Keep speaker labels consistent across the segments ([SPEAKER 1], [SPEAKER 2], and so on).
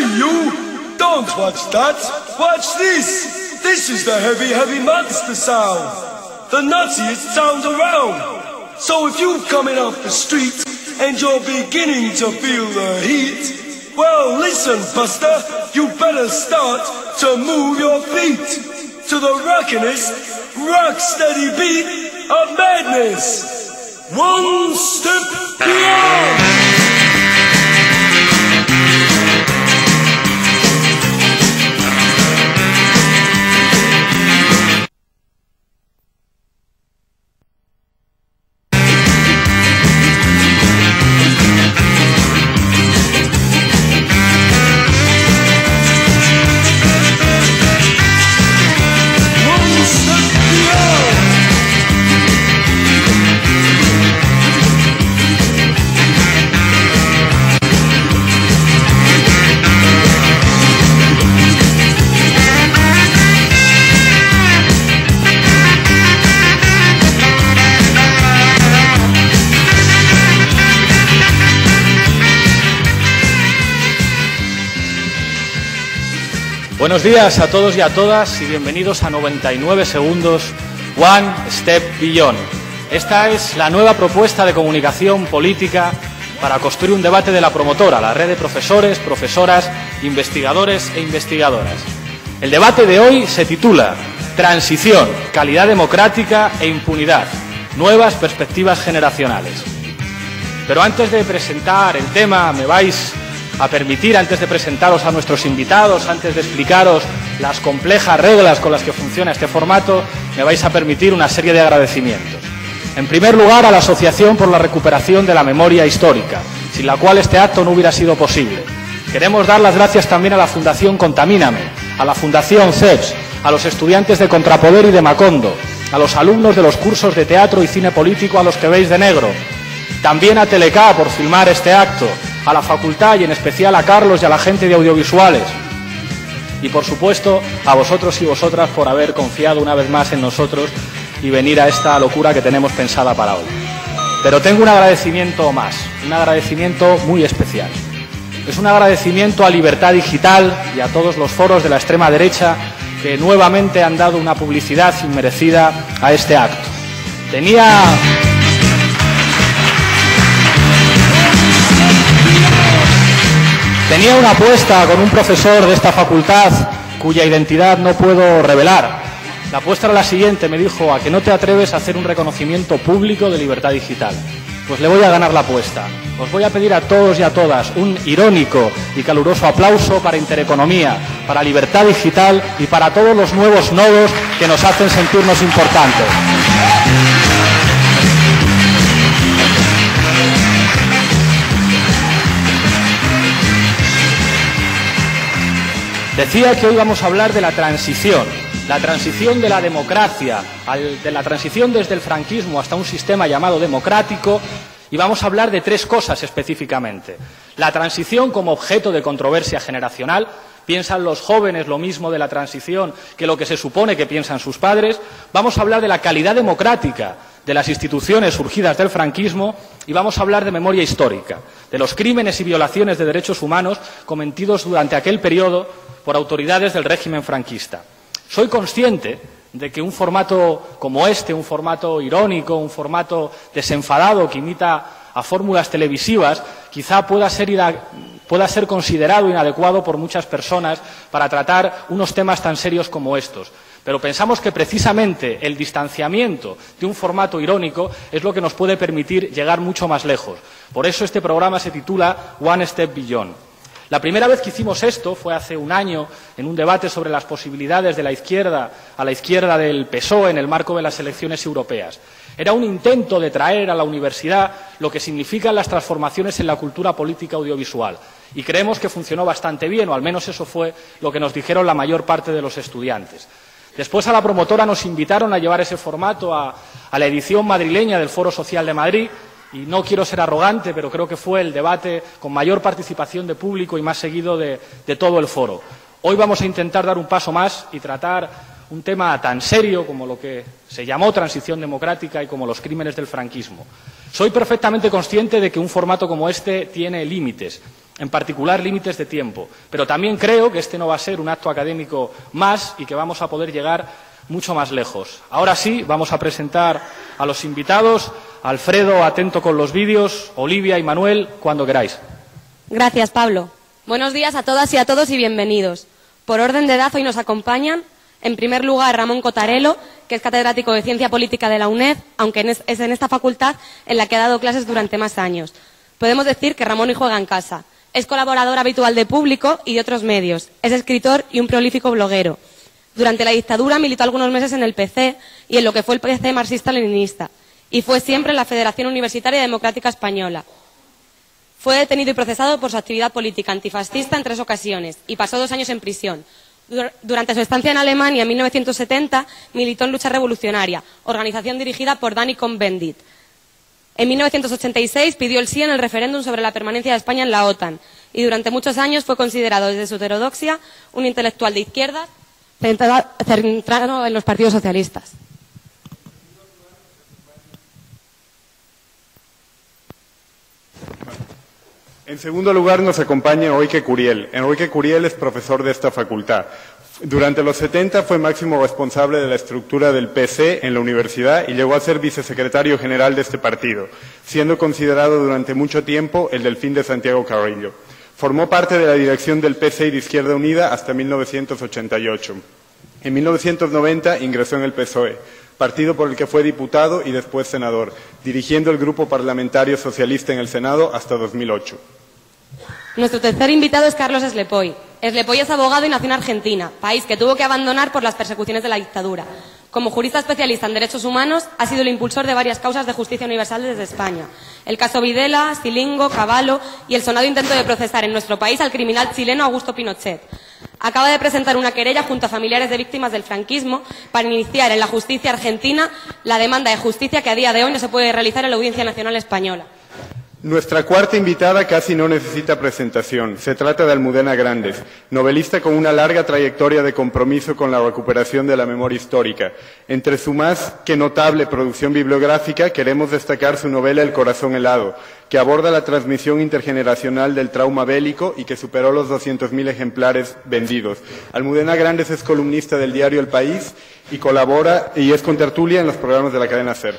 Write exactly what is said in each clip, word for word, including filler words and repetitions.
[SPEAKER 1] you! Don't watch that! Watch this! This is the heavy, heavy monster sound! The nuttiest sound around! So if you're coming off the street and you're beginning to feel the heat, well, listen, Buster, you better start to move your feet to the rockinest, rock-steady beat of madness. One step beyond!
[SPEAKER 2] Buenos días a todos y a todas y bienvenidos a noventa y nueve segundos One Step Beyond. Esta es la nueva propuesta de comunicación política para construir un debate de la promotora, la red de profesores, profesoras, investigadores e investigadoras. El debate de hoy se titula Transición, calidad democrática e impunidad, nuevas perspectivas generacionales. Pero antes de presentar el tema, me vais a permitir, antes de presentaros a nuestros invitados, antes de explicaros las complejas reglas con las que funciona este formato, me vais a permitir una serie de agradecimientos. En primer lugar, a la Asociación por la Recuperación de la Memoria Histórica, sin la cual este acto no hubiera sido posible. Queremos dar las gracias también a la Fundación Contamíname, a la Fundación C E P S, a los estudiantes de Contrapoder y de Macondo, a los alumnos de los cursos de teatro y cine político a los que veis de negro, también a Teleca por filmar este acto, a la facultad y en especial a Carlos y a la gente de audiovisuales. Y por supuesto a vosotros y vosotras por haber confiado una vez más en nosotros y venir a esta locura que tenemos pensada para hoy. Pero tengo un agradecimiento más, un agradecimiento muy especial. Es un agradecimiento a Libertad Digital y a todos los foros de la extrema derecha que nuevamente han dado una publicidad inmerecida a este acto. Tenía... Tenía una apuesta con un profesor de esta facultad cuya identidad no puedo revelar. La apuesta era la siguiente, me dijo: a que no te atreves a hacer un reconocimiento público de Libertad Digital. Pues le voy a ganar la apuesta. Os voy a pedir a todos y a todas un irónico y caluroso aplauso para Intereconomía, para Libertad Digital y para todos los nuevos nodos que nos hacen sentirnos importantes. Decía que hoy vamos a hablar de la transición, la transición de la democracia, al, de la transición desde el franquismo hasta un sistema llamado democrático, y vamos a hablar de tres cosas específicamente. La transición como objeto de controversia generacional. ¿Piensan los jóvenes lo mismo de la transición que lo que se supone que piensan sus padres? Vamos a hablar de la calidad democrática de las instituciones surgidas del franquismo y vamos a hablar de memoria histórica, de los crímenes y violaciones de derechos humanos cometidos durante aquel periodo por autoridades del régimen franquista. Soy consciente de que un formato como este, un formato irónico, un formato desenfadado que imita a fórmulas televisivas, quizá pueda ser, pueda ser considerado inadecuado por muchas personas para tratar unos temas tan serios como estos. Pero pensamos que precisamente el distanciamiento de un formato irónico es lo que nos puede permitir llegar mucho más lejos. Por eso este programa se titula One Step Beyond. La primera vez que hicimos esto fue hace un año en un debate sobre las posibilidades de la izquierda a la izquierda del P S O E en el marco de las elecciones europeas. Era un intento de traer a la universidad lo que significan las transformaciones en la cultura política audiovisual. Y creemos que funcionó bastante bien, o al menos eso fue lo que nos dijeron la mayor parte de los estudiantes. Después a la promotora nos invitaron a llevar ese formato a, a la edición madrileña del Foro Social de Madrid. Y no quiero ser arrogante, pero creo que fue el debate con mayor participación de público y más seguido de, de todo el foro. Hoy vamos a intentar dar un paso más y tratar un tema tan serio como lo que se llamó transición democrática y como los crímenes del franquismo. Soy perfectamente consciente de que un formato como este tiene límites en particular límites de tiempo. Pero también creo que este no va a ser un acto académico más y que vamos a poder llegar mucho más lejos. Ahora sí, vamos a presentar a los invitados. Alfredo, atento con los vídeos, Olivia y Manuel, cuando queráis.
[SPEAKER 3] Gracias, Pablo. Buenos días a todas y a todos y bienvenidos. Por orden de edad, hoy nos acompañan, en primer lugar, Ramón Cotarelo, que es catedrático de Ciencia Política de la UNED, aunque es en esta facultad en la que ha dado clases durante más años. Podemos decir que Ramón hoy juega en casa. Es colaborador habitual de Público y de otros medios. Es escritor y un prolífico bloguero. Durante la dictadura militó algunos meses en el P C y en lo que fue el P C marxista-leninista, y fue siempre en la Federación Universitaria Democrática Española. Fue detenido y procesado por su actividad política antifascista en tres ocasiones y pasó dos años en prisión. Durante su estancia en Alemania, en mil novecientos setenta, militó en Lucha Revolucionaria, organización dirigida por Dani Cohn-Bendit. En mil novecientos ochenta y seis pidió el sí en el referéndum sobre la permanencia de España en la OTAN y durante muchos años fue considerado desde su heterodoxia un intelectual de izquierda centrado en los partidos socialistas.
[SPEAKER 4] En segundo lugar nos acompaña Enrique Curiel. Enrique Curiel es profesor de esta facultad. Durante los setenta fue máximo responsable de la estructura del P C en la universidad y llegó a ser vicesecretario general de este partido, siendo considerado durante mucho tiempo el delfín de Santiago Carrillo. Formó parte de la dirección del P C y de Izquierda Unida hasta mil novecientos ochenta y ocho. En mil novecientos noventa ingresó en el P S O E, partido por el que fue diputado y después senador, dirigiendo el Grupo Parlamentario Socialista en el Senado hasta dos mil ocho.
[SPEAKER 3] Nuestro tercer invitado es Carlos Eslepoy. Eslepoy es abogado y nació en Argentina, país que tuvo que abandonar por las persecuciones de la dictadura. Como jurista especialista en derechos humanos, ha sido el impulsor de varias causas de justicia universal desde España. El caso Videla, Silingo, Cavallo y el sonado intento de procesar en nuestro país al criminal chileno Augusto Pinochet. Acaba de presentar una querella junto a familiares de víctimas del franquismo para iniciar en la justicia argentina la demanda de justicia que a día de hoy no se puede realizar en la Audiencia Nacional Española.
[SPEAKER 4] Nuestra cuarta invitada casi no necesita presentación. Se trata de Almudena Grandes, novelista con una larga trayectoria de compromiso con la recuperación de la memoria histórica. Entre su más que notable producción bibliográfica, queremos destacar su novela El corazón helado, que aborda la transmisión intergeneracional del trauma bélico y que superó los doscientos mil ejemplares vendidos. Almudena Grandes es columnista del diario El País y colabora y es contertulia en los programas de la cadena SER.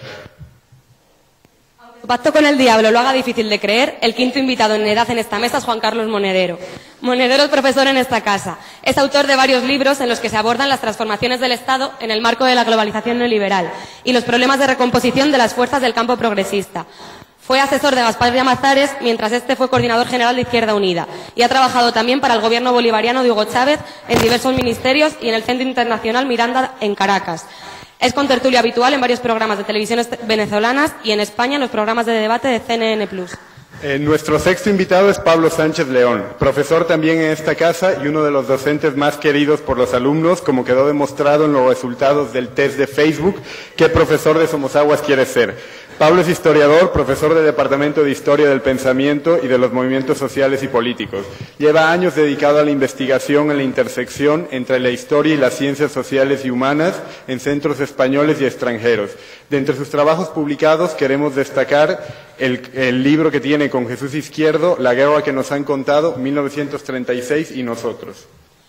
[SPEAKER 3] Su pacto con el diablo lo haga difícil de creer, el quinto invitado en edad en esta mesa es Juan Carlos Monedero. Monedero es profesor en esta casa. Es autor de varios libros en los que se abordan las transformaciones del Estado en el marco de la globalización neoliberal y los problemas de recomposición de las fuerzas del campo progresista. Fue asesor de Gaspar Llamazares mientras este fue coordinador general de Izquierda Unida y ha trabajado también para el gobierno bolivariano de Hugo Chávez en diversos ministerios y en el Centro Internacional Miranda en Caracas. Es contertulio habitual en varios programas de televisión venezolanas y en España en los programas de debate de C N N plus.
[SPEAKER 4] Eh, nuestro sexto invitado es Pablo Sánchez León, profesor también en esta casa y uno de los docentes más queridos por los alumnos, como quedó demostrado en los resultados del test de Facebook, ¿qué profesor de Somosaguas quiere ser? Pablo es historiador, profesor del Departamento de Historia del Pensamiento y de los Movimientos Sociales y Políticos. Lleva años dedicado a la investigación en la intersección entre la historia y las ciencias sociales y humanas en centros españoles y extranjeros. De entre sus trabajos publicados queremos destacar el, el libro que tiene con Jesús Izquierdo, La guerra que nos han contado, mil novecientos treinta y seis y nosotros.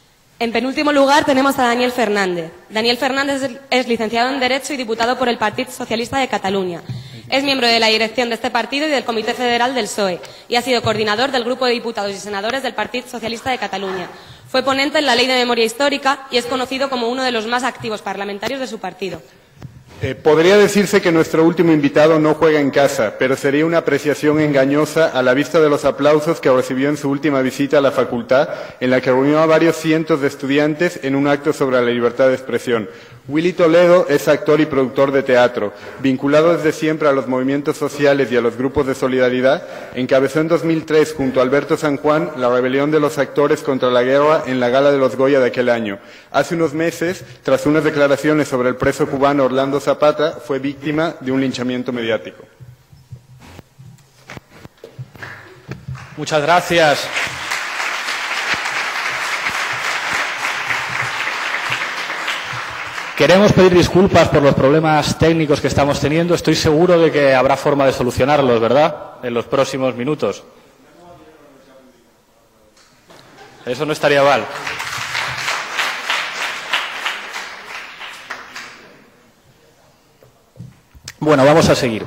[SPEAKER 3] En penúltimo lugar tenemos a Daniel Fernández. Daniel Fernández es, es licenciado en Derecho y diputado por el Partido Socialista de Cataluña. Es miembro de la dirección de este partido y del Comité Federal del P S O E y ha sido coordinador del Grupo de Diputados y Senadores del Partido Socialista de Cataluña. Fue ponente en la Ley de Memoria Histórica y es conocido como uno de los más activos parlamentarios de su partido.
[SPEAKER 4] Eh, podría decirse que nuestro último invitado no juega en casa, pero sería una apreciación engañosa a la vista de los aplausos que recibió en su última visita a la facultad, en la que reunió a varios cientos de estudiantes en un acto sobre la libertad de expresión. Willy Toledo es actor y productor de teatro, vinculado desde siempre a los movimientos sociales y a los grupos de solidaridad. Encabezó en dos mil tres, junto a Alberto San Juan, la rebelión de los actores contra la guerra en la gala de los Goya de aquel año. Hace unos meses, tras unas declaraciones sobre el preso cubano Orlando Zapata, fue víctima de un linchamiento mediático.
[SPEAKER 2] Muchas gracias. Queremos pedir disculpas por los problemas técnicos que estamos teniendo. Estoy seguro de que habrá forma de solucionarlos, ¿verdad?, en los próximos minutos. Eso no estaría mal. Bueno, vamos a seguir.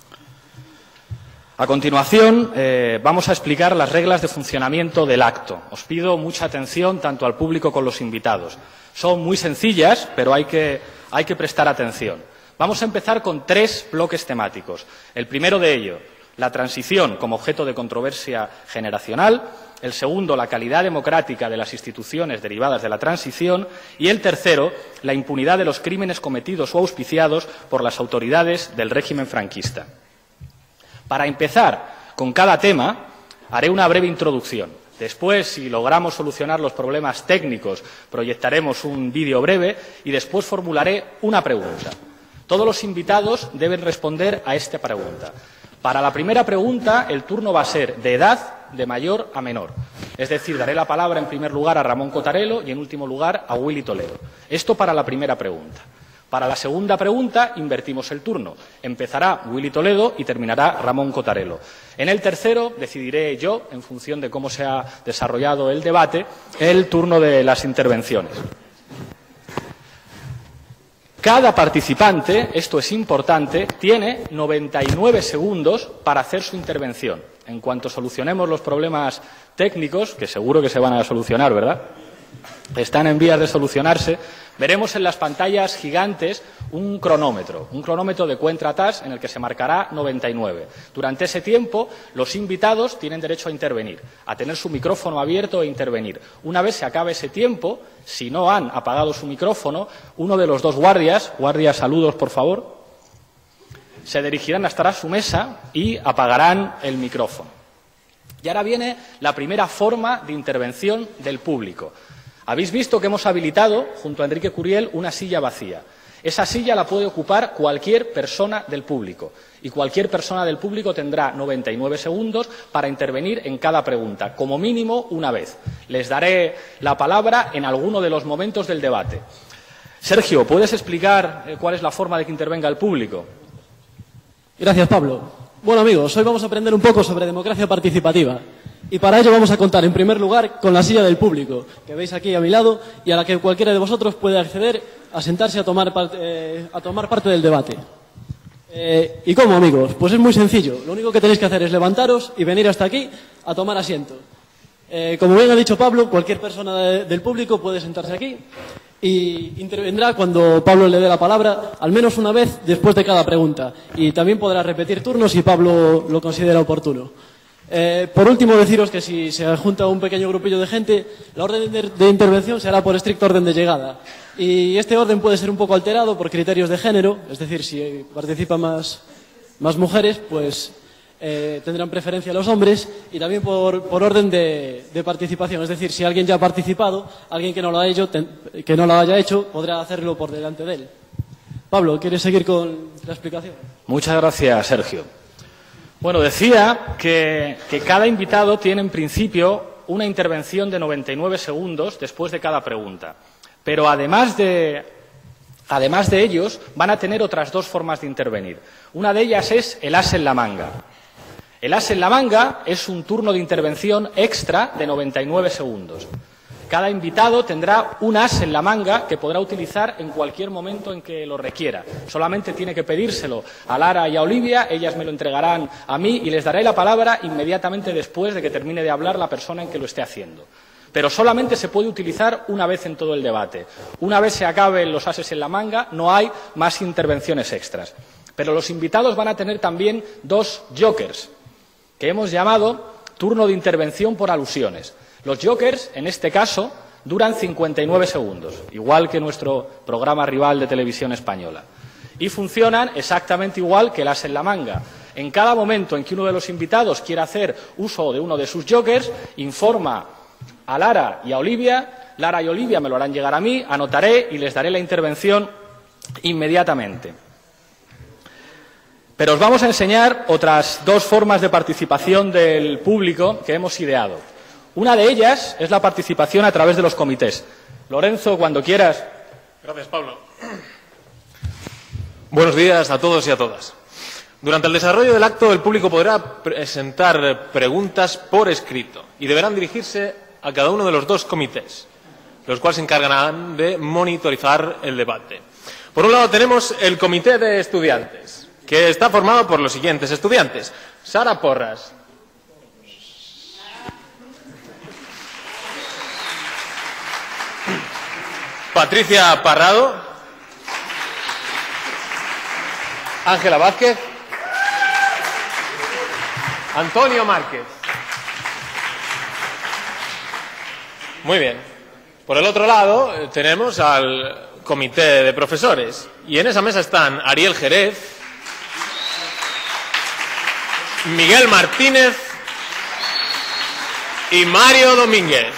[SPEAKER 2] A continuación, eh, vamos a explicar las reglas de funcionamiento del acto. Os pido mucha atención tanto al público como a los invitados. Son muy sencillas, pero hay que, hay que prestar atención. Vamos a empezar con tres bloques temáticos. El primero de ellos, la transición como objeto de controversia generacional. El segundo, la calidad democrática de las instituciones derivadas de la transición. Y el tercero, la impunidad de los crímenes cometidos o auspiciados por las autoridades del régimen franquista. Para empezar con cada tema, haré una breve introducción. Después, si logramos solucionar los problemas técnicos, proyectaremos un vídeo breve y después formularé una pregunta. Todos los invitados deben responder a esta pregunta. Para la primera pregunta, el turno va a ser de edad de mayor a menor. Es decir, daré la palabra en primer lugar a Ramón Cotarelo y en último lugar a Willy Toledo. Esto para la primera pregunta. Para la segunda pregunta, invertimos el turno. Empezará Willy Toledo y terminará Ramón Cotarelo. En el tercero, decidiré yo, en función de cómo se ha desarrollado el debate, el turno de las intervenciones. Cada participante, esto es importante, tiene noventa y nueve segundos para hacer su intervención. En cuanto solucionemos los problemas técnicos, que seguro que se van a solucionar, ¿verdad?, están en vías de solucionarse, veremos en las pantallas gigantes un cronómetro, un cronómetro de cuenta atrás en el que se marcará noventa y nueve. Durante ese tiempo, los invitados tienen derecho a intervenir, a tener su micrófono abierto e intervenir. Una vez se acabe ese tiempo, si no han apagado su micrófono, uno de los dos guardias, guardias, saludos, por favor, se dirigirán hasta su mesa y apagarán el micrófono. Y ahora viene la primera forma de intervención del público. Habéis visto que hemos habilitado, junto a Enrique Curiel, una silla vacía. Esa silla la puede ocupar cualquier persona del público y cualquier persona del público tendrá noventa y nueve segundos para intervenir en cada pregunta, como mínimo una vez. Les daré la palabra en alguno de los momentos del debate. Sergio, ¿puedes explicar eh, cuál es la forma de que intervenga el público?
[SPEAKER 5] Gracias, Pablo. Bueno, amigos, hoy vamos a aprender un poco sobre democracia participativa. Y para ello vamos a contar, en primer lugar, con la silla del público, que veis aquí a mi lado y a la que cualquiera de vosotros puede acceder a sentarse a tomar, parte, eh, a tomar parte del debate. Eh, ¿Y cómo, amigos? Pues es muy sencillo. Lo único que tenéis que hacer es levantaros y venir hasta aquí a tomar asiento. Eh, como bien ha dicho Pablo, cualquier persona de, del público puede sentarse aquí y intervendrá cuando Pablo le dé la palabra, al menos una vez después de cada pregunta. Y también podrá repetir turnos si Pablo lo considera oportuno. Eh, por último, deciros que si se junta un pequeño grupillo de gente, la orden de, de intervención se hará por estricto orden de llegada. Y este orden puede ser un poco alterado por criterios de género, es decir, si participan más, más mujeres, pues eh, tendrán preferencia los hombres, y también por, por orden de, de participación, es decir, si alguien ya ha participado, alguien que no lo ha hecho, ten, que no lo haya hecho, podrá hacerlo por delante de él. Pablo, ¿quieres seguir con la explicación?
[SPEAKER 2] Muchas gracias, Sergio. Bueno, decía que, que cada invitado tiene en principio una intervención de noventa y nueve segundos después de cada pregunta. Pero además de, además de ellos, van a tener otras dos formas de intervenir. Una de ellas es el as en la manga. El as en la manga es un turno de intervención extra de noventa y nueve segundos. Cada invitado tendrá un as en la manga que podrá utilizar en cualquier momento en que lo requiera. Solamente tiene que pedírselo a Lara y a Olivia, ellas me lo entregarán a mí y les daré la palabra inmediatamente después de que termine de hablar la persona en que lo esté haciendo. Pero solamente se puede utilizar una vez en todo el debate. Una vez se acaben los ases en la manga, no hay más intervenciones extras. Pero los invitados van a tener también dos jokers, que hemos llamado turno de intervención por alusiones. Los jokers, en este caso, duran cincuenta y nueve segundos, igual que nuestro programa rival de televisión española. Y funcionan exactamente igual que el as en la manga. En cada momento en que uno de los invitados quiera hacer uso de uno de sus jokers, informa a Lara y a Olivia. Lara y Olivia me lo harán llegar a mí, anotaré y les daré la intervención inmediatamente. Pero os vamos a enseñar otras dos formas de participación del público que hemos ideado. Una de ellas es la participación a través de los comités. Lorenzo, cuando quieras.
[SPEAKER 6] Gracias, Pablo. Buenos días a todos y a todas. Durante el desarrollo del acto, el público podrá presentar preguntas por escrito y deberán dirigirse a cada uno de los dos comités, los cuales se encargarán de monitorizar el debate. Por un lado tenemos el comité de estudiantes, que está formado por los siguientes estudiantes: Sara Porras, Patricia Parrado, Ángela Vázquez, Antonio Márquez. Muy bien. Por el otro lado tenemos al comité de profesores, y en esa mesa están Ariel Jerez, Miguel Martínez y Mario Domínguez.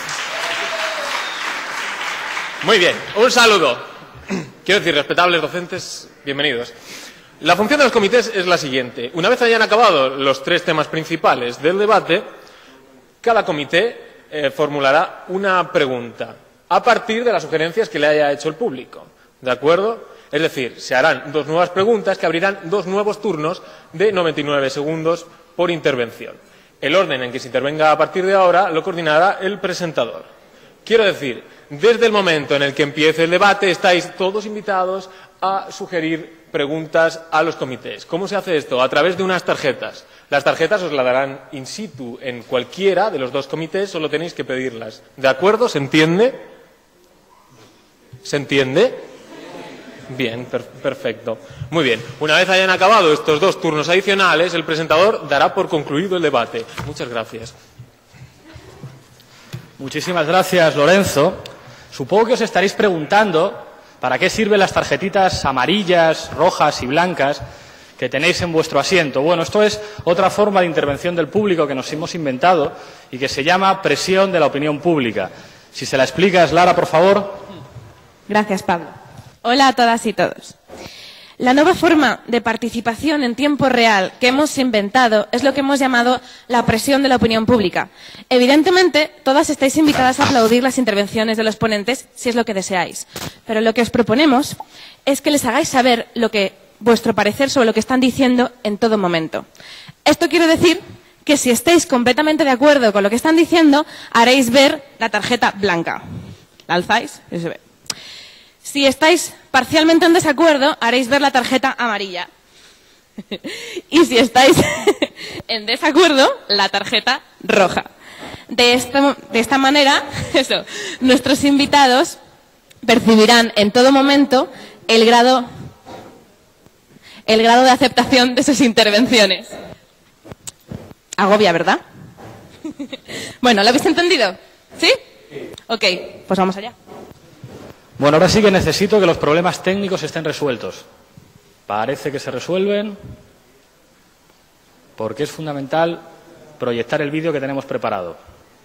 [SPEAKER 6] Muy bien, un saludo. Quiero decir, respetables docentes, bienvenidos. La función de los comités es la siguiente. Una vez hayan acabado los tres temas principales del debate, cada comité eh, formulará una pregunta a partir de las sugerencias que le haya hecho el público. ¿De acuerdo? Es decir, se harán dos nuevas preguntas que abrirán dos nuevos turnos de noventa y nueve segundos por intervención. El orden en que se intervenga a partir de ahora lo coordinará el presentador. Quiero decir, desde el momento en el que empiece el debate estáis todos invitados a sugerir preguntas a los comités. ¿Cómo se hace esto? A través de unas tarjetas. Las tarjetas os las darán in situ en cualquiera de los dos comités, solo tenéis que pedirlas. ¿De acuerdo? ¿Se entiende? ¿Se entiende? Bien, per perfecto. Muy bien. Una vez hayan acabado estos dos turnos adicionales, el presentador dará por concluido el debate. Muchas gracias.
[SPEAKER 2] Muchísimas gracias, Lorenzo. Supongo que os estaréis preguntando para qué sirven las tarjetitas amarillas, rojas y blancas que tenéis en vuestro asiento. Bueno, esto es otra forma de intervención del público que nos hemos inventado y que se llama presión de la opinión pública. Si se la explicas, Lara, por favor.
[SPEAKER 7] Gracias, Pablo. Hola a todas y todos. La nueva forma de participación en tiempo real que hemos inventado es lo que hemos llamado la presión de la opinión pública. Evidentemente, todas estáis invitadas a aplaudir las intervenciones de los ponentes si es lo que deseáis. Pero lo que os proponemos es que les hagáis saber lo que, vuestro parecer sobre lo que están diciendo en todo momento. Esto quiere decir que si estáis completamente de acuerdo con lo que están diciendo, haréis ver la tarjeta blanca. ¿La alzáis? Y se ve. Si estáis parcialmente en desacuerdo, haréis ver la tarjeta amarilla. Y si estáis en desacuerdo, la tarjeta roja. De esta, de esta manera, eso, nuestros invitados percibirán en todo momento el grado, el grado de aceptación de sus intervenciones. Agobia, ¿verdad? Bueno, ¿lo habéis entendido? ¿Sí? Ok, pues vamos allá.
[SPEAKER 2] Bueno, ahora sí que necesito que los problemas técnicos estén resueltos. Parece que se resuelven porque es fundamental proyectar el vídeo que tenemos preparado.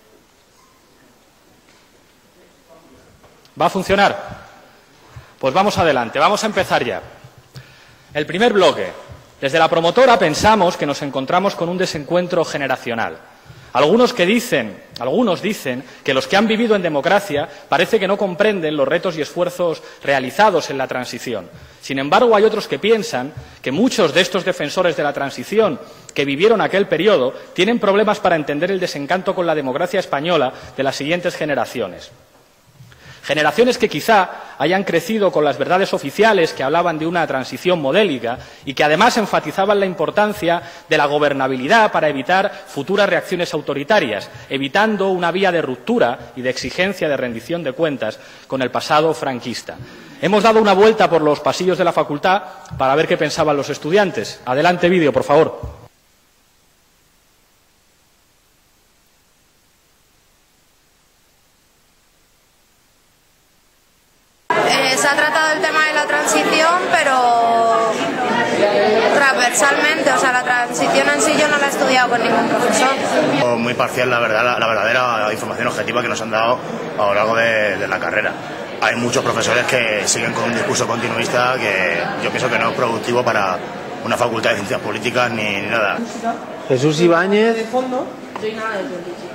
[SPEAKER 2] ¿Va a funcionar? Pues vamos adelante, vamos a empezar ya. El primer bloque. Desde la promotora pensamos que nos encontramos con un desencuentro generacional. Algunos que dicen, algunos dicen que los que han vivido en democracia parece que no comprenden los retos y esfuerzos realizados en la transición. Sin embargo, hay otros que piensan que muchos de estos defensores de la transición que vivieron aquel periodo tienen problemas para entender el desencanto con la democracia española de las siguientes generaciones. Generaciones que quizá hayan crecido con las verdades oficiales que hablaban de una transición modélica y que además enfatizaban la importancia de la gobernabilidad para evitar futuras reacciones autoritarias, evitando una vía de ruptura y de exigencia de rendición de cuentas con el pasado franquista. Hemos dado una vuelta por los pasillos de la facultad para ver qué pensaban los estudiantes. Adelante, vídeo, por favor.
[SPEAKER 8] Se ha tratado el tema de la transición, pero transversalmente, o sea, la transición en sí yo no la he estudiado con ningún profesor.
[SPEAKER 9] Muy parcial, la verdad, la, la verdadera información objetiva que nos han dado a lo largo de, de la carrera. Hay muchos profesores que siguen con un discurso continuista que yo pienso que no es productivo para una facultad de ciencias políticas ni, ni nada.
[SPEAKER 10] Jesús Ibáñez,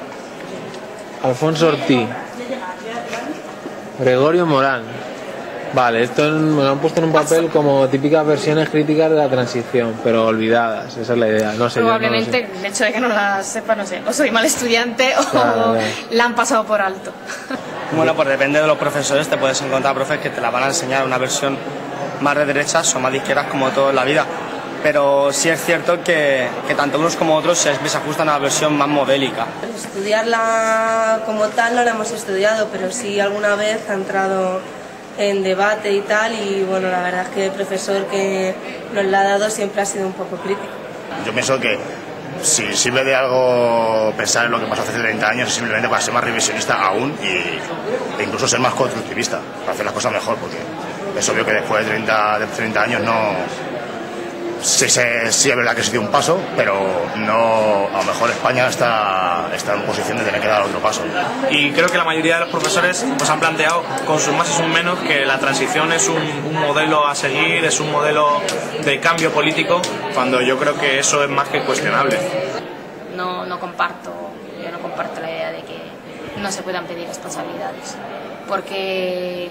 [SPEAKER 10] Alfonso Ortiz, Gregorio Morán, Vale, esto me lo han puesto en un papel como típicas versiones críticas de la transición, pero olvidadas, esa es la idea. No sé,
[SPEAKER 11] Probablemente
[SPEAKER 10] yo no lo sé.
[SPEAKER 11] el hecho de que no las sepa, no sé, o soy mal estudiante o
[SPEAKER 10] Claro, claro.
[SPEAKER 11] la han pasado por alto.
[SPEAKER 12] Bueno, pues depende de los profesores, te puedes encontrar profes que te la van a enseñar una versión más de derechas o más de izquierdas como todo en la vida. Pero sí es cierto que, que tanto unos como otros se, se ajustan a la versión más modélica.
[SPEAKER 13] Estudiarla como tal no la hemos estudiado, pero sí alguna vez ha entrado en debate y tal, y bueno, la verdad es que el profesor que nos la ha dado siempre ha sido un poco crítico.
[SPEAKER 9] Yo pienso que si sirve de algo pensar en lo que pasó hace treinta años, es simplemente para ser más revisionista aún y, e incluso ser más constructivista, para hacer las cosas mejor, porque es obvio que después de treinta, de treinta años no... Sí, sí, sí es verdad que se dio un paso, pero no, a lo mejor España está, está en posición de tener que dar otro paso.
[SPEAKER 14] Y creo que la mayoría de los profesores pues, han planteado con sus más y sus menos que la transición es un, un modelo a seguir, es un modelo de cambio político, cuando yo creo que eso es más que cuestionable.
[SPEAKER 11] No, no comparto, yo no comparto la idea de que no se puedan pedir responsabilidades, porque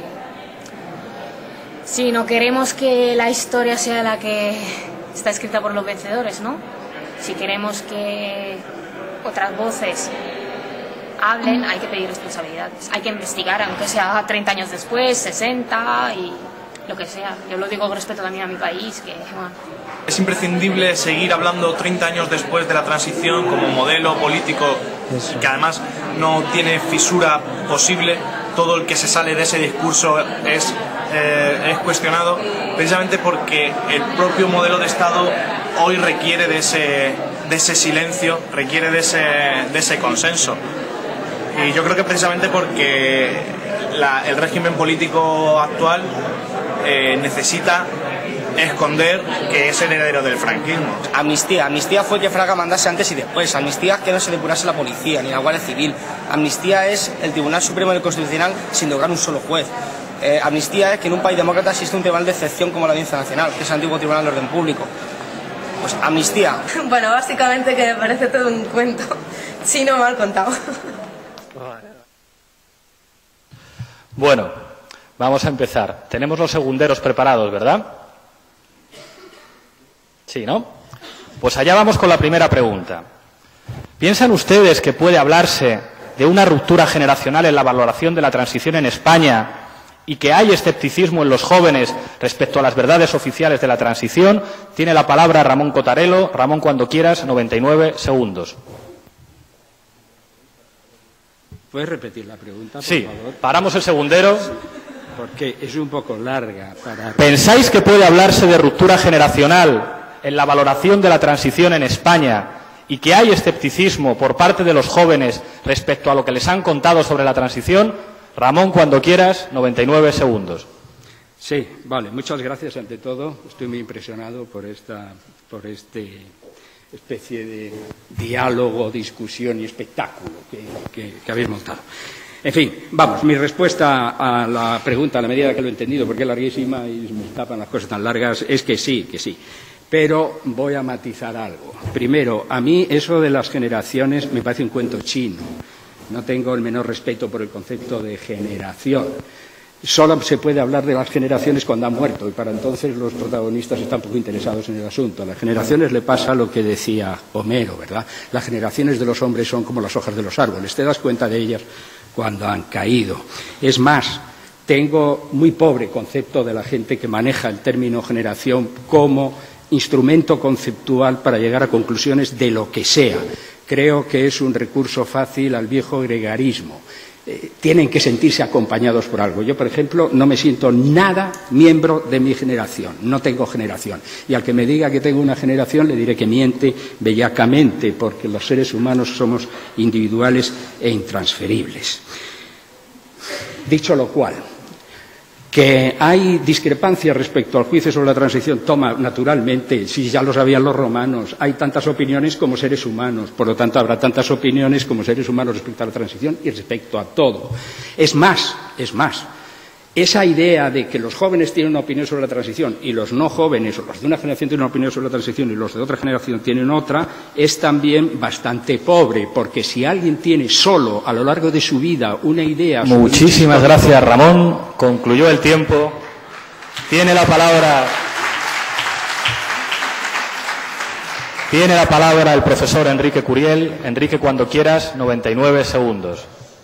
[SPEAKER 11] si no queremos que la historia sea la que está escrita por los vencedores, ¿no? Si queremos que otras voces hablen, hay que pedir responsabilidades, hay que investigar, aunque sea treinta años después, sesenta y lo que sea. Yo lo digo con respeto también a mi país, que bueno.
[SPEAKER 14] Es imprescindible seguir hablando treinta años después de la transición como modelo político que además no tiene fisura posible. Todo el que se sale de ese discurso es, eh, es cuestionado, precisamente porque el propio modelo de Estado hoy requiere de ese, de ese silencio, requiere de ese, de ese consenso. Y yo creo que precisamente porque la, el régimen político actual eh, necesita esconder que es heredero del franquismo.
[SPEAKER 12] Amnistía. Amnistía fue que Fraga mandase antes y después. Amnistía es que no se depurase la policía ni la Guardia Civil. Amnistía es el Tribunal Supremo del Constitucional sin lograr un solo juez. Eh, amnistía es que en un país demócrata existe un tribunal de excepción como la Audiencia Nacional, que es el antiguo Tribunal de Orden Público. Pues amnistía.
[SPEAKER 13] Bueno, básicamente que me parece todo un cuento chino mal contado.
[SPEAKER 2] Bueno, vamos a empezar. Tenemos los segunderos preparados, ¿verdad? Sí, ¿no? Pues allá vamos con la primera pregunta. ¿Piensan ustedes que puede hablarse de una ruptura generacional en la valoración de la transición en España y que hay escepticismo en los jóvenes respecto a las verdades oficiales de la transición? Tiene la palabra Ramón Cotarelo. Ramón, cuando quieras, noventa y nueve segundos.
[SPEAKER 15] ¿Puedes repetir la pregunta, por
[SPEAKER 2] sí,
[SPEAKER 15] favor?
[SPEAKER 2] Paramos el segundero.
[SPEAKER 15] Porque es un poco larga. Para...
[SPEAKER 2] ¿Pensáis que puede hablarse de ruptura generacional en la valoración de la transición en España y que hay escepticismo por parte de los jóvenes respecto a lo que les han contado sobre la transición? Ramón, cuando quieras, noventa y nueve segundos.
[SPEAKER 15] Sí, vale, muchas gracias ante todo. Estoy muy impresionado por esta por este especie de diálogo, discusión y espectáculo que, que, que habéis montado. En fin, vamos, mi respuesta a la pregunta, a la medida que lo he entendido, porque es larguísima y me tapan las cosas tan largas, es que sí, que sí. Pero voy a matizar algo. Primero, a mí eso de las generaciones me parece un cuento chino. No tengo el menor respeto por el concepto de generación. Solo se puede hablar de las generaciones cuando han muerto, y para entonces los protagonistas están poco interesados en el asunto. A las generaciones le pasa lo que decía Homero, ¿verdad? Las generaciones de los hombres son como las hojas de los árboles. Te das cuenta de ellas cuando han caído. Es más, tengo muy pobre concepto de la gente que maneja el término generación como instrumento conceptual para llegar a conclusiones de lo que sea. Creo que es un recurso fácil al viejo gregarismo. Eh, tienen que sentirse acompañados por algo. Yo, por ejemplo, no me siento nada miembro de mi generación, no tengo generación. Y al que me diga que tengo una generación le diré que miente bellacamente, porque los seres humanos somos individuales e intransferibles. Dicho lo cual, que hay discrepancias respecto al juicio sobre la transición, toma, naturalmente, si ya lo sabían los romanos, hay tantas opiniones como seres humanos, por lo tanto habrá tantas opiniones como seres humanos respecto a la transición y respecto a todo. Es más, es más, esa idea de que los jóvenes tienen una opinión sobre la transición y los no jóvenes, o los de una generación tienen una opinión sobre la transición y los de otra generación tienen otra, es también bastante pobre, porque si alguien tiene solo a lo largo de su vida una idea...
[SPEAKER 2] Muchísimas gracias, Ramón. Concluyó el tiempo. Tiene la palabra... Tiene la palabra el profesor Enrique Curiel. Enrique, cuando quieras, noventa y nueve segundos.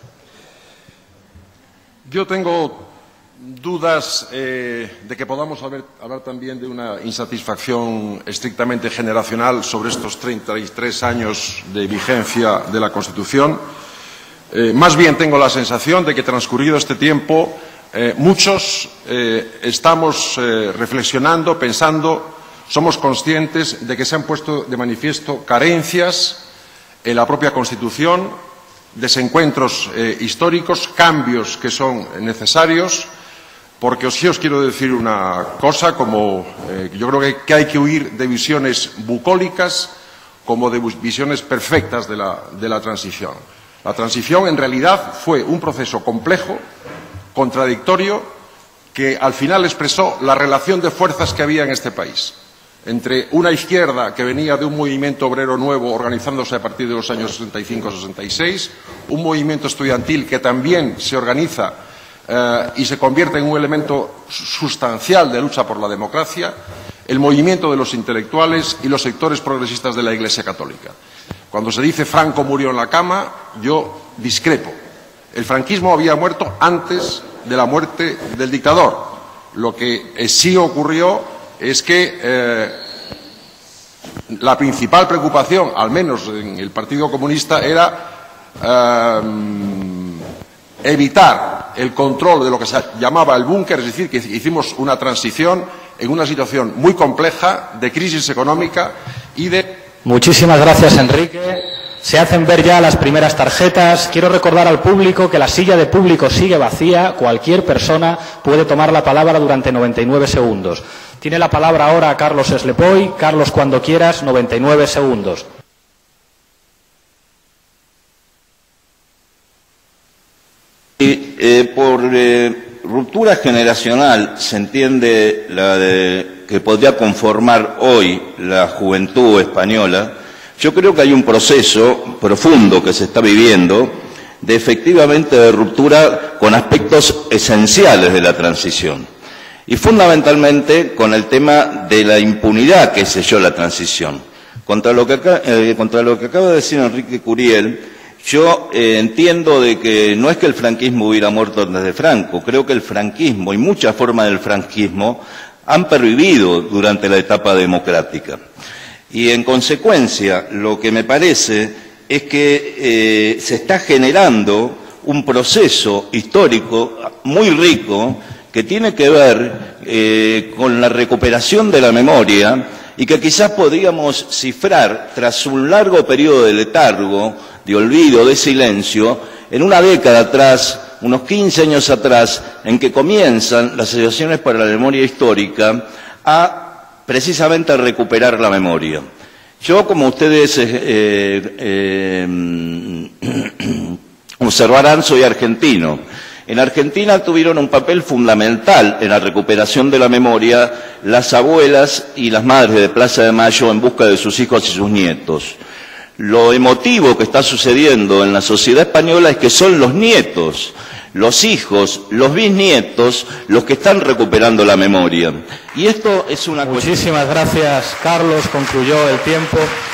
[SPEAKER 16] Yo tengo dudas eh, de que podamos haber, hablar también de una insatisfacción estrictamente generacional sobre estos treinta y tres años de vigencia de la Constitución. Eh, más bien tengo la sensación de que, transcurrido este tiempo, eh, muchos eh, estamos eh, reflexionando, pensando, somos conscientes de que se han puesto de manifiesto carencias en la propia Constitución, desencuentros eh, históricos, cambios que son necesarios, porque sí os quiero decir una cosa, como eh, yo creo que, que hay que huir de visiones bucólicas como de visiones perfectas de la, de la transición. La transición, en realidad, fue un proceso complejo, contradictorio, que al final expresó la relación de fuerzas que había en este país, entre una izquierda que venía de un movimiento obrero nuevo organizándose a partir de los años sesenta y cinco sesenta y seis, un movimiento estudiantil que también se organiza eh, y se convierte en un elemento sustancial de lucha por la democracia, el movimiento de los intelectuales y los sectores progresistas de la Iglesia Católica. Cuando se dice Franco murió en la cama, yo discrepo. El franquismo había muerto antes de la muerte del dictador. Lo que eh, sí ocurrió es que eh, la principal preocupación, al menos en el Partido Comunista, era eh, evitar el control de lo que se llamaba el búnker, es decir, que hicimos una transición en una situación muy compleja de crisis económica y de...
[SPEAKER 2] Muchísimas gracias, Enrique. Se hacen ver ya las primeras tarjetas. Quiero recordar al público que la silla de público sigue vacía. Cualquier persona puede tomar la palabra durante noventa y nueve segundos. Tiene la palabra ahora Carlos Eslepoy. Carlos, cuando quieras, noventa y nueve segundos.
[SPEAKER 17] Y, eh, por eh, ruptura generacional se entiende la de, que podría conformar hoy la juventud española. Yo creo que hay un proceso profundo que se está viviendo de efectivamente de ruptura con aspectos esenciales de la transición y fundamentalmente con el tema de la impunidad que selló la transición. Contra lo que, acá, eh, contra lo que acaba de decir Enrique Curiel, yo eh, entiendo de que no es que el franquismo hubiera muerto desde Franco, creo que el franquismo y muchas formas del franquismo han pervivido durante la etapa democrática. Y en consecuencia, lo que me parece es que eh, se está generando un proceso histórico muy rico que tiene que ver eh, con la recuperación de la memoria y que quizás podríamos cifrar tras un largo periodo de letargo, de olvido, de silencio, en una década atrás, unos quince años atrás, en que comienzan las asociaciones para la memoria histórica a precisamente a recuperar la memoria. Yo, como ustedes eh, eh, observarán, soy argentino. En Argentina tuvieron un papel fundamental en la recuperación de la memoria las abuelas y las madres de Plaza de Mayo en busca de sus hijos y sus nietos. Lo emotivo que está sucediendo en la sociedad española es que son los nietos, los hijos, los bisnietos, los que están recuperando la memoria. Y esto es una cuestión...
[SPEAKER 2] Muchísimas gracias, Carlos. Concluyó el tiempo.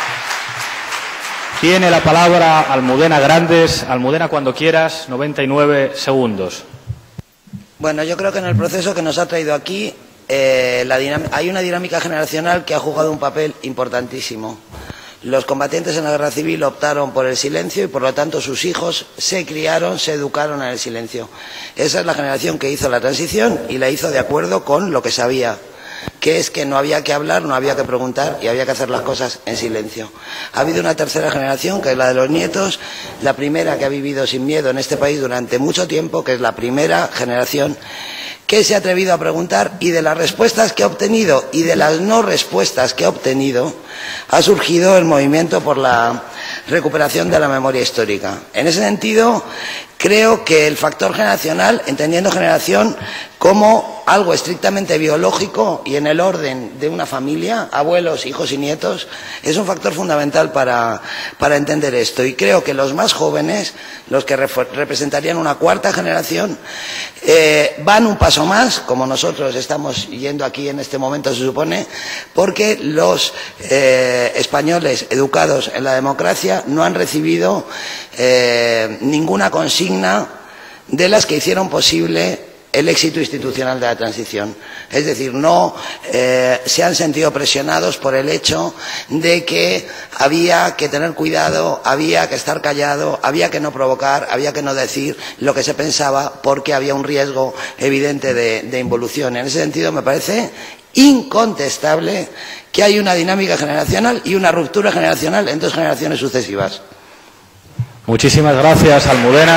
[SPEAKER 2] Tiene la palabra Almudena Grandes. Almudena, cuando quieras, noventa y nueve segundos.
[SPEAKER 18] Bueno, yo creo que en el proceso que nos ha traído aquí eh, la hay una dinámica generacional que ha jugado un papel importantísimo. Los combatientes en la guerra civil optaron por el silencio y por lo tanto sus hijos se criaron, se educaron en el silencio. Esa es la generación que hizo la transición y la hizo de acuerdo con lo que sabía, que es que no había que hablar, no había que preguntar y había que hacer las cosas en silencio. Ha habido una tercera generación, que es la de los nietos, la primera que ha vivido sin miedo en este país durante mucho tiempo, que es la primera generación que se ha atrevido a preguntar, y de las respuestas que ha obtenido y de las no respuestas que ha obtenido ha surgido el movimiento por la recuperación de la memoria histórica. En ese sentido, creo que el factor generacional, entendiendo generación como algo estrictamente biológico y en el orden de una familia, abuelos, hijos y nietos, es un factor fundamental para, para entender esto. Y creo que los más jóvenes, los que representarían una cuarta generación, eh, van un paso más, como nosotros estamos yendo aquí en este momento, se supone, porque los eh, españoles educados en la democracia no han recibido eh, ninguna consigna de las que hicieron posible el éxito institucional de la transición. Es decir, no eh, se han sentido presionados por el hecho de que había que tener cuidado, había que estar callado, había que no provocar, había que no decir lo que se pensaba porque había un riesgo evidente de, de involución. En ese sentido, me parece incontestable que hay una dinámica generacional y una ruptura generacional en dos generaciones sucesivas.
[SPEAKER 2] Muchísimas gracias, Almudena.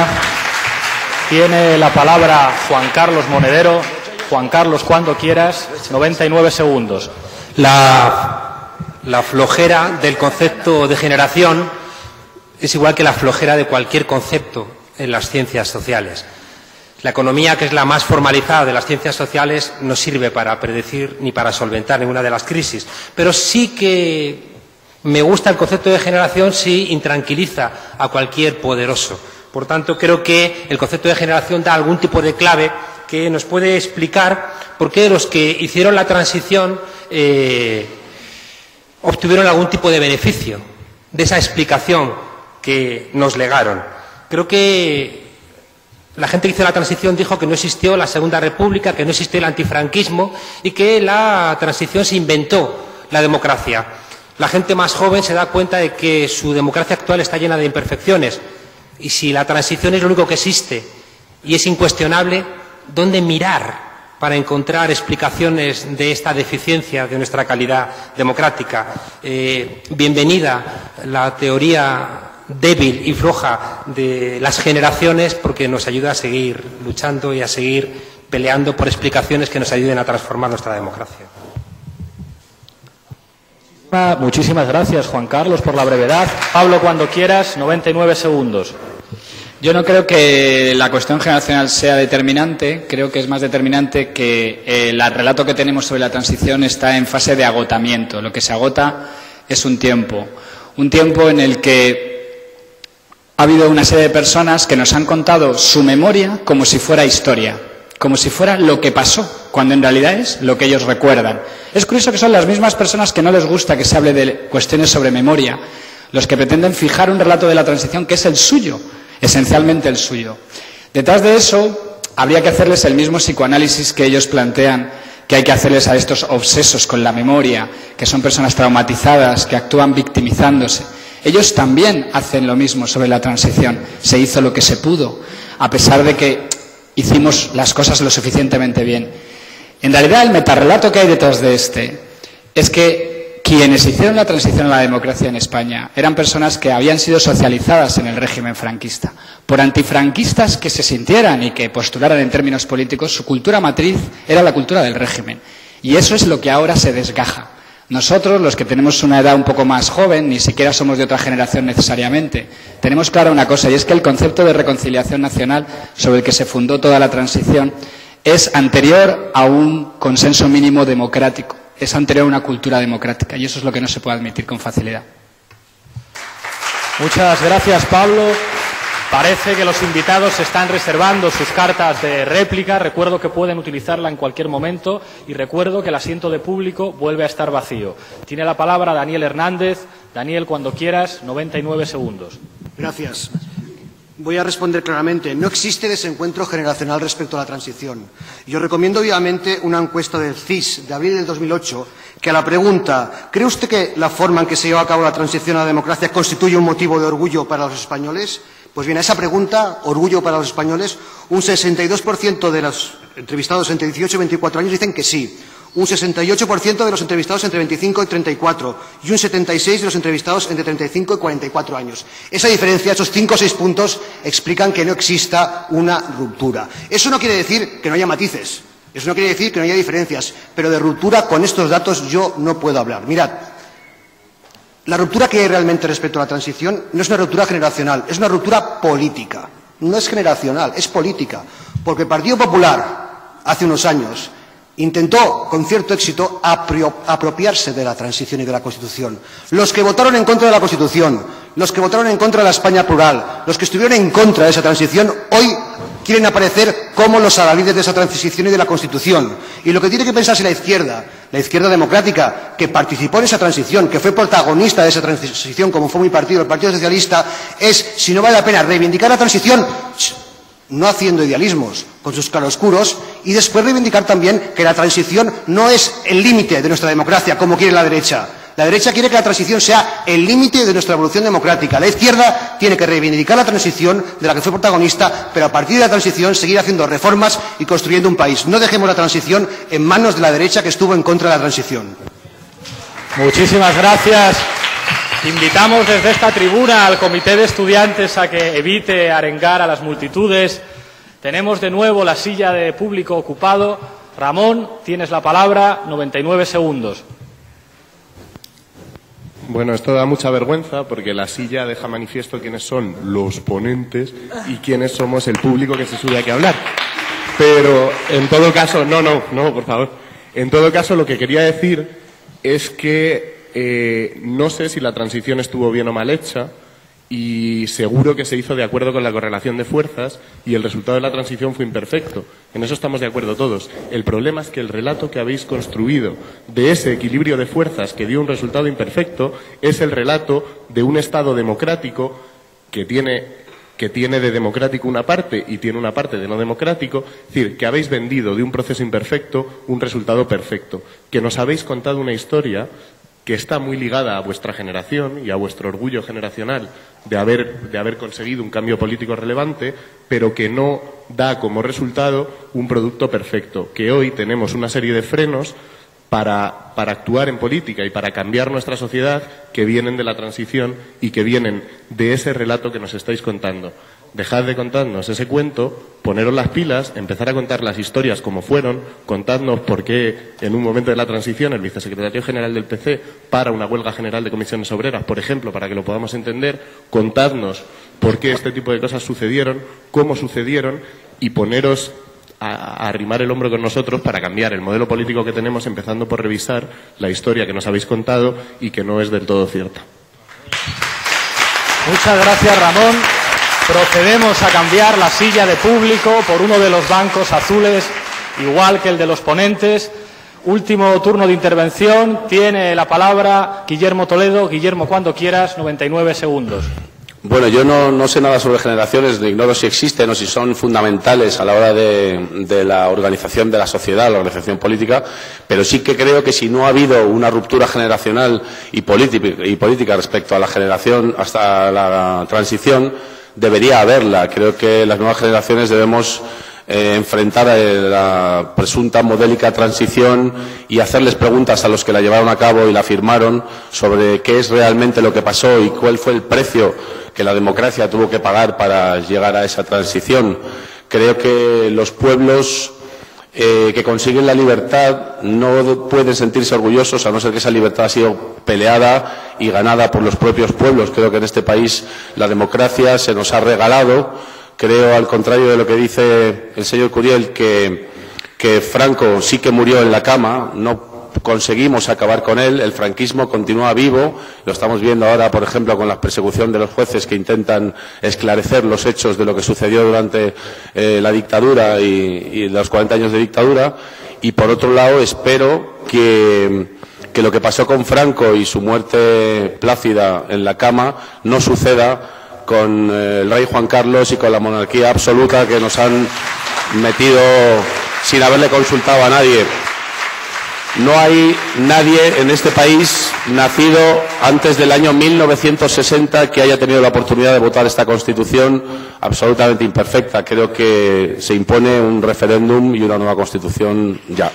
[SPEAKER 2] Tiene la palabra Juan Carlos Monedero. Juan Carlos, cuando quieras, noventa y nueve segundos.
[SPEAKER 19] La, la flojera del concepto de generación es igual que la flojera de cualquier concepto en las ciencias sociales. La economía, que es la más formalizada de las ciencias sociales, no sirve para predecir ni para solventar ninguna de las crisis. Pero sí que me gusta el concepto de generación si intranquiliza a cualquier poderoso. Por tanto, creo que el concepto de generación da algún tipo de clave que nos puede explicar por qué los que hicieron la transición eh, obtuvieron algún tipo de beneficio de esa explicación que nos legaron. Creo que la gente que hizo la transición dijo que no existió la Segunda República, que no existió el antifranquismo y que la transición se inventó la democracia. La gente más joven se da cuenta de que su democracia actual está llena de imperfecciones. Y si la transición es lo único que existe y es incuestionable, ¿dónde mirar para encontrar explicaciones de esta deficiencia de nuestra calidad democrática? Eh, bienvenida la teoría débil y floja de las generaciones, porque nos ayuda a seguir luchando y a seguir peleando por explicaciones que nos ayuden a transformar nuestra democracia.
[SPEAKER 2] Muchísimas gracias, Juan Carlos, por la brevedad. Pablo, cuando quieras, noventa y nueve segundos.
[SPEAKER 20] Yo no creo que la cuestión generacional sea determinante, creo que es más determinante que el relato que tenemos sobre la transición está en fase de agotamiento. Lo que se agota es un tiempo, un tiempo en el que ha habido una serie de personas que nos han contado su memoria como si fuera historia, como si fuera lo que pasó, cuando en realidad es lo que ellos recuerdan. Es curioso que son las mismas personas que no les gusta que se hable de cuestiones sobre memoria, los que pretenden fijar un relato de la transición que es el suyo, esencialmente el suyo. Detrás de eso, habría que hacerles el mismo psicoanálisis que ellos plantean que hay que hacerles a estos obsesos con la memoria, que son personas traumatizadas, que actúan victimizándose. Ellos también hacen lo mismo sobre la transición. Se hizo lo que se pudo, a pesar de que hicimos las cosas lo suficientemente bien. En realidad, el metarrelato que hay detrás de este es que quienes hicieron la transición a la democracia en España eran personas que habían sido socializadas en el régimen franquista. Por antifranquistas que se sintieran y que postularan en términos políticos, su cultura matriz era la cultura del régimen. Y eso es lo que ahora se desgaja. Nosotros, los que tenemos una edad un poco más joven, ni siquiera somos de otra generación necesariamente, tenemos clara una cosa, y es que el concepto de reconciliación nacional sobre el que se fundó toda la transición es anterior a un consenso mínimo democrático, es anterior a una cultura democrática, y eso es lo que no se puede admitir con facilidad.
[SPEAKER 2] Muchas gracias, Pablo. Parece que los invitados están reservando sus cartas de réplica. Recuerdo que pueden utilizarla en cualquier momento y recuerdo que el asiento de público vuelve a estar vacío. Tiene la palabra Daniel Hernández. Daniel, cuando quieras, noventa y nueve segundos.
[SPEAKER 21] Gracias. Voy a responder claramente. No existe desencuentro generacional respecto a la transición. Yo recomiendo obviamente una encuesta del C I S de abril del dos mil ocho que a la pregunta ¿cree usted que la forma en que se lleva a cabo la transición a la democracia constituye un motivo de orgullo para los españoles? Pues bien, a esa pregunta, orgullo para los españoles, un sesenta y dos por ciento de los entrevistados entre dieciocho y veinticuatro años dicen que sí, un sesenta y ocho por ciento de los entrevistados entre veinticinco y treinta y cuatro y un setenta y seis por ciento de los entrevistados entre treinta y cinco y cuarenta y cuatro años. Esa diferencia, esos cinco o seis puntos, explican que no exista una ruptura. Eso no quiere decir que no haya matices, eso no quiere decir que no haya diferencias, pero de ruptura con estos datos yo no puedo hablar. Mirad, La ruptura que hay realmente respecto a la transición no es una ruptura generacional, es una ruptura política. No es generacional, es política. Porque el Partido Popular, hace unos años, intentó, con cierto éxito, apropiarse de la transición y de la Constitución. Los que votaron en contra de la Constitución, los que votaron en contra de la España plural, los que estuvieron en contra de esa transición, hoy quieren aparecer como los adalides de esa transición y de la Constitución. Y lo que tiene que pensarse la izquierda, la izquierda democrática, que participó en esa transición, que fue protagonista de esa transición, como fue mi partido, el Partido Socialista, es, si no vale la pena reivindicar la transición, no haciendo idealismos, con sus claroscuros, y después reivindicar también que la transición no es el límite de nuestra democracia, como quiere la derecha. La derecha quiere que la transición sea el límite de nuestra evolución democrática. La izquierda tiene que reivindicar la transición de la que fue protagonista, pero a partir de la transición seguir haciendo reformas y construyendo un país. No dejemos la transición en manos de la derecha que estuvo en contra de la transición.
[SPEAKER 2] Muchísimas gracias. Invitamos desde esta tribuna al Comité de Estudiantes a que evite arengar a las multitudes. Tenemos de nuevo la silla de público ocupado. Ramón, tienes la palabra, noventa y nueve segundos.
[SPEAKER 1] Bueno, esto da mucha vergüenza porque la silla deja manifiesto quiénes son los ponentes y quiénes somos el público que se sube aquí a hablar. Pero, en todo caso, no, no, no, por favor. En todo caso, lo que quería decir es que eh, no sé si la transición estuvo bien o mal hecha y seguro que se hizo de acuerdo con la correlación de fuerzas y el resultado de la transición fue imperfecto. En eso estamos de acuerdo todos. El problema es que el relato que habéis construido de ese equilibrio de fuerzas que dio un resultado imperfecto es el relato de un Estado democrático que tiene, que tiene de democrático una parte y tiene una parte de no democrático. Es decir, que habéis vendido de un proceso imperfecto un resultado perfecto. Que nos habéis contado una historia que está muy ligada a vuestra generación y a vuestro orgullo generacional de haber, de haber conseguido un cambio político relevante, pero que no da como resultado un producto perfecto, que hoy tenemos una serie de frenos para, para actuar en política y para cambiar nuestra sociedad que vienen de la transición y que vienen de ese relato que nos estáis contando. Dejad de contarnos ese cuento, poneros las pilas, empezar a contar las historias como fueron, contadnos por qué en un momento de la transición el vicesecretario general del P C para una huelga general de comisiones obreras, por ejemplo, para que lo podamos entender, contadnos por qué este tipo de cosas sucedieron, cómo sucedieron y poneros a, a arrimar el hombro con nosotros para cambiar el modelo político que tenemos, empezando por revisar la historia que nos habéis contado y que no es del todo cierta.
[SPEAKER 2] Muchas gracias, Ramón. Procedemos a cambiar la silla de público por uno de los bancos azules, igual que el de los ponentes. Último turno de intervención. Tiene la palabra Guillermo Toledo. Guillermo, cuando quieras, noventa y nueve segundos.
[SPEAKER 22] Bueno, yo no, no sé nada sobre generaciones, ni ignoro si existen o si son fundamentales a la hora de, de la organización de la sociedad, la organización política, pero sí que creo que si no ha habido una ruptura generacional y, y política respecto a la generación hasta la transición, debería haberla. Creo que las nuevas generaciones debemos eh, enfrentar a la presunta modélica transición y hacerles preguntas a los que la llevaron a cabo y la firmaron sobre qué es realmente lo que pasó y cuál fue el precio que la democracia tuvo que pagar para llegar a esa transición. Creo que los pueblos eh, que consiguen la libertad no pueden sentirse orgullosos a no ser que esa libertad ha sido peleada y ganada por los propios pueblos. Creo que en este país la democracia se nos ha regalado. Creo, al contrario de lo que dice el señor Curiel, que, que Franco sí que murió en la cama, no conseguimos acabar con él, el franquismo continúa vivo, lo estamos viendo ahora, por ejemplo, con la persecución de los jueces que intentan esclarecer los hechos de lo que sucedió durante eh, la dictadura y, y los cuarenta años de dictadura, y por otro lado espero que, que lo que pasó con Franco y su muerte plácida en la cama no suceda con eh, el rey Juan Carlos y con la monarquía absoluta que nos han metido sin haberle consultado a nadie. No hay nadie en este país nacido antes del año mil novecientos sesenta que haya tenido la oportunidad de votar esta Constitución absolutamente imperfecta. Creo que se impone un referéndum y una nueva Constitución ya.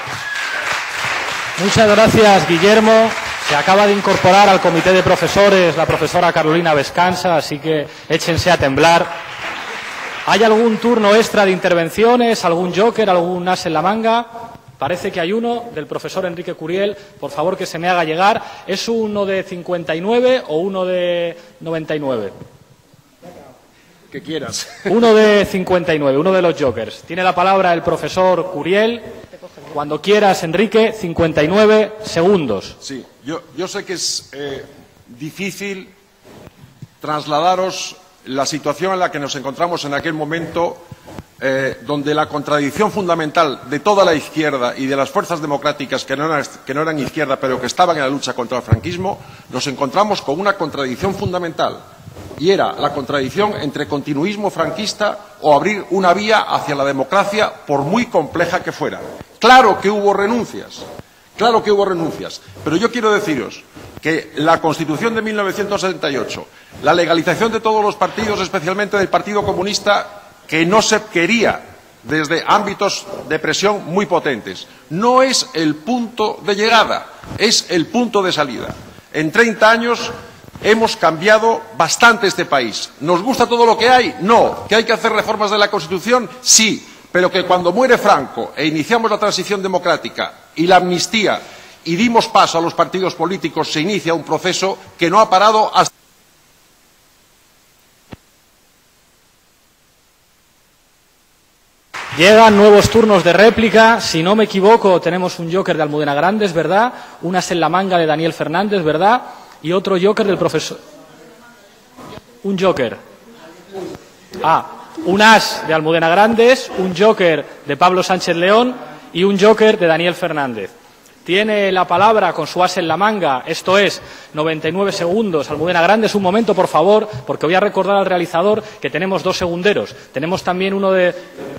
[SPEAKER 2] Muchas gracias, Guillermo. Se acaba de incorporar al comité de profesores la profesora Carolina Vescansa, así que échense a temblar. ¿Hay algún turno extra de intervenciones, algún joker, algún as en la manga? Parece que hay uno del profesor Enrique Curiel, por favor que se me haga llegar. ¿Es uno de cincuenta y nueve o uno de noventa y nueve?
[SPEAKER 3] Que quieras.
[SPEAKER 2] Uno de cincuenta y nueve, uno de los jokers. Tiene la palabra el profesor Curiel. Cuando quieras, Enrique, cincuenta y nueve segundos.
[SPEAKER 16] Sí, yo, yo sé que es eh, difícil trasladaros la situación en la que nos encontramos en aquel momento, eh, donde la contradicción fundamental de toda la izquierda y de las fuerzas democráticas que no, eran, que no eran izquierda pero que estaban en la lucha contra el franquismo, nos encontramos con una contradicción fundamental, y era la contradicción entre continuismo franquista o abrir una vía hacia la democracia, por muy compleja que fuera. Claro que hubo renuncias, claro que hubo renuncias, pero yo quiero deciros que la Constitución de mil novecientos setenta y ocho, la legalización de todos los partidos, especialmente del Partido Comunista, que no se quería desde ámbitos de presión muy potentes, no es el punto de llegada, es el punto de salida. En treinta años hemos cambiado bastante este país. ¿Nos gusta todo lo que hay? No. ¿Que hay que hacer reformas de la Constitución? Sí. Pero que cuando muere Franco e iniciamos la transición democrática y la amnistía y dimos paso a los partidos políticos, se inicia un proceso que no ha parado hasta...
[SPEAKER 2] Llegan nuevos turnos de réplica. Si no me equivoco, tenemos un joker de Almudena Grandes, ¿verdad? Un as en la manga de Daniel Fernández, ¿verdad? Y otro joker del profesor... Un joker. Ah, un as de Almudena Grandes, un joker de Pablo Sánchez León y un joker de Daniel Fernández. Tiene la palabra con su as en la manga, esto es, noventa y nueve segundos. Almudena Grandes, un momento, por favor, porque voy a recordar al realizador que tenemos dos segunderos. Tenemos también uno de...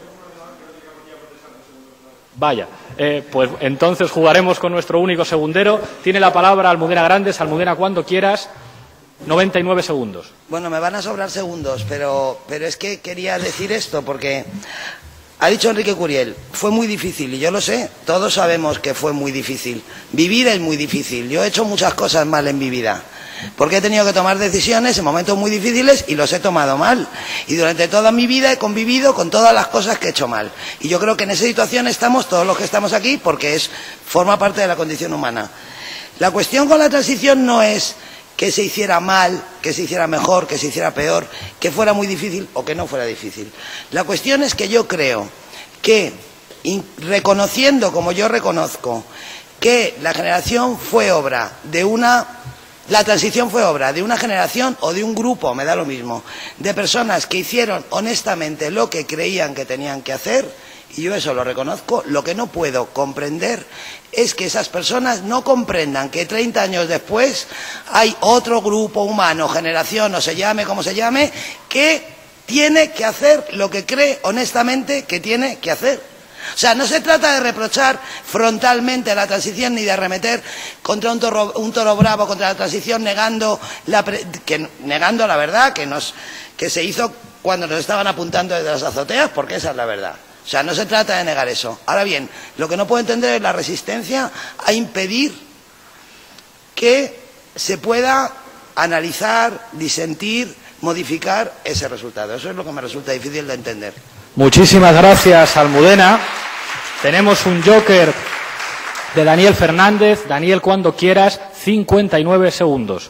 [SPEAKER 2] Vaya, eh, pues entonces jugaremos con nuestro único segundero. Tiene la palabra Almudena Grandes. Almudena, cuando quieras. noventa y nueve segundos.
[SPEAKER 18] Bueno, me van a sobrar segundos, pero, pero es que quería decir esto porque ha dicho Enrique Curiel, fue muy difícil, y yo lo sé, todos sabemos que fue muy difícil. Vivir es muy difícil. Yo he hecho muchas cosas mal en mi vida, porque he tenido que tomar decisiones en momentos muy difíciles y los he tomado mal. Y durante toda mi vida he convivido con todas las cosas que he hecho mal. Y yo creo que en esa situación estamos todos los que estamos aquí, porque es, forma parte de la condición humana. La cuestión con la transición no es que se hiciera mal, que se hiciera mejor, que se hiciera peor, que fuera muy difícil o que no fuera difícil. La cuestión es que yo creo que, reconociendo como yo reconozco, que la generación fue obra de una... La transición fue obra de una generación o de un grupo, me da lo mismo, de personas que hicieron honestamente lo que creían que tenían que hacer, y yo eso lo reconozco. Lo que no puedo comprender es que esas personas no comprendan que treinta años después hay otro grupo humano, generación, o se llame como se llame, que tiene que hacer lo que cree honestamente que tiene que hacer. O sea, no se trata de reprochar frontalmente la transición ni de arremeter contra un toro, un toro bravo contra la transición, negando la, pre, que, negando la verdad que, nos, que se hizo cuando nos estaban apuntando desde las azoteas, porque esa es la verdad. O sea, no se trata de negar eso. Ahora bien, lo que no puedo entender es la resistencia a impedir que se pueda analizar, disentir, modificar ese resultado. Eso es lo que me resulta difícil de entender.
[SPEAKER 2] Muchísimas gracias, Almudena. Tenemos un joker de Daniel Fernández. Daniel, cuando quieras, cincuenta y nueve segundos.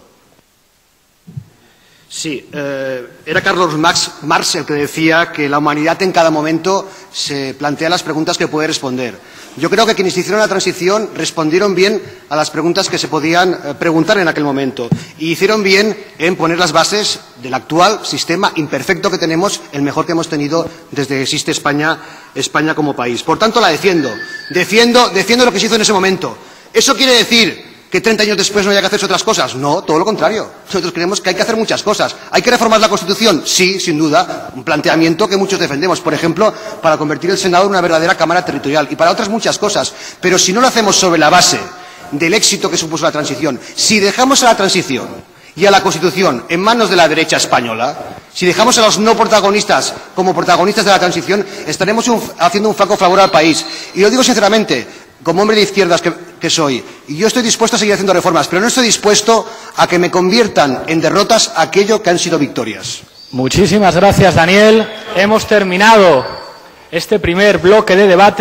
[SPEAKER 21] Sí, eh, era Carlos Marx, Marx el que decía que la humanidad en cada momento se plantea las preguntas que puede responder. Yo creo que quienes hicieron la transición respondieron bien a las preguntas que se podían eh, preguntar en aquel momento, y hicieron bien en poner las bases del actual sistema imperfecto que tenemos, el mejor que hemos tenido desde que existe España, España como país. Por tanto, la defiendo. Defiendo, defiendo lo que se hizo en ese momento. ¿Eso quiere decir que treinta años después no haya que hacer otras cosas? No, todo lo contrario. Nosotros creemos que hay que hacer muchas cosas. ¿Hay que reformar la Constitución? Sí, sin duda. Un planteamiento que muchos defendemos, por ejemplo, para convertir el Senado en una verdadera Cámara territorial, y para otras muchas cosas. Pero si no lo hacemos sobre la base del éxito que supuso la transición, si dejamos a la transición y a la Constitución en manos de la derecha española, si dejamos a los no protagonistas como protagonistas de la transición, estaremos un, haciendo un flaco favor al país. Y lo digo sinceramente, como hombre de izquierdas que, que soy, y yo estoy dispuesto a seguir haciendo reformas, pero no estoy dispuesto a que me conviertan en derrotas aquello que han sido victorias.
[SPEAKER 2] Muchísimas gracias, Daniel. Hemos terminado este primer bloque de debate.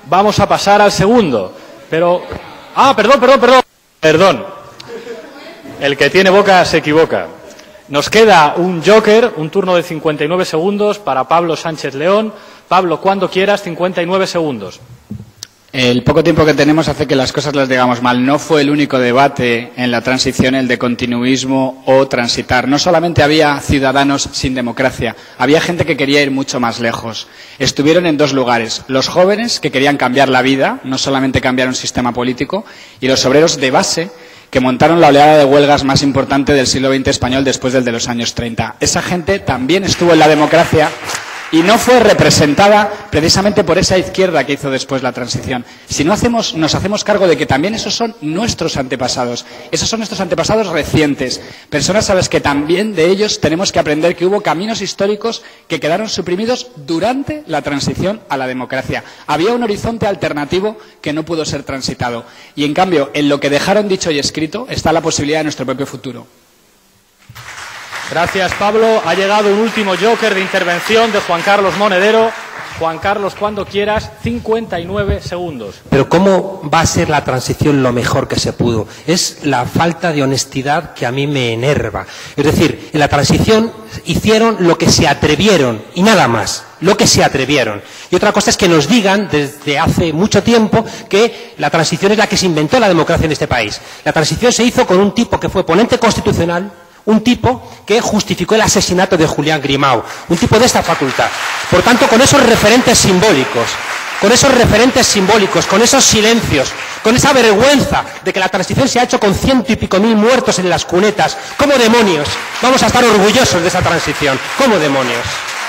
[SPEAKER 2] vamos a pasar al segundo. Pero... Ah, perdón, perdón, perdón. Perdón. El que tiene boca se equivoca. Nos queda un joker, un turno de cincuenta y nueve segundos para Pablo Sánchez León. Pablo, cuando quieras, cincuenta y nueve segundos.
[SPEAKER 20] El poco tiempo que tenemos hace que las cosas las digamos mal. No fue el único debate en la transición el de continuismo o transitar. No solamente había ciudadanos sin democracia, había gente que quería ir mucho más lejos. Estuvieron en dos lugares. Los jóvenes, que querían cambiar la vida, no solamente cambiar un sistema político, y los obreros de base, que montaron la oleada de huelgas más importante del siglo veinte español después del de los años treinta. Esa gente también estuvo en la democracia y no fue representada precisamente por esa izquierda que hizo después la transición. Si no hacemos, nos hacemos cargo de que también esos son nuestros antepasados, esos son nuestros antepasados recientes, personas a las que también de ellos tenemos que aprender que hubo caminos históricos que quedaron suprimidos durante la transición a la democracia. Había un horizonte alternativo que no pudo ser transitado y, en cambio, en lo que dejaron dicho y escrito está la posibilidad de nuestro propio futuro.
[SPEAKER 2] Gracias, Pablo. Ha llegado un último joker de intervención de Juan Carlos Monedero. Juan Carlos, cuando quieras, cincuenta y nueve segundos.
[SPEAKER 4] Pero ¿cómo va a ser la transición lo mejor que se pudo? Es la falta de honestidad que a mí me enerva. Es decir, en la transición hicieron lo que se atrevieron y nada más, lo que se atrevieron. Y otra cosa es que nos digan desde hace mucho tiempo que la transición es la que se inventó la democracia en este país. La transición se hizo con un tipo que fue ponente constitucional, un tipo que justificó el asesinato de Julián Grimau, un tipo de esta facultad. Por tanto, con esos referentes simbólicos, con esos referentes simbólicos, con esos silencios, con esa vergüenza de que la transición se ha hecho con ciento y pico mil muertos en las cunetas, ¿cómo demonios vamos a estar orgullosos de esa transición? ¿Cómo demonios?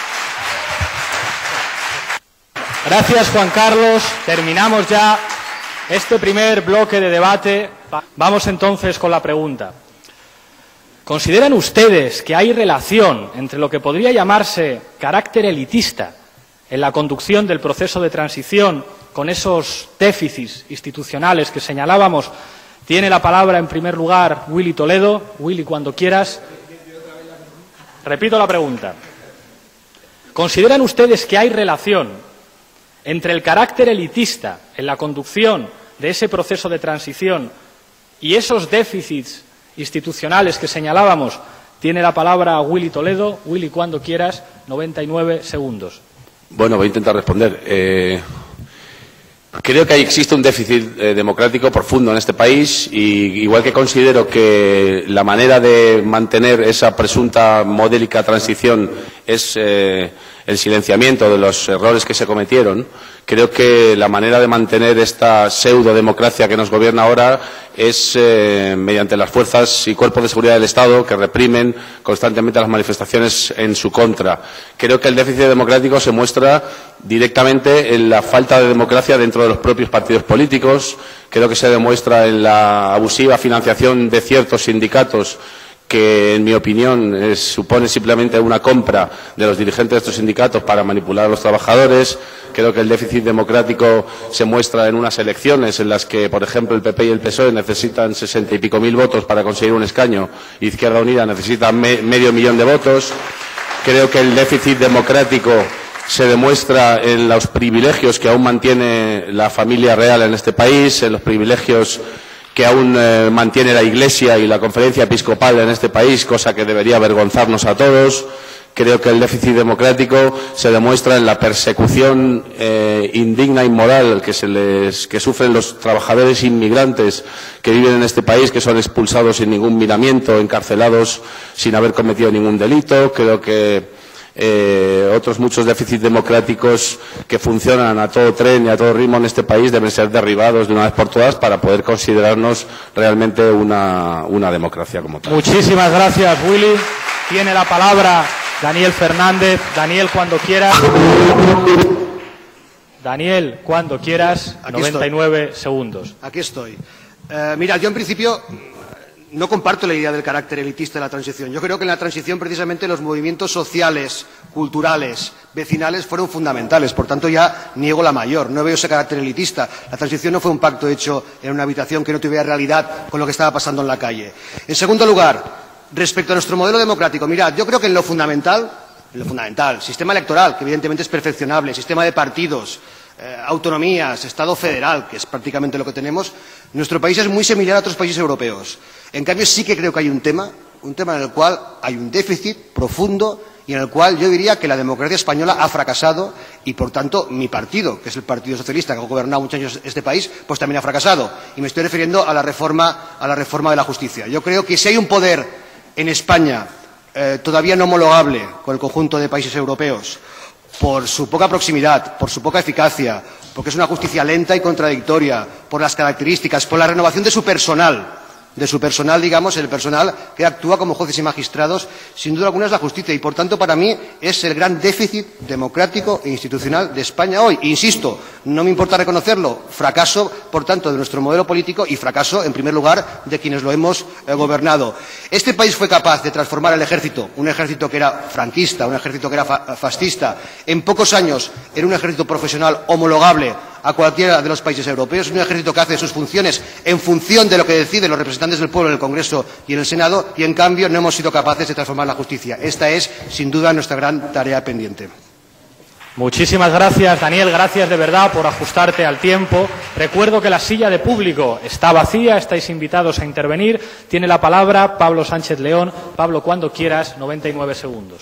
[SPEAKER 2] Gracias, Juan Carlos. Terminamos ya este primer bloque de debate. Vamos entonces con la pregunta. ¿Consideran ustedes que hay relación entre lo que podría llamarse carácter elitista en la conducción del proceso de transición con esos déficits institucionales que señalábamos? Tiene la palabra en primer lugar Willy Toledo. Willy, cuando quieras. Repito la pregunta. ¿Consideran ustedes que hay relación entre el carácter elitista en la conducción de ese proceso de transición y esos déficits institucionales que señalábamos? Tiene la palabra Willy Toledo. Willy, cuando quieras, noventa y nueve segundos.
[SPEAKER 22] Bueno, voy a intentar responder. Eh, creo que ahí existe un déficit eh, democrático profundo en este país y igual que considero que la manera de mantener esa presunta modélica transición es eh, el silenciamiento de los errores que se cometieron, creo que la manera de mantener esta pseudo-democracia que nos gobierna ahora es eh, mediante las fuerzas y cuerpos de seguridad del Estado que reprimen constantemente las manifestaciones en su contra. Creo que el déficit democrático se muestra directamente en la falta de democracia dentro de los propios partidos políticos. Creo que se demuestra en la abusiva financiación de ciertos sindicatos que, en mi opinión, es, supone simplemente una compra de los dirigentes de estos sindicatos para manipular a los trabajadores. Creo que el déficit democrático se muestra en unas elecciones en las que, por ejemplo, el P P y el P S O E necesitan sesenta y pico mil votos para conseguir un escaño y Izquierda Unida necesita me, medio millón de votos. Creo que el déficit democrático se demuestra en los privilegios que aún mantiene la familia real en este país, en los privilegios que aún eh, mantiene la Iglesia y la Conferencia Episcopal en este país, cosa que debería avergonzarnos a todos. Creo que el déficit democrático se demuestra en la persecución eh, indigna e inmoral que, se les, que sufren los trabajadores inmigrantes que viven en este país, que son expulsados sin ningún miramiento, encarcelados sin haber cometido ningún delito. Creo que Eh, otros muchos déficits democráticos que funcionan a todo tren y a todo ritmo en este país deben ser derribados de una vez por todas para poder considerarnos realmente una, una democracia como tal.
[SPEAKER 2] Muchísimas gracias, Willy. Tiene la palabra Daniel Fernández. Daniel, cuando quieras. Daniel, cuando quieras,
[SPEAKER 21] Aquí
[SPEAKER 2] noventa y nueve
[SPEAKER 21] estoy.
[SPEAKER 2] segundos.
[SPEAKER 21] Aquí estoy. Eh, mira, yo en principio no comparto la idea del carácter elitista de la transición. Yo creo que en la transición precisamente los movimientos sociales, culturales, vecinales fueron fundamentales. Por tanto, ya niego la mayor. No veo ese carácter elitista. La transición no fue un pacto hecho en una habitación que no tuviera realidad con lo que estaba pasando en la calle. En segundo lugar, respecto a nuestro modelo democrático, mirad, yo creo que en lo fundamental, en lo fundamental, sistema electoral, que evidentemente es perfeccionable, sistema de partidos, eh, autonomías, Estado federal, que es prácticamente lo que tenemos, nuestro país es muy similar a otros países europeos. En cambio, sí que creo que hay un tema, un tema en el cual hay un déficit profundo y en el cual yo diría que la democracia española ha fracasado y, por tanto, mi partido, que es el Partido Socialista, que ha gobernado muchos años este país, pues también ha fracasado. Y me estoy refiriendo a la reforma, a la reforma de la justicia. Yo creo que si hay un poder en España eh, todavía no homologable con el conjunto de países europeos, por su poca proximidad, por su poca eficacia, porque es una justicia lenta y contradictoria, por las características, por la renovación de su personal, de su personal, digamos, el personal que actúa como jueces y magistrados, sin duda alguna es la justicia y, por tanto, para mí es el gran déficit democrático e institucional de España hoy. E insisto, no me importa reconocerlo, fracaso, por tanto, de nuestro modelo político y fracaso, en primer lugar, de quienes lo hemos eh, gobernado. Este país fue capaz de transformar el ejército, un ejército que era franquista, un ejército que era fa fascista, en pocos años en un ejército profesional homologable a cualquiera de los países europeos, un ejército que hace sus funciones en función de lo que deciden los representantes del pueblo en el Congreso y en el Senado, y en cambio no hemos sido capaces de transformar la justicia. Esta es, sin duda, nuestra gran tarea pendiente.
[SPEAKER 2] Muchísimas gracias, Daniel, gracias de verdad por ajustarte al tiempo. Recuerdo que la silla de público está vacía, estáis invitados a intervenir. Tiene la palabra Pablo Sánchez León. Pablo, cuando quieras, noventa y nueve segundos.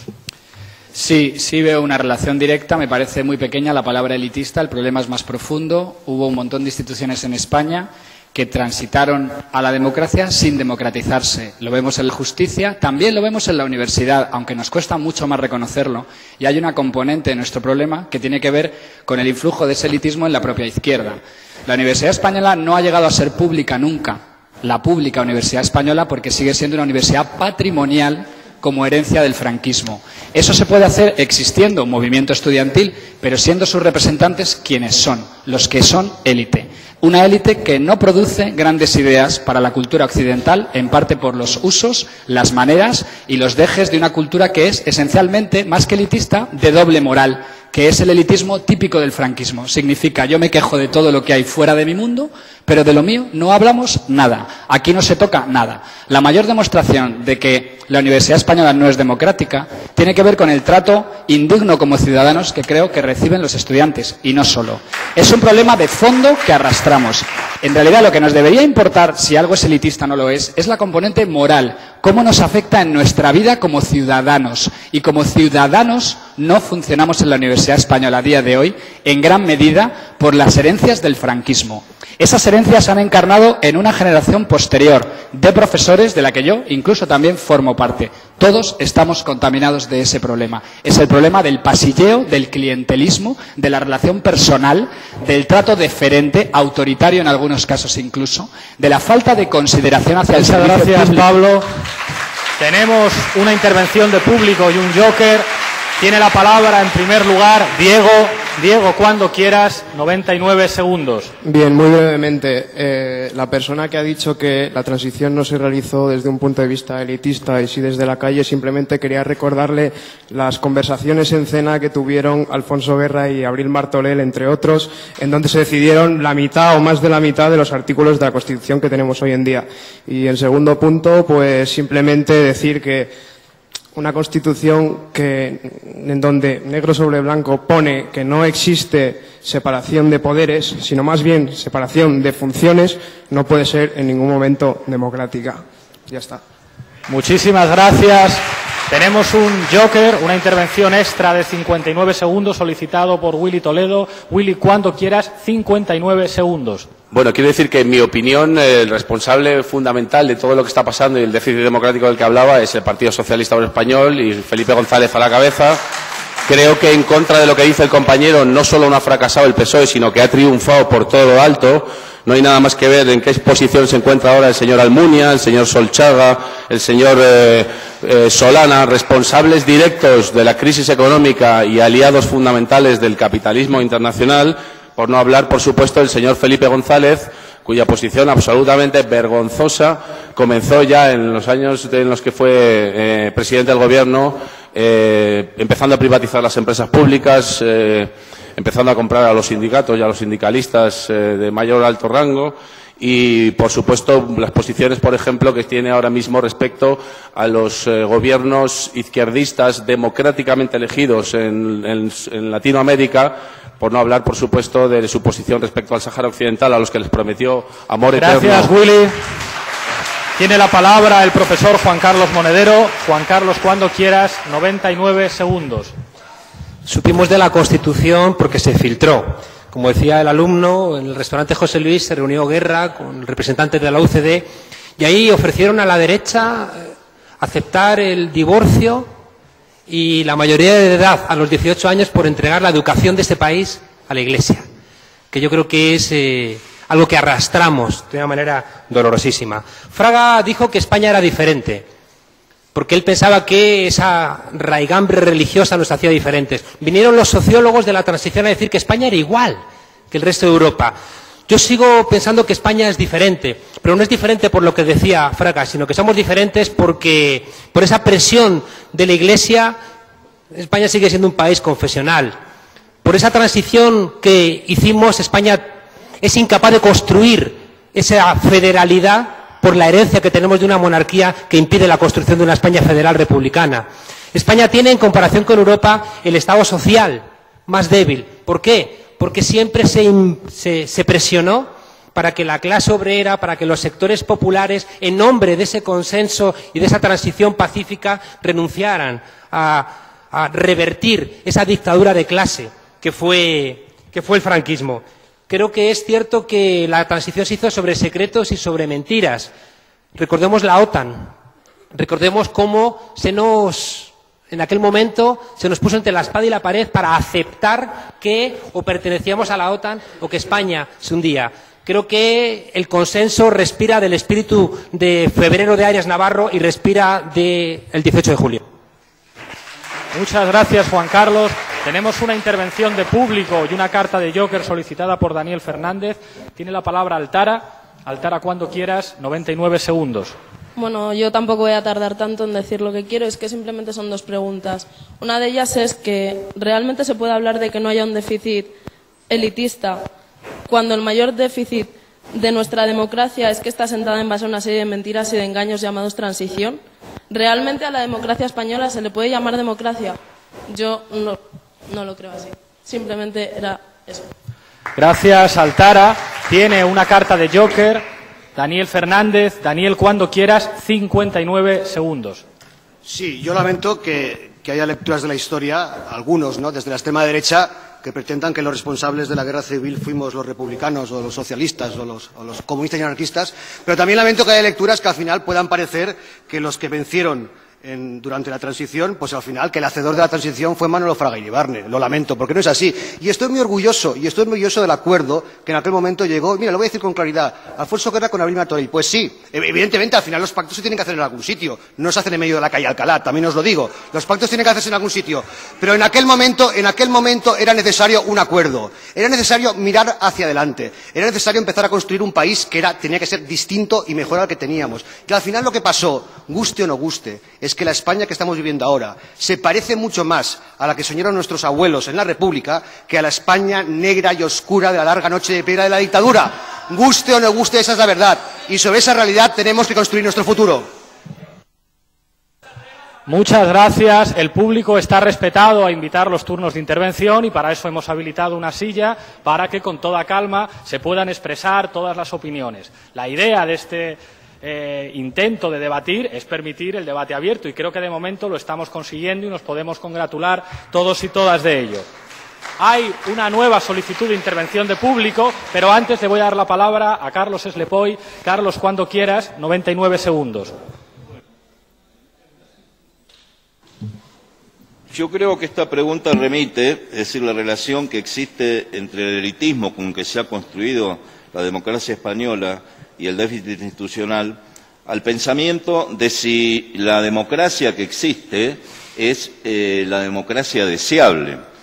[SPEAKER 20] Sí, sí veo una relación directa, me parece muy pequeña la palabra elitista, el problema es más profundo. Hubo un montón de instituciones en España que transitaron a la democracia sin democratizarse. Lo vemos en la justicia, también lo vemos en la universidad, aunque nos cuesta mucho más reconocerlo. Y hay una componente de nuestro problema que tiene que ver con el influjo de ese elitismo en la propia izquierda. La Universidad Española no ha llegado a ser pública nunca, la pública Universidad Española, porque sigue siendo una universidad patrimonial como herencia del franquismo. Eso se puede hacer existiendo un movimiento estudiantil, pero siendo sus representantes quienes son, los que son élite. Una élite que no produce grandes ideas para la cultura occidental, en parte por los usos, las maneras y los dejes de una cultura que es esencialmente, más que elitista, de doble moral, que es el elitismo típico del franquismo. Significa, yo me quejo de todo lo que hay fuera de mi mundo, pero de lo mío no hablamos nada. Aquí no se toca nada. La mayor demostración de que la Universidad Española no es democrática tiene que ver con el trato indigno como ciudadanos que creo que reciben los estudiantes, y no solo. Es un problema de fondo que arrastramos. En realidad, lo que nos debería importar, si algo es elitista o no lo es, es la componente moral. Cómo nos afecta en nuestra vida como ciudadanos. Y como ciudadanos no funcionamos en la Universidad Española a día de hoy, en gran medida por las herencias del franquismo. Esas herencias se han encarnado en una generación posterior de profesores de la que yo incluso también formo parte. Todos estamos contaminados de ese problema. Es el problema del pasilleo, del clientelismo, de la relación personal, del trato deferente, autoritario en algunos casos incluso, de la falta de consideración hacia el servicio público.
[SPEAKER 2] Muchas gracias, Pablo. Tenemos una intervención de público y un joker. Tiene la palabra en primer lugar Diego. Diego, cuando quieras, noventa y nueve segundos.
[SPEAKER 5] Bien, muy brevemente. Eh, la persona que ha dicho que la transición no se realizó desde un punto de vista elitista y sí desde la calle, simplemente quería recordarle las conversaciones en cena que tuvieron Alfonso Guerra y Abril Martorell, entre otros, en donde se decidieron la mitad o más de la mitad de los artículos de la Constitución que tenemos hoy en día. Y en segundo punto, pues simplemente decir que una Constitución que, en donde negro sobre blanco pone que no existe separación de poderes, sino más bien separación de funciones, no puede ser en ningún momento democrática. Ya está.
[SPEAKER 2] Muchísimas gracias. Tenemos un joker, una intervención extra de cincuenta y nueve segundos solicitado por Willy Toledo. Willy, cuando quieras, cincuenta y nueve segundos.
[SPEAKER 22] Bueno, quiero decir que, en mi opinión, el responsable fundamental de todo lo que está pasando y el déficit democrático del que hablaba es el Partido Socialista Obrero Español y Felipe González a la cabeza. Creo que, en contra de lo que dice el compañero, no solo no ha fracasado el P S O E, sino que ha triunfado por todo lo alto. No hay nada más que ver en qué posición se encuentra ahora el señor Almunia, el señor Solchaga, el señor eh, eh, Solana, responsables directos de la crisis económica y aliados fundamentales del capitalismo internacional. Por no hablar, por supuesto, del señor Felipe González, cuya posición absolutamente vergonzosa comenzó ya en los años en los que fue eh, presidente del Gobierno, eh, empezando a privatizar las empresas públicas, eh, empezando a comprar a los sindicatos y a los sindicalistas eh, de mayor alto rango, y, por supuesto, las posiciones, por ejemplo, que tiene ahora mismo respecto a los eh, gobiernos izquierdistas democráticamente elegidos en, en, en Latinoamérica, por no hablar, por supuesto, de su posición respecto al Sáhara Occidental, a los que les prometió amor eterno.
[SPEAKER 2] Gracias, Willy. Tiene la palabra el profesor Juan Carlos Monedero. Juan Carlos, cuando quieras, noventa y nueve segundos.
[SPEAKER 4] Supimos de la Constitución porque se filtró. Como decía el alumno, en el restaurante José Luis se reunió Guerra con representantes de la U C D y ahí ofrecieron a la derecha aceptar el divorcio y la mayoría de edad a los dieciocho años por entregar la educación de este país a la Iglesia, que yo creo que es eh, algo que arrastramos de una manera dolorosísima. Fraga dijo que España era diferente, porque él pensaba que esa raigambre religiosa nos hacía diferentes. Vinieron los sociólogos de la transición a decir que España era igual que el resto de Europa. Yo sigo pensando que España es diferente, pero no es diferente por lo que decía Fraga, sino que somos diferentes porque por esa presión de la Iglesia España sigue siendo un país confesional. Por esa transición que hicimos, España es incapaz de construir esa federalidad por la herencia que tenemos de una monarquía que impide la construcción de una España federal republicana. España tiene, en comparación con Europa, el Estado social más débil. ¿Por qué? Porque siempre se, se, se presionó para que la clase obrera, para que los sectores populares, en nombre de ese consenso y de esa transición pacífica, renunciaran a, a revertir esa dictadura de clase que fue, que fue el franquismo. Creo que es cierto que la transición se hizo sobre secretos y sobre mentiras. Recordemos la OTAN. Recordemos cómo se nos, en aquel momento, se nos puso entre la espada y la pared para aceptar que o pertenecíamos a la OTAN o que España se hundía. Creo que el consenso respira del espíritu de febrero de Arias Navarro y respira del dieciocho de julio.
[SPEAKER 2] Muchas gracias, Juan Carlos. Tenemos una intervención de público y una carta de Joker solicitada por Daniel Fernández. Tiene la palabra Altara. Altara, cuando quieras, noventa y nueve segundos.
[SPEAKER 6] Bueno, yo tampoco voy a tardar tanto en decir lo que quiero, es que simplemente son dos preguntas. Una de ellas es que realmente se puede hablar de que no haya un déficit elitista cuando el mayor déficit de nuestra democracia es que está sentada en base a una serie de mentiras y de engaños llamados transición. ¿Realmente a la democracia española se le puede llamar democracia? Yo no, no lo creo así. Simplemente era eso.
[SPEAKER 2] Gracias, Altara. Tiene una carta de Joker. Daniel Fernández. Daniel, cuando quieras, cincuenta y nueve segundos.
[SPEAKER 21] Sí, yo lamento que, que haya lecturas de la historia, algunos, ¿no?, desde la extrema derecha, que pretendan que los responsables de la guerra civil fuimos los republicanos o los socialistas o los, o los comunistas y anarquistas, pero también lamento que haya lecturas que al final puedan parecer que los que vencieron en, durante la transición, pues al final que el hacedor de la transición fue Manolo Fraga Iribarne. Lo lamento, porque no es así. Y estoy muy orgulloso, y estoy muy orgulloso del acuerdo que en aquel momento llegó. Mira, lo voy a decir con claridad. Alfonso Guerra con Abril Martorell. Pues sí, evidentemente al final los pactos se tienen que hacer en algún sitio. No se hacen en medio de la calle Alcalá, también os lo digo. Los pactos tienen que hacerse en algún sitio. Pero en aquel momento, en aquel momento era necesario un acuerdo. Era necesario mirar hacia adelante. Era necesario empezar a construir un país que era, tenía que ser distinto y mejor al que teníamos. Y al final lo que pasó, guste o no guste, es que la España que estamos viviendo ahora se parece mucho más a la que soñaron nuestros abuelos en la República que a la España negra y oscura de la larga noche de piedra de la dictadura. Guste o no guste, esa es la verdad. Y sobre esa realidad tenemos que construir nuestro futuro.
[SPEAKER 2] Muchas gracias. El público está respetado a invitar los turnos de intervención y para eso hemos habilitado una silla para que con toda calma se puedan expresar todas las opiniones. La idea de este eh, intento de debatir es permitir el debate abierto y creo que de momento lo estamos consiguiendo y nos podemos congratular todos y todas de ello. Hay una nueva solicitud de intervención de público, pero antes le voy a dar la palabra a Carlos Eslepoy. Carlos, cuando quieras, noventa y nueve segundos.
[SPEAKER 17] Yo creo que esta pregunta remite, es decir, la relación que existe entre el elitismo con que se ha construido la democracia española y el déficit institucional, al pensamiento de si la democracia que existe es eh, la democracia deseable.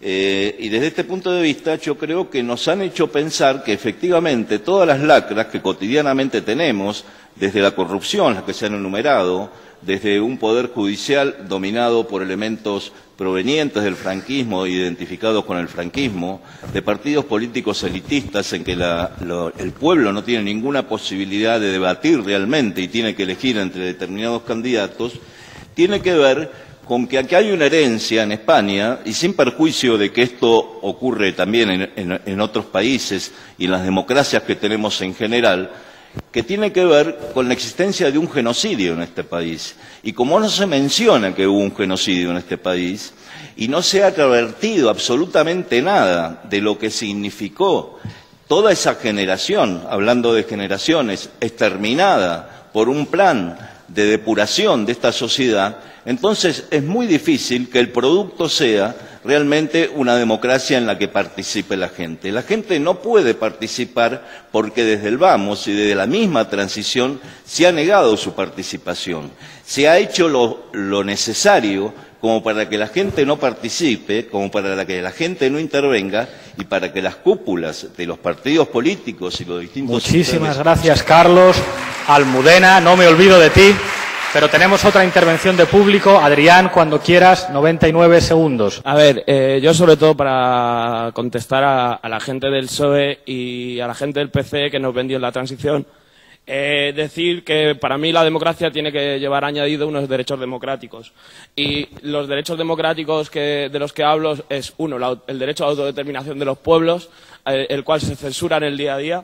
[SPEAKER 17] Eh, y desde este punto de vista yo creo que nos han hecho pensar que efectivamente todas las lacras que cotidianamente tenemos, desde la corrupción, las que se han enumerado, desde un poder judicial dominado por elementos provenientes del franquismo, identificados con el franquismo, de partidos políticos elitistas en que la, lo, el pueblo no tiene ninguna posibilidad de debatir realmente y tiene que elegir entre determinados candidatos, tiene que ver con que aquí hay una herencia en España, y sin perjuicio de que esto ocurre también en, en, en otros países y en las democracias que tenemos en general, que tiene que ver con la existencia de un genocidio en este país. Y como no se menciona que hubo un genocidio en este país, y no se ha revertido absolutamente nada de lo que significó toda esa generación, hablando de generaciones, exterminada por un plan de depuración de esta sociedad, entonces es muy difícil que el producto sea realmente una democracia en la que participe la gente. La gente no puede participar porque desde el vamos y desde la misma transición se ha negado su participación. Se ha hecho lo, lo necesario como para que la gente no participe, como para que la gente no intervenga y para que las cúpulas de los partidos políticos y los distintos...
[SPEAKER 2] Muchísimas gracias, Carlos. Almudena, no me olvido de ti. Pero tenemos otra intervención de público. Adrián, cuando quieras, noventa y nueve segundos.
[SPEAKER 7] A ver, eh, yo sobre todo para contestar a, a la gente del P S O E y a la gente del P C que nos vendió en la transición, eh, decir que para mí la democracia tiene que llevar añadido unos derechos democráticos. Y los derechos democráticos que, de los que hablo es, uno, la, el derecho a la autodeterminación de los pueblos, eh, el cual se censura en el día a día.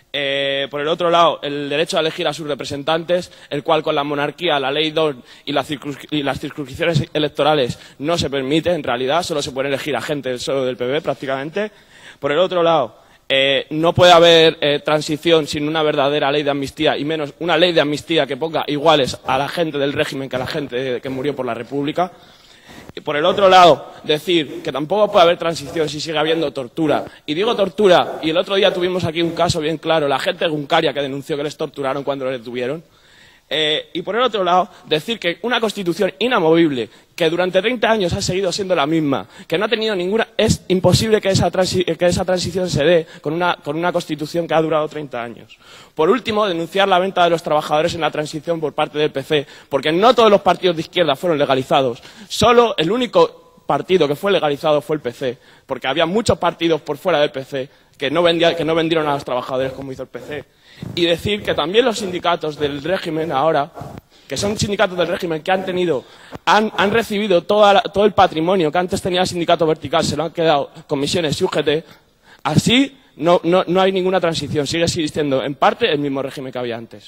[SPEAKER 7] Eh, por el otro lado, el derecho a elegir a sus representantes, el cual con la monarquía, la ley D O N y las, y las circunscripciones electorales no se permite, en realidad, solo se puede elegir a gente solo del P B prácticamente. Por el otro lado, eh, no puede haber eh, transición sin una verdadera ley de amnistía, y menos una ley de amnistía que ponga iguales a la gente del régimen que a la gente que murió por la República. Y por el otro lado, decir que tampoco puede haber transición si sigue habiendo tortura. Y digo tortura, y el otro día tuvimos aquí un caso bien claro, la gente de Guncaria que denunció que les torturaron cuando les detuvieron. Eh, y por el otro lado, decir que una constitución inamovible, que durante treinta años ha seguido siendo la misma, que no ha tenido ninguna... Es imposible que esa, transi que esa transición se dé con una, con una constitución que ha durado treinta años. Por último, denunciar la venta de los trabajadores en la transición por parte del P C, porque no todos los partidos de izquierda fueron legalizados. Solo el único partido que fue legalizado fue el P C, porque había muchos partidos por fuera del P C que no, vendía, que no vendieron a los trabajadores como hizo el P C. Y decir que también los sindicatos del régimen ahora, que son sindicatos del régimen que han tenido, han, han recibido toda la, todo el patrimonio que antes tenía el sindicato vertical, se lo han quedado comisiones y U G T, así no, no, no hay ninguna transición, sigue existiendo en parte el mismo régimen que había antes.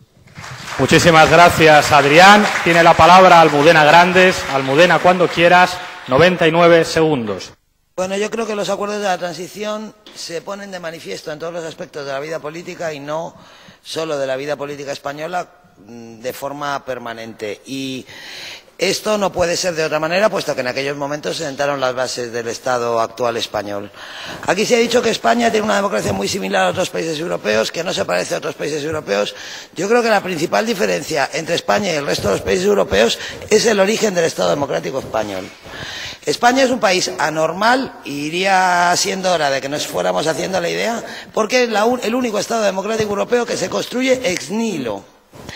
[SPEAKER 2] Muchísimas gracias, Adrián. Tiene la palabra Almudena Grandes. Almudena, cuando quieras, noventa y nueve segundos.
[SPEAKER 18] Bueno, yo creo que los acuerdos de la transición se ponen de manifiesto en todos los aspectos de la vida política y no solo de la vida política española de forma permanente. Y esto no puede ser de otra manera, puesto que en aquellos momentos se sentaron las bases del Estado actual español. Aquí se ha dicho que España tiene una democracia muy similar a otros países europeos, que no se parece a otros países europeos. Yo creo que la principal diferencia entre España y el resto de los países europeos es el origen del Estado democrático español. España es un país anormal y iría siendo hora de que nos fuéramos haciendo la idea, porque es la, el único Estado democrático europeo que se construye ex nihilo,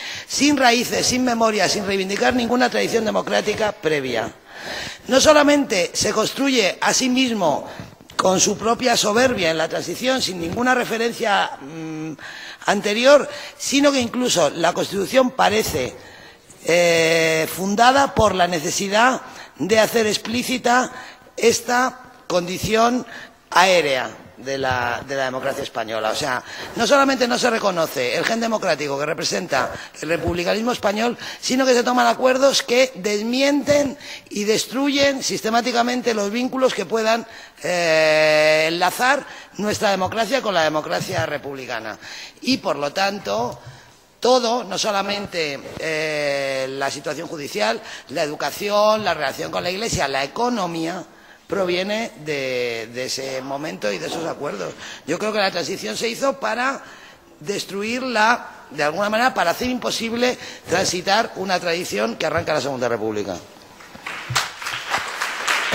[SPEAKER 18] sin raíces, sin memoria, sin reivindicar ninguna tradición democrática previa. No solamente se construye a sí mismo con su propia soberbia en la transición, sin ninguna referencia mmm, anterior, sino que incluso la Constitución parece eh, fundada por la necesidad de hacer explícita esta condición aérea de la, de la democracia española. O sea, no solamente no se reconoce el gen democrático que representa el republicanismo español, sino que se toman acuerdos que desmienten y destruyen sistemáticamente los vínculos que puedan eh, enlazar nuestra democracia con la democracia republicana. Y, por lo tanto, todo, no solamente eh, la situación judicial, la educación, la relación con la Iglesia, la economía, proviene de, de ese momento y de esos acuerdos. Yo creo que la transición se hizo para destruirla, de alguna manera, para hacer imposible transitar una tradición que arranca la Segunda República.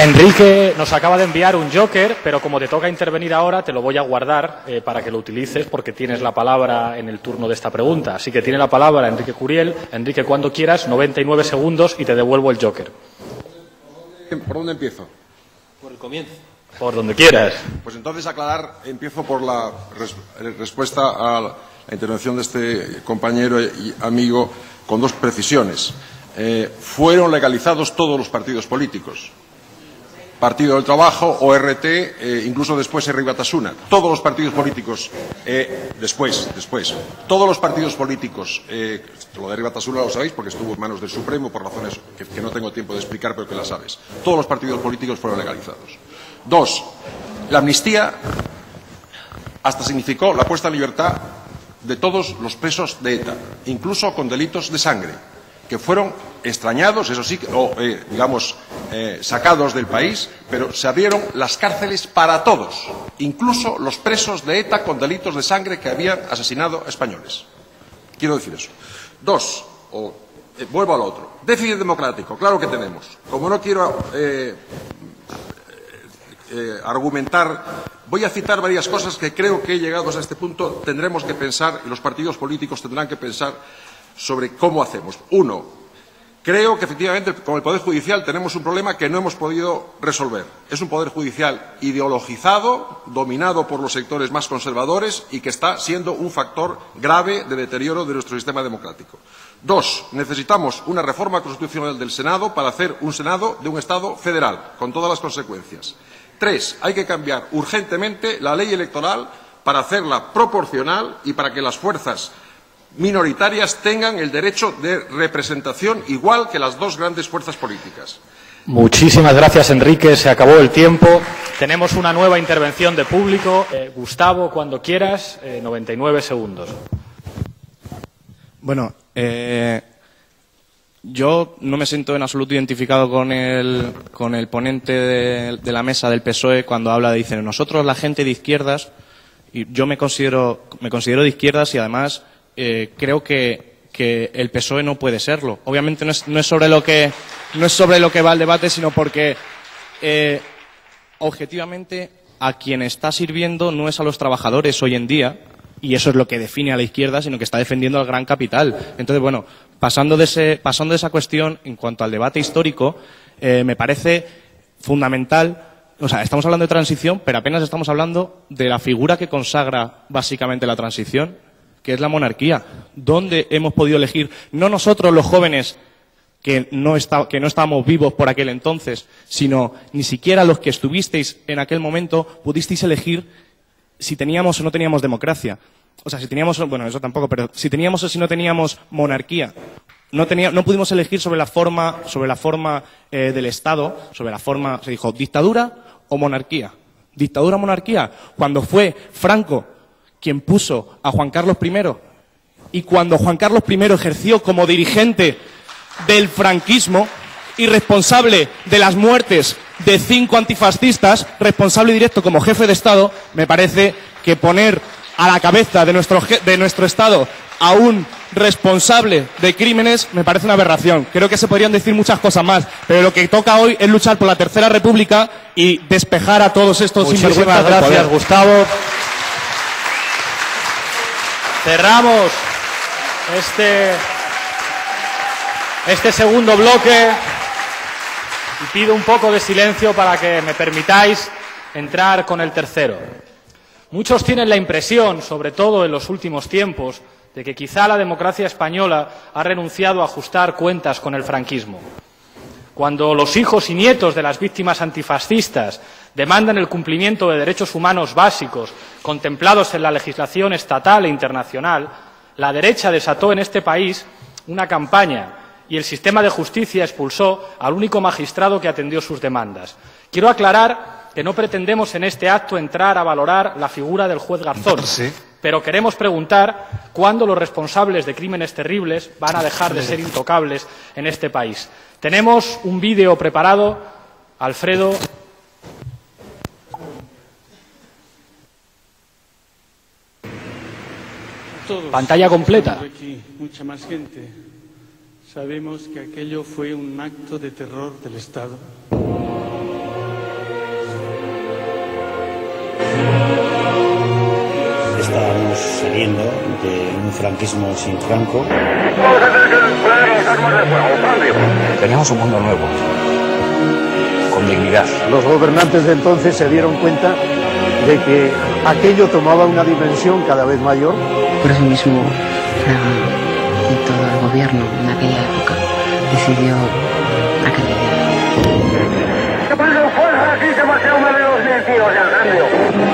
[SPEAKER 2] Enrique nos acaba de enviar un joker, pero como te toca intervenir ahora, te lo voy a guardar eh, para que lo utilices, porque tienes la palabra en el turno de esta pregunta. Así que tiene la palabra Enrique Curiel. Enrique, cuando quieras, noventa y nueve segundos y te devuelvo el joker.
[SPEAKER 16] ¿Por dónde empiezo?
[SPEAKER 19] Por el comienzo.
[SPEAKER 2] Por donde quieras.
[SPEAKER 16] Pues entonces aclarar, empiezo por la res respuesta a la intervención de este compañero y amigo con dos precisiones. Eh, fueron legalizados todos los partidos políticos. Partido del Trabajo, O R T, eh, incluso después Herri Batasuna. Todos los partidos políticos, eh, después, después, todos los partidos políticos, eh, lo de Herri Batasuna lo sabéis porque estuvo en manos del Supremo por razones que, que no tengo tiempo de explicar, pero que las sabes. Todos los partidos políticos fueron legalizados. Dos, la amnistía hasta significó la puesta en libertad de todos los presos de ETA, incluso con delitos de sangre, que fueron extrañados, eso sí, o eh, digamos, eh, sacados del país, pero se abrieron las cárceles para todos, incluso los presos de ETA con delitos de sangre que habían asesinado a españoles. Quiero decir eso. Dos, o, eh, vuelvo al otro. Déficit democrático, claro que tenemos. Como no quiero eh, eh, argumentar, voy a citar varias cosas que creo que, llegados a este punto, tendremos que pensar, y los partidos políticos tendrán que pensar sobre cómo hacemos. Uno, creo que efectivamente con el Poder Judicial tenemos un problema que no hemos podido resolver. Es un Poder Judicial ideologizado, dominado por los sectores más conservadores y que está siendo un factor grave de deterioro de nuestro sistema democrático. Dos, necesitamos una reforma constitucional del Senado para hacer un Senado de un Estado federal, con todas las consecuencias. Tres, hay que cambiar urgentemente la ley electoral para hacerla proporcional y para que las fuerzas minoritarias tengan el derecho de representación igual que las dos grandes fuerzas políticas.
[SPEAKER 2] Muchísimas gracias, Enrique. Se acabó el tiempo. Tenemos una nueva intervención de público. Eh, Gustavo, cuando quieras, eh, noventa y nueve segundos.
[SPEAKER 7] Bueno, eh, yo no me siento en absoluto identificado con el, con el ponente de, de la mesa del P S O E cuando habla de, dicen, nosotros la gente de izquierdas, y yo me considero, me considero de izquierdas y además Eh, creo que, que el P S O E no puede serlo. Obviamente no es, no es sobre lo que no es sobre lo que va el debate, sino porque eh, objetivamente a quien está sirviendo no es a los trabajadores hoy en día, y eso es lo que define a la izquierda, sino que está defendiendo al gran capital. Entonces, bueno, pasando de ese, pasando de esa cuestión, en cuanto al debate histórico, eh, me parece fundamental. O sea, estamos hablando de transición, pero apenas estamos hablando de la figura que consagra básicamente la transición, que es la monarquía. ¿Dónde hemos podido elegir? No nosotros los jóvenes que no, está, que no estábamos vivos por aquel entonces, sino ni siquiera los que estuvisteis en aquel momento pudisteis elegir si teníamos o no teníamos democracia. O sea, si teníamos, bueno, eso tampoco, pero si teníamos o si no teníamos monarquía. No, tenía, no pudimos elegir sobre la forma, sobre la forma eh, del Estado, sobre la forma, se dijo, dictadura o monarquía. Dictadura o monarquía. Cuando fue Franco quien puso a Juan Carlos primero, y cuando Juan Carlos primero ejerció como dirigente del franquismo y responsable de las muertes de cinco antifascistas, responsable directo como jefe de Estado, me parece que poner a la cabeza de nuestro, de nuestro Estado a un responsable de crímenes me parece una aberración. Creo que se podrían decir muchas cosas más, pero lo que toca hoy es luchar por la Tercera República y despejar a todos estos sinvergüenzas del poder.
[SPEAKER 2] Muchísimas gracias, Gustavo. Cerramos este, este segundo bloque y pido un poco de silencio para que me permitáis entrar con el tercero. Muchos tienen la impresión, sobre todo en los últimos tiempos, de que quizá la democracia española ha renunciado a ajustar cuentas con el franquismo. Cuando los hijos y nietos de las víctimas antifascistas demandan el cumplimiento de derechos humanos básicos contemplados en la legislación estatal e internacional, la derecha desató en este país una campaña y el sistema de justicia expulsó al único magistrado que atendió sus demandas. Quiero aclarar que no pretendemos en este acto entrar a valorar la figura del juez Garzón, sí, pero queremos preguntar cuándo los responsables de crímenes terribles van a dejar de ser intocables en este país. Tenemos un vídeo preparado. Alfredo.
[SPEAKER 8] Todos,
[SPEAKER 2] pantalla completa.
[SPEAKER 8] Aquí, mucha más gente. Sabemos que aquello fue un acto de terror del Estado.
[SPEAKER 9] saliendo de un franquismo sin Franco.
[SPEAKER 10] Teníamos un mundo nuevo, con dignidad.
[SPEAKER 23] Los gobernantes de entonces se dieron cuenta de que aquello tomaba una dimensión cada vez mayor.
[SPEAKER 24] Por eso mismo Fraga y todo el gobierno en aquella época decidió aquella idea.
[SPEAKER 25] ¿Qué pasa? Fuerza aquí, demasiado me veo los mil tíos al cambio.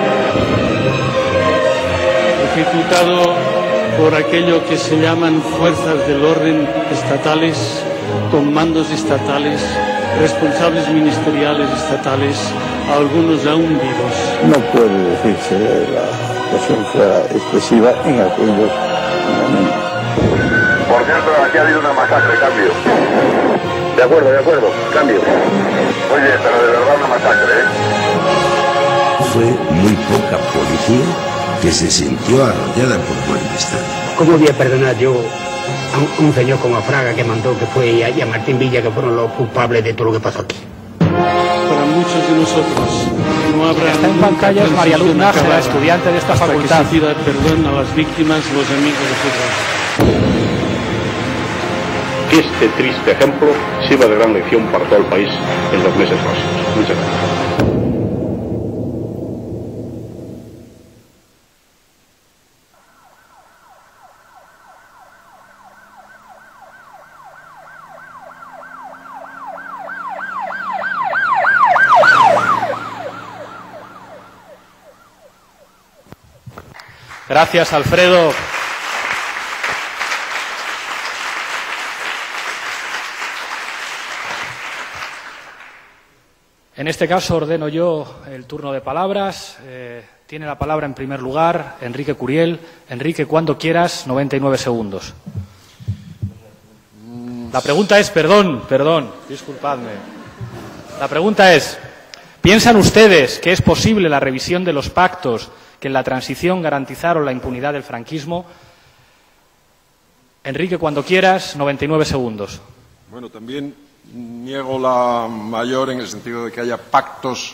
[SPEAKER 8] Ejecutado por aquello que se llaman fuerzas del orden estatales, con mandos estatales, responsables ministeriales estatales, algunos aún vivos.
[SPEAKER 26] No puede decirse que la actuación fuera excesiva en aquellos momentos.
[SPEAKER 25] Por cierto, aquí ha habido una masacre, cambio. De acuerdo, de acuerdo, cambio. Oye, pero de verdad una masacre, ¿eh?
[SPEAKER 27] Fue muy poca policía que se sintió arrollada por buen estado.
[SPEAKER 28] ¿Cómo voy a perdonar yo a un, un señor como Fraga que mandó que fue y a, y a Martín Villa, que fueron los culpables de todo lo que pasó aquí?
[SPEAKER 8] Para muchos de nosotros no habrá.
[SPEAKER 2] Está en pantalla es María Luz Nájera, estudiante de esta
[SPEAKER 8] hasta
[SPEAKER 2] facultad.
[SPEAKER 8] Que se pida perdón a las víctimas, los amigos de su
[SPEAKER 29] Este triste ejemplo sirva de gran lección para todo el país en los meses próximos. Muchas gracias.
[SPEAKER 2] Gracias, Alfredo. En este caso ordeno yo el turno de palabras. Eh, tiene la palabra en primer lugar Enrique Curiel. Enrique, cuando quieras, noventa y nueve segundos. La pregunta es, perdón, perdón, disculpadme. La pregunta es, ¿piensan ustedes que es posible la revisión de los pactos que en la transición garantizaron la impunidad del franquismo? Enrique, cuando quieras, noventa y nueve segundos.
[SPEAKER 16] Bueno, también niego la mayor en el sentido de que haya pactos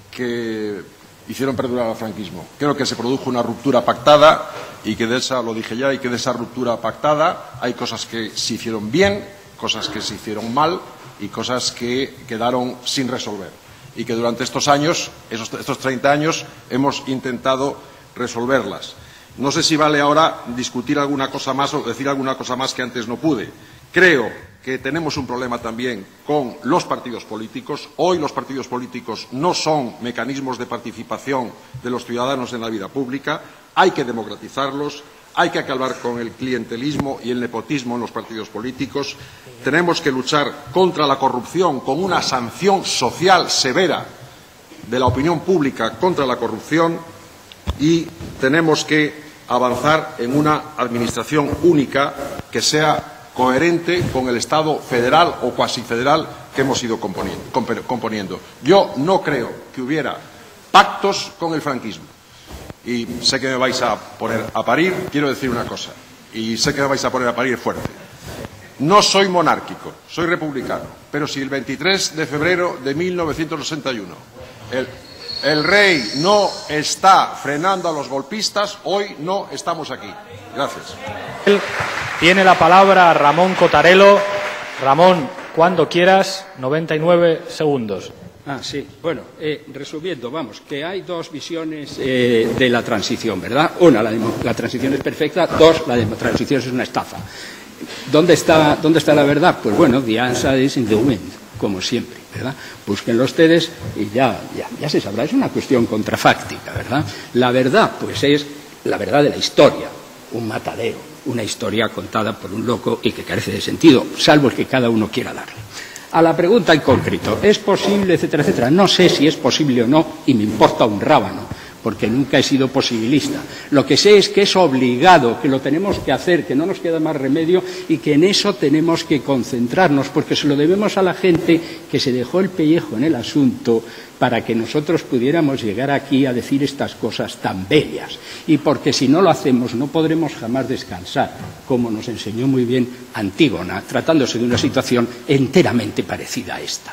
[SPEAKER 16] que hicieron perdurar al franquismo. Creo que se produjo una ruptura pactada y que de esa, lo dije ya, y que de esa ruptura pactada hay cosas que se hicieron bien, cosas que se hicieron mal y cosas que quedaron sin resolver. Y que durante estos años, esos, estos treinta años, hemos intentado resolverlas. No sé si vale ahora discutir alguna cosa más o decir alguna cosa más que antes no pude. Creo que tenemos un problema también con los partidos políticos. Hoy los partidos políticos no son mecanismos de participación de los ciudadanos en la vida pública. Hay que democratizarlos. Hay que acabar con el clientelismo y el nepotismo en los partidos políticos. Tenemos que luchar contra la corrupción con una sanción social severa de la opinión pública contra la corrupción y tenemos que avanzar en una administración única que sea coherente con el Estado federal o cuasi federal que hemos ido componiendo. Yo no creo que hubiera pactos con el franquismo. Y sé que me vais a poner a parir, quiero decir una cosa, y sé que me vais a poner a parir fuerte. No soy monárquico, soy republicano, pero si el veintitrés de febrero de mil novecientos sesenta y uno el, el rey no está frenando a los golpistas, hoy no estamos aquí. Gracias.
[SPEAKER 2] Tiene la palabra Ramón Cotarelo. Ramón, cuando quieras, noventa y nueve segundos.
[SPEAKER 15] Ah, sí. Bueno, eh, resumiendo, vamos, que hay dos visiones eh, de la transición, ¿verdad? Una, la, la transición es perfecta. Dos, la transición es una estafa. ¿Dónde está, dónde está la verdad? Pues bueno, the answer is in the wind, como siempre, ¿verdad? Búsquenlo ustedes y ya, ya, ya se sabrá. Es una cuestión contrafáctica, ¿verdad? La verdad, pues es la verdad de la historia, un matadero, una historia contada por un loco y que carece de sentido, salvo el que cada uno quiera darle. A la pregunta en concreto, ¿es posible, etcétera, etcétera? No sé si es posible o no y me importa un rábano, porque nunca he sido posibilista. Lo que sé es que es obligado, que lo tenemos que hacer, que no nos queda más remedio y que en eso tenemos que concentrarnos, porque se lo debemos a la gente que se dejó el pellejo en el asunto para que nosotros pudiéramos llegar aquí a decir estas cosas tan bellas. Y porque si no lo hacemos no podremos jamás descansar, como nos enseñó muy bien Antígona, tratándose de una situación enteramente parecida a esta.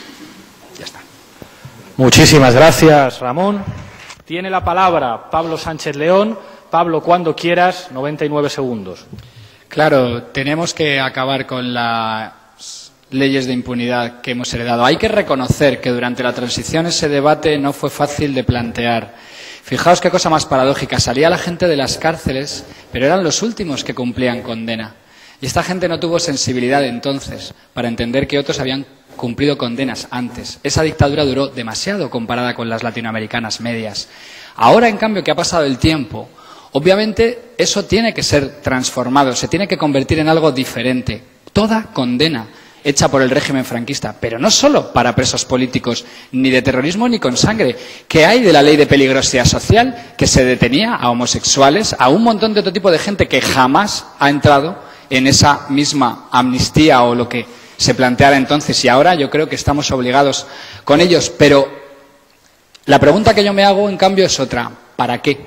[SPEAKER 15] Ya está.
[SPEAKER 2] Muchísimas gracias, Ramón. Tiene la palabra Pablo Sánchez León, Pablo, cuando quieras, noventa y nueve segundos.
[SPEAKER 1] Claro, tenemos que acabar con las leyes de impunidad que hemos heredado. Hay que reconocer que durante la transición ese debate no fue fácil de plantear. Fijaos qué cosa más paradójica. Salía la gente de las cárceles, pero eran los últimos que cumplían condena. Y esta gente no tuvo sensibilidad entonces para entender que otros habían cumplido condenas antes. Esa dictadura duró demasiado comparada con las latinoamericanas medias. Ahora, en cambio, que ha pasado el tiempo, obviamente eso tiene que ser transformado, se tiene que convertir en algo diferente. Toda condena hecha por el régimen franquista, pero no solo para presos políticos, ni de terrorismo ni con sangre. ¿Qué hay de la ley de peligrosidad social que se detenía a homosexuales, a un montón de otro tipo de gente que jamás ha entrado en esa misma amnistía o lo que se planteara entonces? Y ahora yo creo que estamos obligados con ellos. Pero la pregunta que yo me hago, en cambio, es otra. ¿Para qué?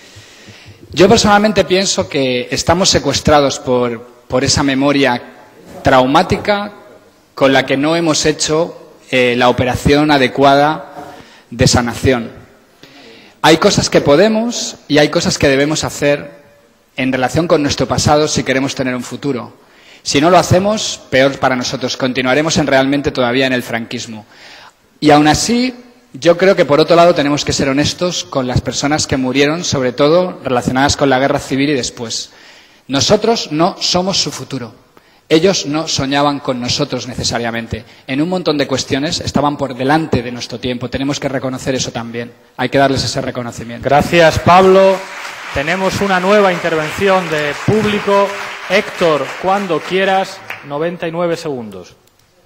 [SPEAKER 1] Yo personalmente pienso que estamos secuestrados por, por esa memoria traumática con la que no hemos hecho eh, la operación adecuada de sanación. Hay cosas que podemos y hay cosas que debemos hacer en relación con nuestro pasado si queremos tener un futuro. Si no lo hacemos, peor para nosotros. Continuaremos en realmente todavía en el franquismo. Y aún así, yo creo que por otro lado tenemos que ser honestos con las personas que murieron, sobre todo relacionadas con la guerra civil y después. Nosotros no somos su futuro. Ellos no soñaban con nosotros necesariamente. En un montón de cuestiones estaban por delante de nuestro tiempo. Tenemos que reconocer eso también. Hay que darles ese reconocimiento.
[SPEAKER 2] Gracias, Pablo. Tenemos una nueva intervención de público. Héctor, cuando quieras, noventa y nueve segundos.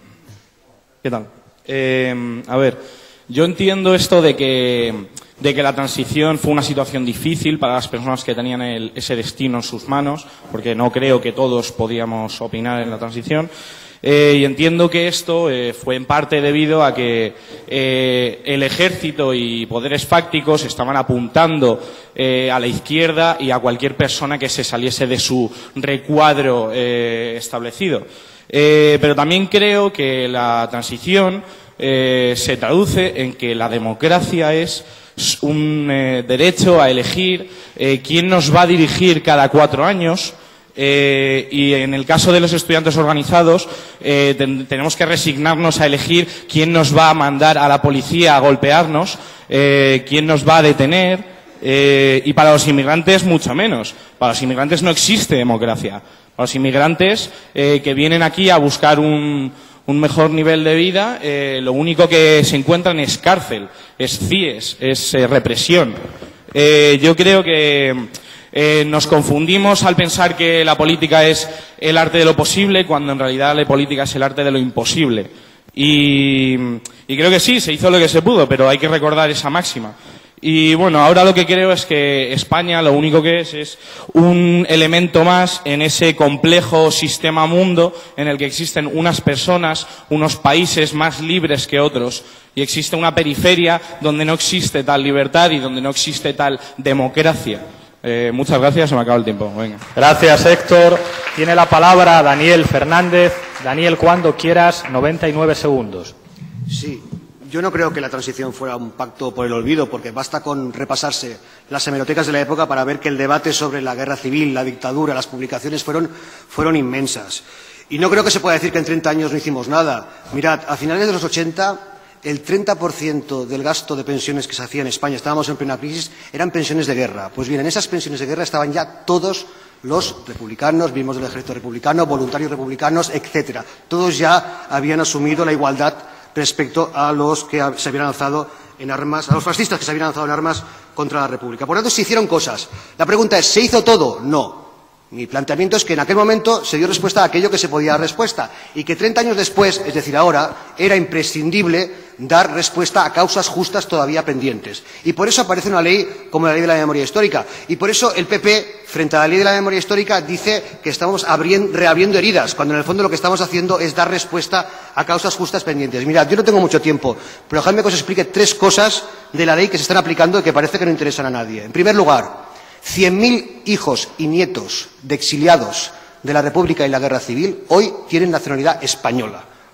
[SPEAKER 3] ¿Qué tal? Eh, a ver, yo entiendo esto de que, de que la transición fue una situación difícil para las personas que tenían el, ese destino en sus manos, porque no creo que todos podíamos opinar en la transición. Eh, y entiendo que esto eh, fue en parte debido a que eh, el ejército y poderes fácticos estaban apuntando eh, a la izquierda y a cualquier persona que se saliese de su recuadro eh, establecido. Eh, pero también creo que la transición eh, se traduce en que la democracia es un eh, derecho a elegir eh, quién nos va a dirigir cada cuatro años. Eh, y en el caso de los estudiantes organizados eh, ten, tenemos que resignarnos a elegir quién nos va a mandar a la policía a golpearnos, eh, quién nos va a detener, eh, y para los inmigrantes mucho menos. Para los inmigrantes no existe democracia. Para los inmigrantes eh, que vienen aquí a buscar un, un mejor nivel de vida, eh, lo único que se encuentran es cárcel, es C I E S, es eh, represión. Eh, yo creo que Eh, nos confundimos al pensar que la política es el arte de lo posible, cuando en realidad la política es el arte de lo imposible. Y, y creo que sí, se hizo lo que se pudo, pero hay que recordar esa máxima. Y bueno, ahora lo que creo es que España lo único que es es un elemento más en ese complejo sistema mundo en el que existen unas personas, unos países más libres que otros, y existe una periferia donde no existe tal libertad y donde no existe tal democracia. Eh, muchas gracias, se me acaba el tiempo. Venga.
[SPEAKER 2] Gracias, Héctor. Tiene la palabra Daniel Fernández. Daniel, cuando quieras, noventa y nueve segundos.
[SPEAKER 21] Sí, yo no creo que la transición fuera un pacto por el olvido, porque basta con repasarse las hemerotecas de la época para ver que el debate sobre la guerra civil, la dictadura, las publicaciones fueron, fueron inmensas. Y no creo que se pueda decir que en treinta años no hicimos nada. Mirad, a finales de los ochenta, el treinta por ciento del gasto de pensiones que se hacía en España, estábamos en plena crisis, eran pensiones de guerra. Pues bien, en esas pensiones de guerra estaban ya todos los republicanos, miembros del ejército republicano, voluntarios republicanos, etcétera. Todos ya habían asumido la igualdad respecto a los que se habían alzado en armas, a los fascistas que se habían alzado en armas contra la República. Por lo tanto, se hicieron cosas. La pregunta es, ¿se hizo todo? No. Mi planteamiento es que en aquel momento se dio respuesta a aquello que se podía dar respuesta y que treinta años después, es decir, ahora, era imprescindible dar respuesta a causas justas todavía pendientes. Y por eso aparece una ley como la Ley de la Memoria Histórica. Y por eso el P P, frente a la Ley de la Memoria Histórica, dice que estamos abriendo, reabriendo heridas, cuando en el fondo lo que estamos haciendo es dar respuesta a causas justas pendientes. Mirad, yo no tengo mucho tiempo, pero dejadme que os explique tres cosas de la ley que se están aplicando y que parece que no interesan a nadie. En primer lugar, cien mil hijos y nietos de exiliados de la República y la Guerra Civil hoy tienen nacionalidad española.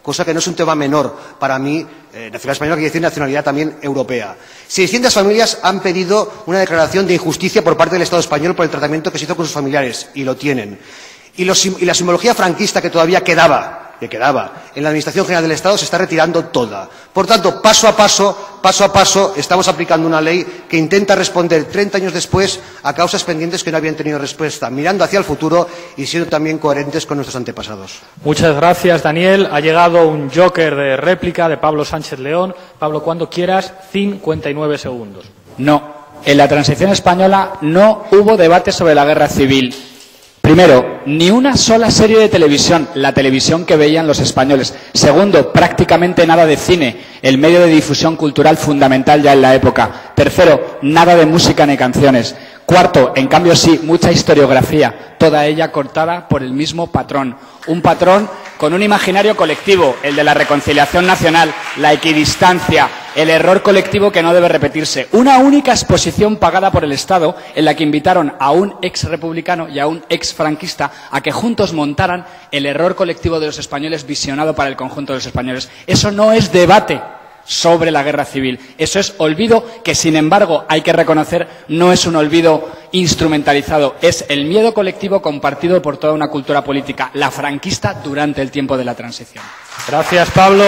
[SPEAKER 21] cosa que no es un tema menor para mí. Eh, nacionalidad española quiere decir nacionalidad también europea. seiscientas familias han pedido una declaración de injusticia por parte del Estado español por el tratamiento que se hizo con sus familiares, y lo tienen. Y, los, y la simbología franquista que todavía quedaba, que quedaba en la Administración General del Estado se está retirando toda. Por tanto, paso a paso, paso a paso, estamos aplicando una ley que intenta responder treinta años después a causas pendientes que no habían tenido respuesta, mirando hacia el futuro y siendo también coherentes con nuestros antepasados.
[SPEAKER 2] Muchas gracias, Daniel. Ha llegado un joker de réplica de Pablo Sánchez León. Pablo, cuando quieras, cincuenta y nueve segundos.
[SPEAKER 1] No, en la transición española no hubo debate sobre la guerra civil. Primero, ni una sola serie de televisión, la televisión que veían los españoles. Segundo, prácticamente nada de cine, el medio de difusión cultural fundamental ya en la época. Tercero, nada de música ni canciones. Cuarto, en cambio sí, mucha historiografía, toda ella cortada por el mismo patrón. Un patrón con un imaginario colectivo, el de la reconciliación nacional, la equidistancia, el error colectivo que no debe repetirse. Una única exposición pagada por el Estado en la que invitaron a un ex republicano y a un ex franquista a que juntos montaran el error colectivo de los españoles visionado para el conjunto de los españoles. Eso no es debate sobre la guerra civil. Eso es olvido que, sin embargo, hay que reconocer, no es un olvido instrumentalizado. Es el miedo colectivo compartido por toda una cultura política, la franquista durante el tiempo de la transición.
[SPEAKER 2] Gracias, Pablo.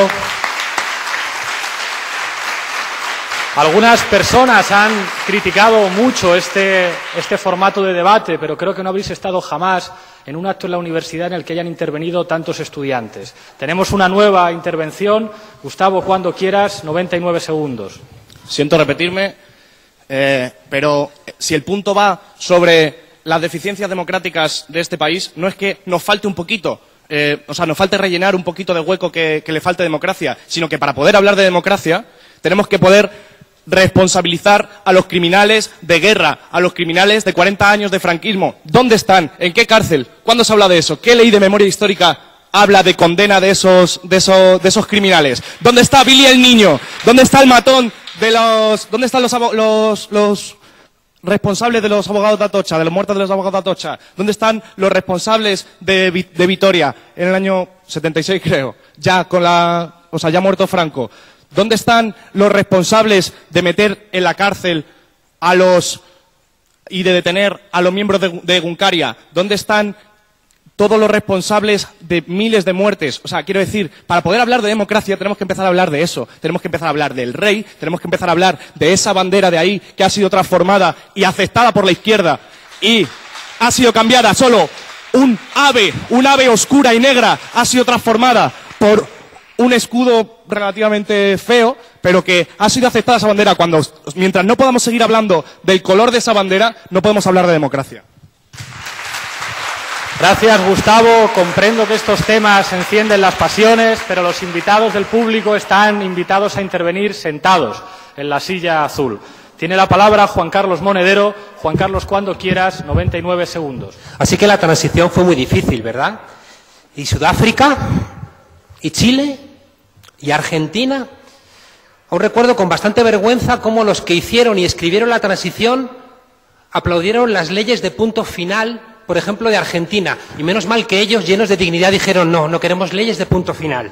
[SPEAKER 2] Algunas personas han criticado mucho este, este formato de debate, pero creo que no habéis estado jamás en un acto en la universidad en el que hayan intervenido tantos estudiantes. Tenemos una nueva intervención. Gustavo, cuando quieras, noventa y nueve segundos.
[SPEAKER 4] Siento repetirme, eh, pero si el punto va sobre las deficiencias democráticas de este país, no es que nos falte un poquito, eh, o sea, nos falte rellenar un poquito de hueco que, que le falte democracia, sino que para poder hablar de democracia tenemos que poder responsabilizar a los criminales de guerra, a los criminales de cuarenta años de franquismo. ¿Dónde están? ¿En qué cárcel? ¿Cuándo se habla de eso? ¿Qué ley de memoria histórica habla de condena de esos, de esos, de esos criminales? ¿Dónde está Billy el niño? ¿Dónde está el matón de los, dónde están los, los, los responsables de los abogados de Atocha, de los muertos de los abogados de Atocha? ¿Dónde están los responsables de, de Vitoria en el año setenta y seis, creo? Ya con la, o sea, ya muerto Franco. ¿Dónde están los responsables de meter en la cárcel a los y de detener a los miembros de, de Egunkaria? ¿Dónde están todos los responsables de miles de muertes? O sea, quiero decir, para poder hablar de democracia tenemos que empezar a hablar de eso. Tenemos que empezar a hablar del rey, tenemos que empezar a hablar de esa bandera de ahí que ha sido transformada y aceptada por la izquierda y ha sido cambiada. Solo un ave, un ave oscura y negra ha sido transformada por un escudo relativamente feo, pero que ha sido aceptada esa bandera. Cuando, mientras no podamos seguir hablando del color de esa bandera, no podemos hablar de democracia.
[SPEAKER 2] Gracias, Gustavo. Comprendo que estos temas encienden las pasiones, pero los invitados del público están invitados a intervenir sentados en la silla azul. Tiene la palabra Juan Carlos Monedero. Juan Carlos, cuando quieras, noventa y nueve segundos.
[SPEAKER 19] Así que la transición fue muy difícil, ¿verdad? ¿Y Sudáfrica? ¿Y Chile? ¿Y Argentina? Aún recuerdo con bastante vergüenza cómo los que hicieron y escribieron la transición aplaudieron las leyes de punto final, por ejemplo, de Argentina. Y menos mal que ellos, llenos de dignidad, dijeron no, no queremos leyes de punto final.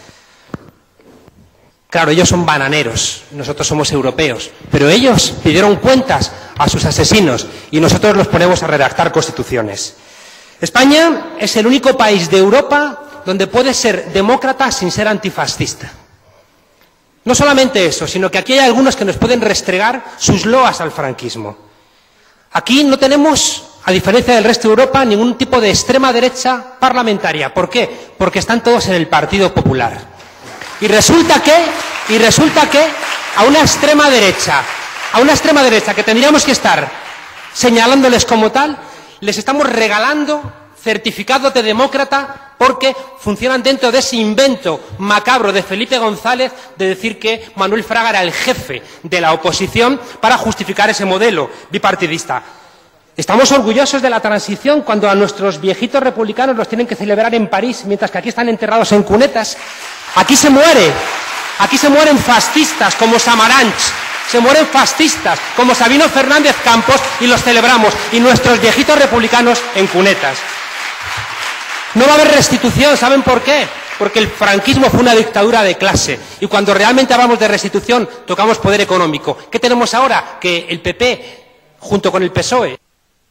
[SPEAKER 19] Claro, ellos son bananeros, nosotros somos europeos. Pero ellos pidieron cuentas a sus asesinos y nosotros los ponemos a redactar constituciones. España es el único país de Europa donde puede ser demócrata sin ser antifascista. No solamente eso, sino que aquí hay algunos que nos pueden restregar sus loas al franquismo. Aquí no tenemos, a diferencia del resto de Europa, ningún tipo de extrema derecha parlamentaria. ¿Por qué? Porque están todos en el Partido Popular. Y resulta que, y resulta que a una extrema derecha, a una extrema derecha que tendríamos que estar señalándoles como tal, les estamos regalando certificados de demócrata porque funcionan dentro de ese invento macabro de Felipe González de decir que Manuel Fraga era el jefe de la oposición para justificar ese modelo bipartidista. Estamos orgullosos de la transición cuando a nuestros viejitos republicanos los tienen que celebrar en París, mientras que aquí están enterrados en cunetas. Aquí se muere, aquí se mueren fascistas como Samaranch, se mueren fascistas como Sabino Fernández Campos y los celebramos, y nuestros viejitos republicanos en cunetas. No va a haber restitución, ¿saben por qué? porque el franquismo fue una dictadura de clase. Y cuando realmente hablamos de restitución, tocamos poder económico. ¿Qué tenemos ahora? Que el P P, junto con el P S O E...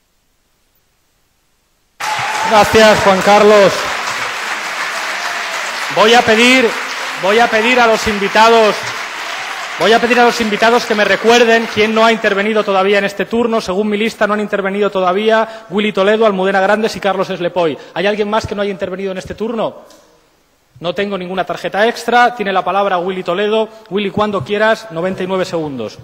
[SPEAKER 2] Gracias, Juan Carlos. Voy a pedir, voy a pedir a los invitados, voy a pedir a los invitados que me recuerden quién no ha intervenido todavía en este turno. Según mi lista, no han intervenido todavía Willy Toledo, Almudena Grandes y Carlos Eslepoy. ¿Hay alguien más que no haya intervenido en este turno? No tengo ninguna tarjeta extra. Tiene la palabra Willy Toledo. Willy, cuando quieras, noventa y nueve segundos.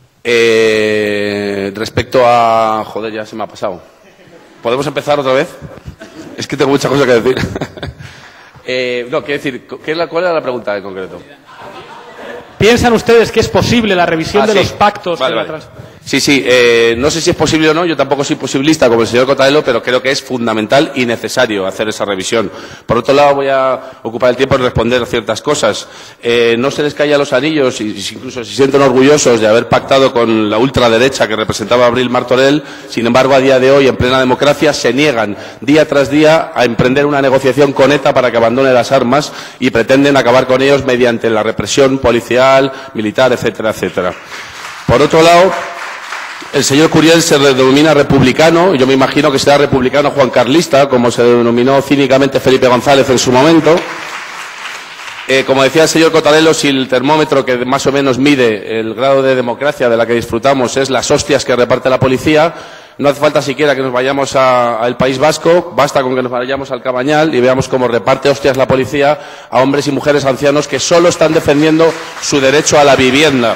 [SPEAKER 5] Eh, respecto a... Joder, ya se me ha pasado. ¿Podemos empezar otra vez? Es que tengo muchas cosas que decir. eh, no, quiero decir, ¿qué es la, ¿cuál era la pregunta en concreto?
[SPEAKER 2] ¿Piensan ustedes que es posible la revisión
[SPEAKER 5] ah,
[SPEAKER 2] de
[SPEAKER 5] sí.
[SPEAKER 2] los pactos?
[SPEAKER 5] Vale,
[SPEAKER 2] de la
[SPEAKER 5] vale.
[SPEAKER 2] trans...
[SPEAKER 5] Sí, sí, eh, no sé si es posible o no, yo tampoco soy posibilista como el señor Cotarello, pero creo que es fundamental y necesario hacer esa revisión. Por otro lado, voy a ocupar el tiempo en responder a ciertas cosas. Eh, no se les caía los anillos y incluso se sienten orgullosos de haber pactado con la ultraderecha que representaba a Abril Martorell. Sin embargo, a día de hoy, en plena democracia, se niegan día tras día a emprender una negociación con ETA para que abandone las armas y pretenden acabar con ellos mediante la represión policial, militar, etcétera, etcétera. Por otro lado, el señor Curiel se denomina republicano, y yo me imagino que será republicano Juan Carlista, como se denominó cínicamente Felipe González en su momento. Eh, como decía el señor Cotarello, si el termómetro que más o menos mide el grado de democracia de la que disfrutamos es las hostias que reparte la policía, no hace falta siquiera que nos vayamos al País Vasco, basta con que nos vayamos al Cabañal y veamos cómo reparte hostias la policía a hombres y mujeres ancianos que solo están defendiendo su derecho a la vivienda.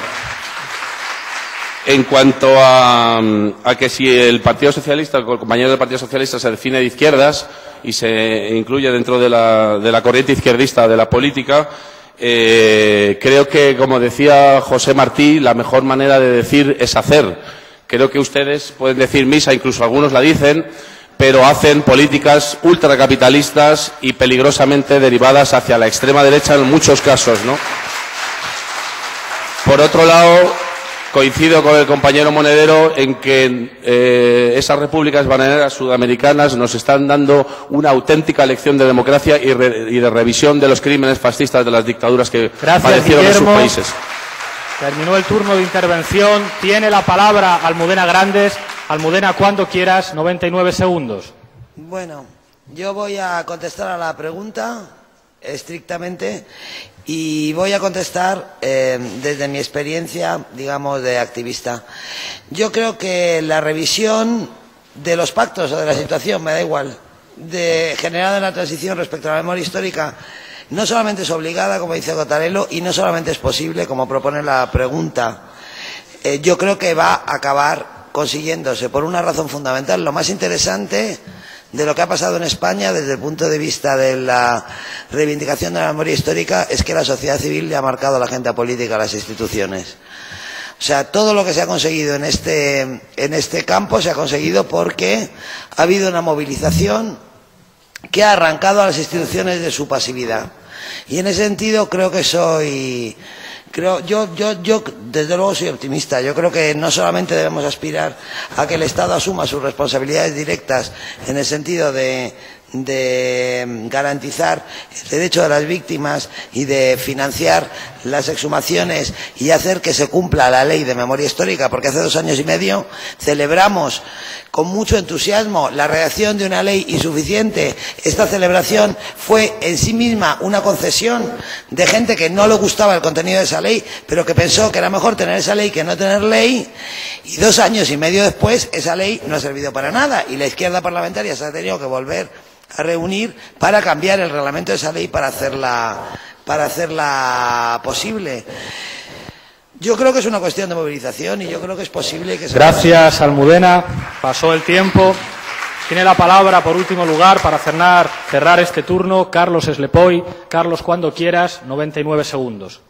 [SPEAKER 5] En cuanto a, a que si el Partido Socialista, el compañero del Partido Socialista se define de izquierdas y se incluye dentro de la, de la corriente izquierdista de la política, eh, creo que, como decía José Martí, la mejor manera de decir es hacer. Creo que ustedes pueden decir misa, incluso algunos la dicen, pero hacen políticas ultracapitalistas y peligrosamente derivadas hacia la extrema derecha en muchos casos, ¿no? Por otro lado, coincido con el compañero Monedero en que eh, esas repúblicas bananeras sudamericanas nos están dando una auténtica lección de democracia y, re, y de revisión de los crímenes fascistas de las dictaduras que
[SPEAKER 2] Gracias,
[SPEAKER 5] padecieron
[SPEAKER 2] Guillermo.
[SPEAKER 5] en sus países.
[SPEAKER 2] Terminó el turno de intervención. Tiene la palabra Almudena Grandes. Almudena, cuando quieras, noventa y nueve segundos.
[SPEAKER 18] Bueno, yo voy a contestar a la pregunta estrictamente y voy a contestar eh, desde mi experiencia, digamos, de activista. Yo creo que la revisión de los pactos o de la situación, me da igual, de generada en la transición respecto a la memoria histórica, no solamente es obligada, como dice Cotarello, y no solamente es posible, como propone la pregunta. Eh, yo creo que va a acabar consiguiéndose por una razón fundamental. Lo más interesante de lo que ha pasado en España desde el punto de vista de la reivindicación de la memoria histórica es que la sociedad civil le ha marcado a la agenda política, a las instituciones. O sea, todo lo que se ha conseguido en este, en este campo se ha conseguido porque ha habido una movilización que ha arrancado a las instituciones de su pasividad. Y en ese sentido creo que soy... Creo, yo, yo, yo, desde luego, soy optimista. Yo creo que no solamente debemos aspirar a que el Estado asuma sus responsabilidades directas en el sentido de, de garantizar el derecho de las víctimas y de financiar las exhumaciones y hacer que se cumpla la ley de memoria histórica, porque hace dos años y medio celebramos con mucho entusiasmo la redacción de una ley insuficiente. Esta celebración fue en sí misma una concesión de gente que no le gustaba el contenido de esa ley, pero que pensó que era mejor tener esa ley que no tener ley, y dos años y medio después esa ley no ha servido para nada y la izquierda parlamentaria se ha tenido que volver a reunir para cambiar el reglamento de esa ley para hacerla, para hacerla posible. Yo creo que es una cuestión de movilización y yo creo que es posible que se...
[SPEAKER 2] Gracias, Almudena. Pasó el tiempo. Tiene la palabra, por último lugar, para cerrar, cerrar este turno, Carlos Eslepoy. Carlos, cuando quieras, noventa y nueve segundos.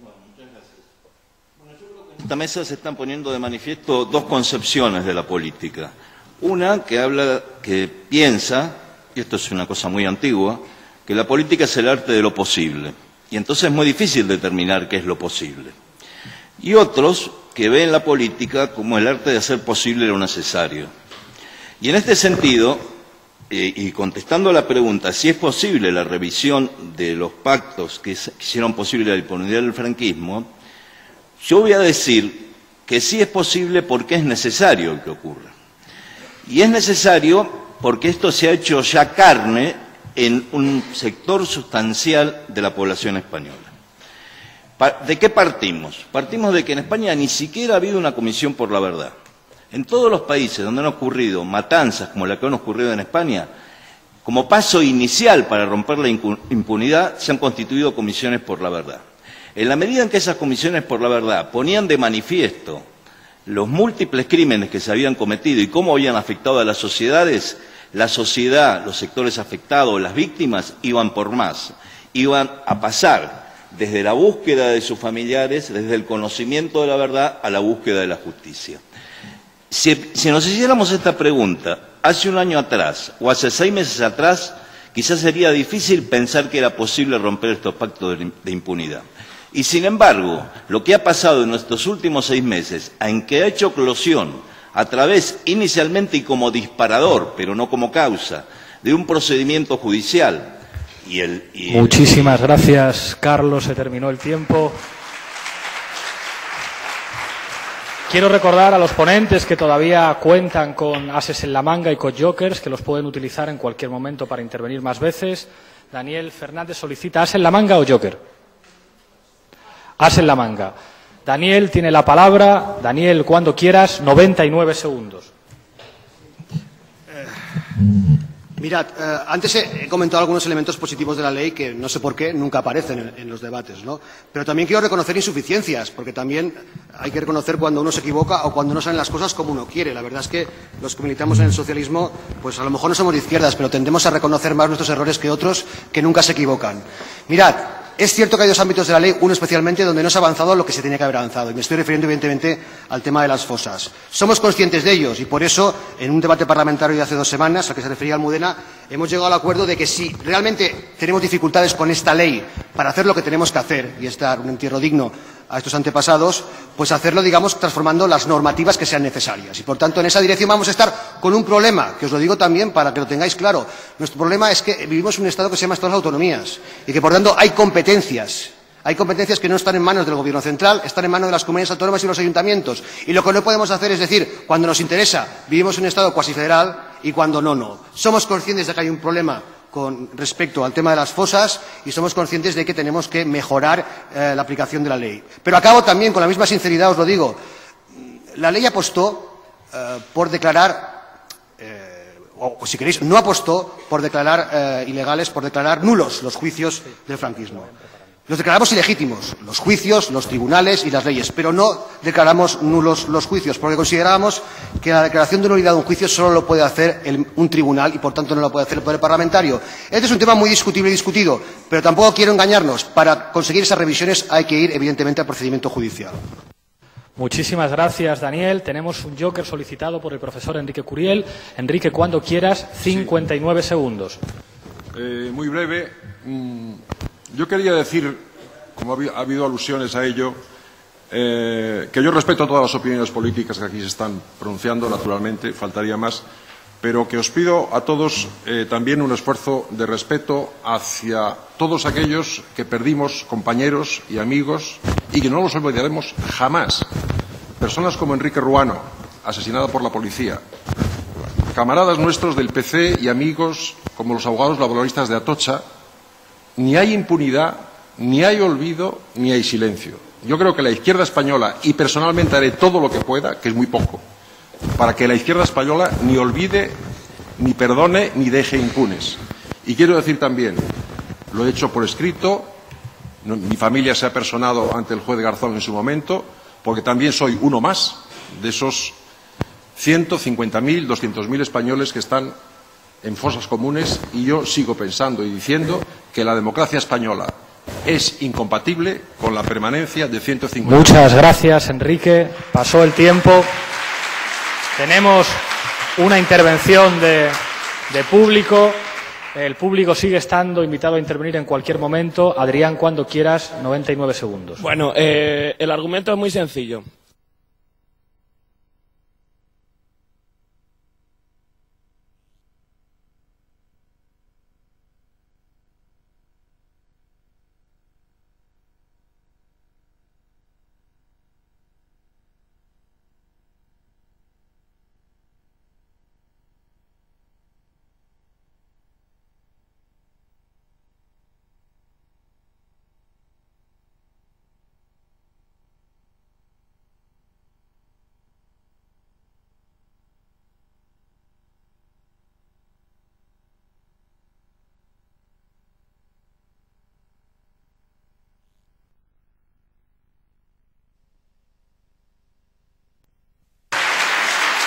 [SPEAKER 6] En esta mesa se están poniendo de manifiesto dos concepciones de la política. Una que habla, que piensa, y esto es una cosa muy antigua, que la política es el arte de lo posible. Y entonces es muy difícil determinar qué es lo posible. Y otros que ven la política como el arte de hacer posible lo necesario. Y en este sentido, eh, y contestando a la pregunta si es posible la revisión de los pactos que hicieron posible la impunidad del franquismo, yo voy a decir que sí es posible porque es necesario que ocurra. Y es necesario porque esto se ha hecho ya carne en un sector sustancial de la población española. ¿De qué partimos? Partimos de que en España ni siquiera ha habido una comisión por la verdad. En todos los países donde han ocurrido matanzas como la que han ocurrido en España, como paso inicial para romper la impunidad, se han constituido comisiones por la verdad. En la medida en que esas comisiones por la verdad ponían de manifiesto los múltiples crímenes que se habían cometido y cómo habían afectado a las sociedades, la sociedad, los sectores afectados, las víctimas, iban por más. Iban a pasar desde la búsqueda de sus familiares, desde el conocimiento de la verdad, a la búsqueda de la justicia. Si, si nos hiciéramos esta pregunta hace un año atrás o hace seis meses atrás, quizás sería difícil pensar que era posible romper estos pactos de, de impunidad. Y sin embargo, lo que ha pasado en estos últimos seis meses, en que ha hecho eclosión a través, inicialmente y como disparador, pero no como causa, de un procedimiento judicial, y el... Y el
[SPEAKER 2] Muchísimas gracias, Carlos. Se terminó el tiempo. Quiero recordar a los ponentes que todavía cuentan con ases en la manga y con jokers, que los pueden utilizar en cualquier momento para intervenir más veces. Daniel Fernández solicita as en la manga o joker. As en la manga. Daniel tiene la palabra. Daniel, cuando quieras, noventa y nueve segundos.
[SPEAKER 21] Mirad, eh, antes he, he comentado algunos elementos positivos de la ley que no sé por qué nunca aparecen en, en los debates, ¿no? Pero también quiero reconocer insuficiencias, porque también hay que reconocer cuando uno se equivoca o cuando no salen las cosas como uno quiere. La verdad es que los que militamos en el socialismo, pues a lo mejor no somos de izquierdas, pero tendemos a reconocer más nuestros errores que otros que nunca se equivocan. Mirad, es cierto que hay dos ámbitos de la ley, uno especialmente donde no se ha avanzado lo que se tenía que haber avanzado, y me estoy refiriendo evidentemente al tema de las fosas. Somos conscientes de ellos y por eso, en un debate parlamentario de hace dos semanas, al que se refería Almudena, hemos llegado al acuerdo de que si realmente tenemos dificultades con esta ley para hacer lo que tenemos que hacer, y es dar un entierro digno a estos antepasados, pues hacerlo, digamos, transformando las normativas que sean necesarias. Y, por tanto, en esa dirección vamos a estar con un problema, que os lo digo también para que lo tengáis claro. Nuestro problema es que vivimos en un Estado que se llama Estado de Autonomías y que, por tanto, hay competencias. Hay competencias que no están en manos del Gobierno central, están en manos de las comunidades autónomas y los ayuntamientos. Y lo que no podemos hacer es decir, cuando nos interesa, vivimos en un Estado cuasi federal y cuando no, no. Somos conscientes de que hay un problema con respecto al tema de las fosas y somos conscientes de que tenemos que mejorar eh, la aplicación de la ley. Pero acabo también, con la misma sinceridad os lo digo, la ley apostó eh, por declarar, eh, o, o si queréis, no apostó por declarar eh, ilegales, por declarar nulos los juicios del franquismo. Los declaramos ilegítimos, los juicios, los tribunales y las leyes, pero no declaramos nulos los juicios, porque considerábamos que la declaración de nulidad de un juicio solo lo puede hacer el, un tribunal y, por tanto, no lo puede hacer el Poder Parlamentario. Este es un tema muy discutible y discutido, pero tampoco quiero engañarnos. Para conseguir esas revisiones hay que ir, evidentemente, al procedimiento judicial.
[SPEAKER 2] Muchísimas gracias, Daniel. Tenemos un joker solicitado por el profesor Enrique Curiel. Enrique, cuando quieras, cincuenta y nueve segundos.
[SPEAKER 16] Eh, muy breve. Mm. Yo quería decir, como ha habido alusiones a ello, eh, que yo respeto todas las opiniones políticas que aquí se están pronunciando, naturalmente, faltaría más, pero que os pido a todos eh, también un esfuerzo de respeto hacia todos aquellos que perdimos compañeros y amigos y que no los olvidaremos jamás. Personas como Enrique Ruano, asesinado por la policía, camaradas nuestros del P C y amigos como los abogados laboralistas de Atocha. Ni hay impunidad, ni hay olvido, ni hay silencio. Yo creo que la izquierda española, y personalmente haré todo lo que pueda, que es muy poco, para que la izquierda española ni olvide, ni perdone, ni deje impunes. Y quiero decir también, lo he hecho por escrito, no, mi familia se ha personado ante el juez Garzón en su momento, porque también soy uno más de esos ciento cincuenta mil, doscientos mil españoles que están en fosas comunes, y yo sigo pensando y diciendo que la democracia española es incompatible con la permanencia de ciento cincuenta.
[SPEAKER 2] Muchas gracias, Enrique. Pasó el tiempo. Tenemos una intervención de, de público. El público sigue estando invitado a intervenir en cualquier momento. Adrián, cuando quieras, noventa y nueve segundos.
[SPEAKER 4] Bueno, eh, el argumento es muy sencillo.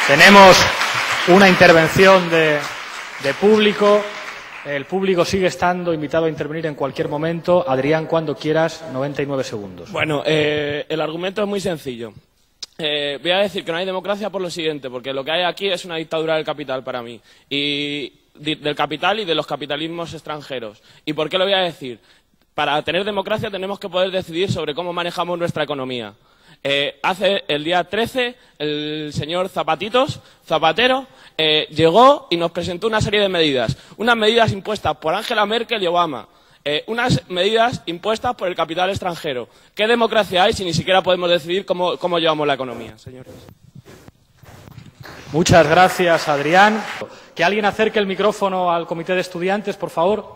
[SPEAKER 2] Tenemos una intervención de, de público. El público sigue estando invitado a intervenir en cualquier momento. Adrián, cuando quieras, noventa y nueve segundos.
[SPEAKER 7] Bueno, eh, el argumento es muy sencillo. Eh, voy a decir que no hay democracia por lo siguiente, porque lo que hay aquí es una dictadura del capital para mí, y del capital y de los capitalismos extranjeros. ¿Y por qué lo voy a decir? Para tener democracia tenemos que poder decidir sobre cómo manejamos nuestra economía. Eh, hace el día trece el señor Zapatitos, Zapatero, eh, llegó y nos presentó una serie de medidas. Unas medidas impuestas por Angela Merkel y Obama. Eh, unas medidas impuestas por el capital extranjero. ¿Qué democracia hay si ni siquiera podemos decidir cómo, cómo llevamos la economía, señores?
[SPEAKER 2] Muchas gracias, Adrián. Que alguien acerque el micrófono al comité de estudiantes, por favor.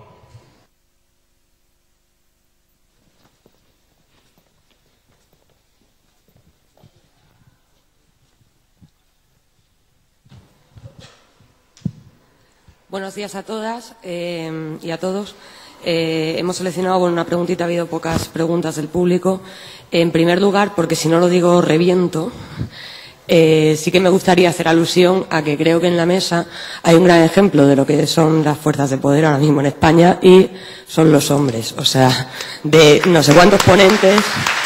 [SPEAKER 9] Buenos días a todas eh, y a todos. Eh, hemos seleccionado con una preguntita, ha habido pocas preguntas del público. En primer lugar, porque si no lo digo reviento, eh, sí que me gustaría hacer alusión a que creo que en la mesa hay un gran ejemplo de lo que son las fuerzas de poder ahora mismo en España, y son los hombres. O sea, de no sé cuántos ponentes.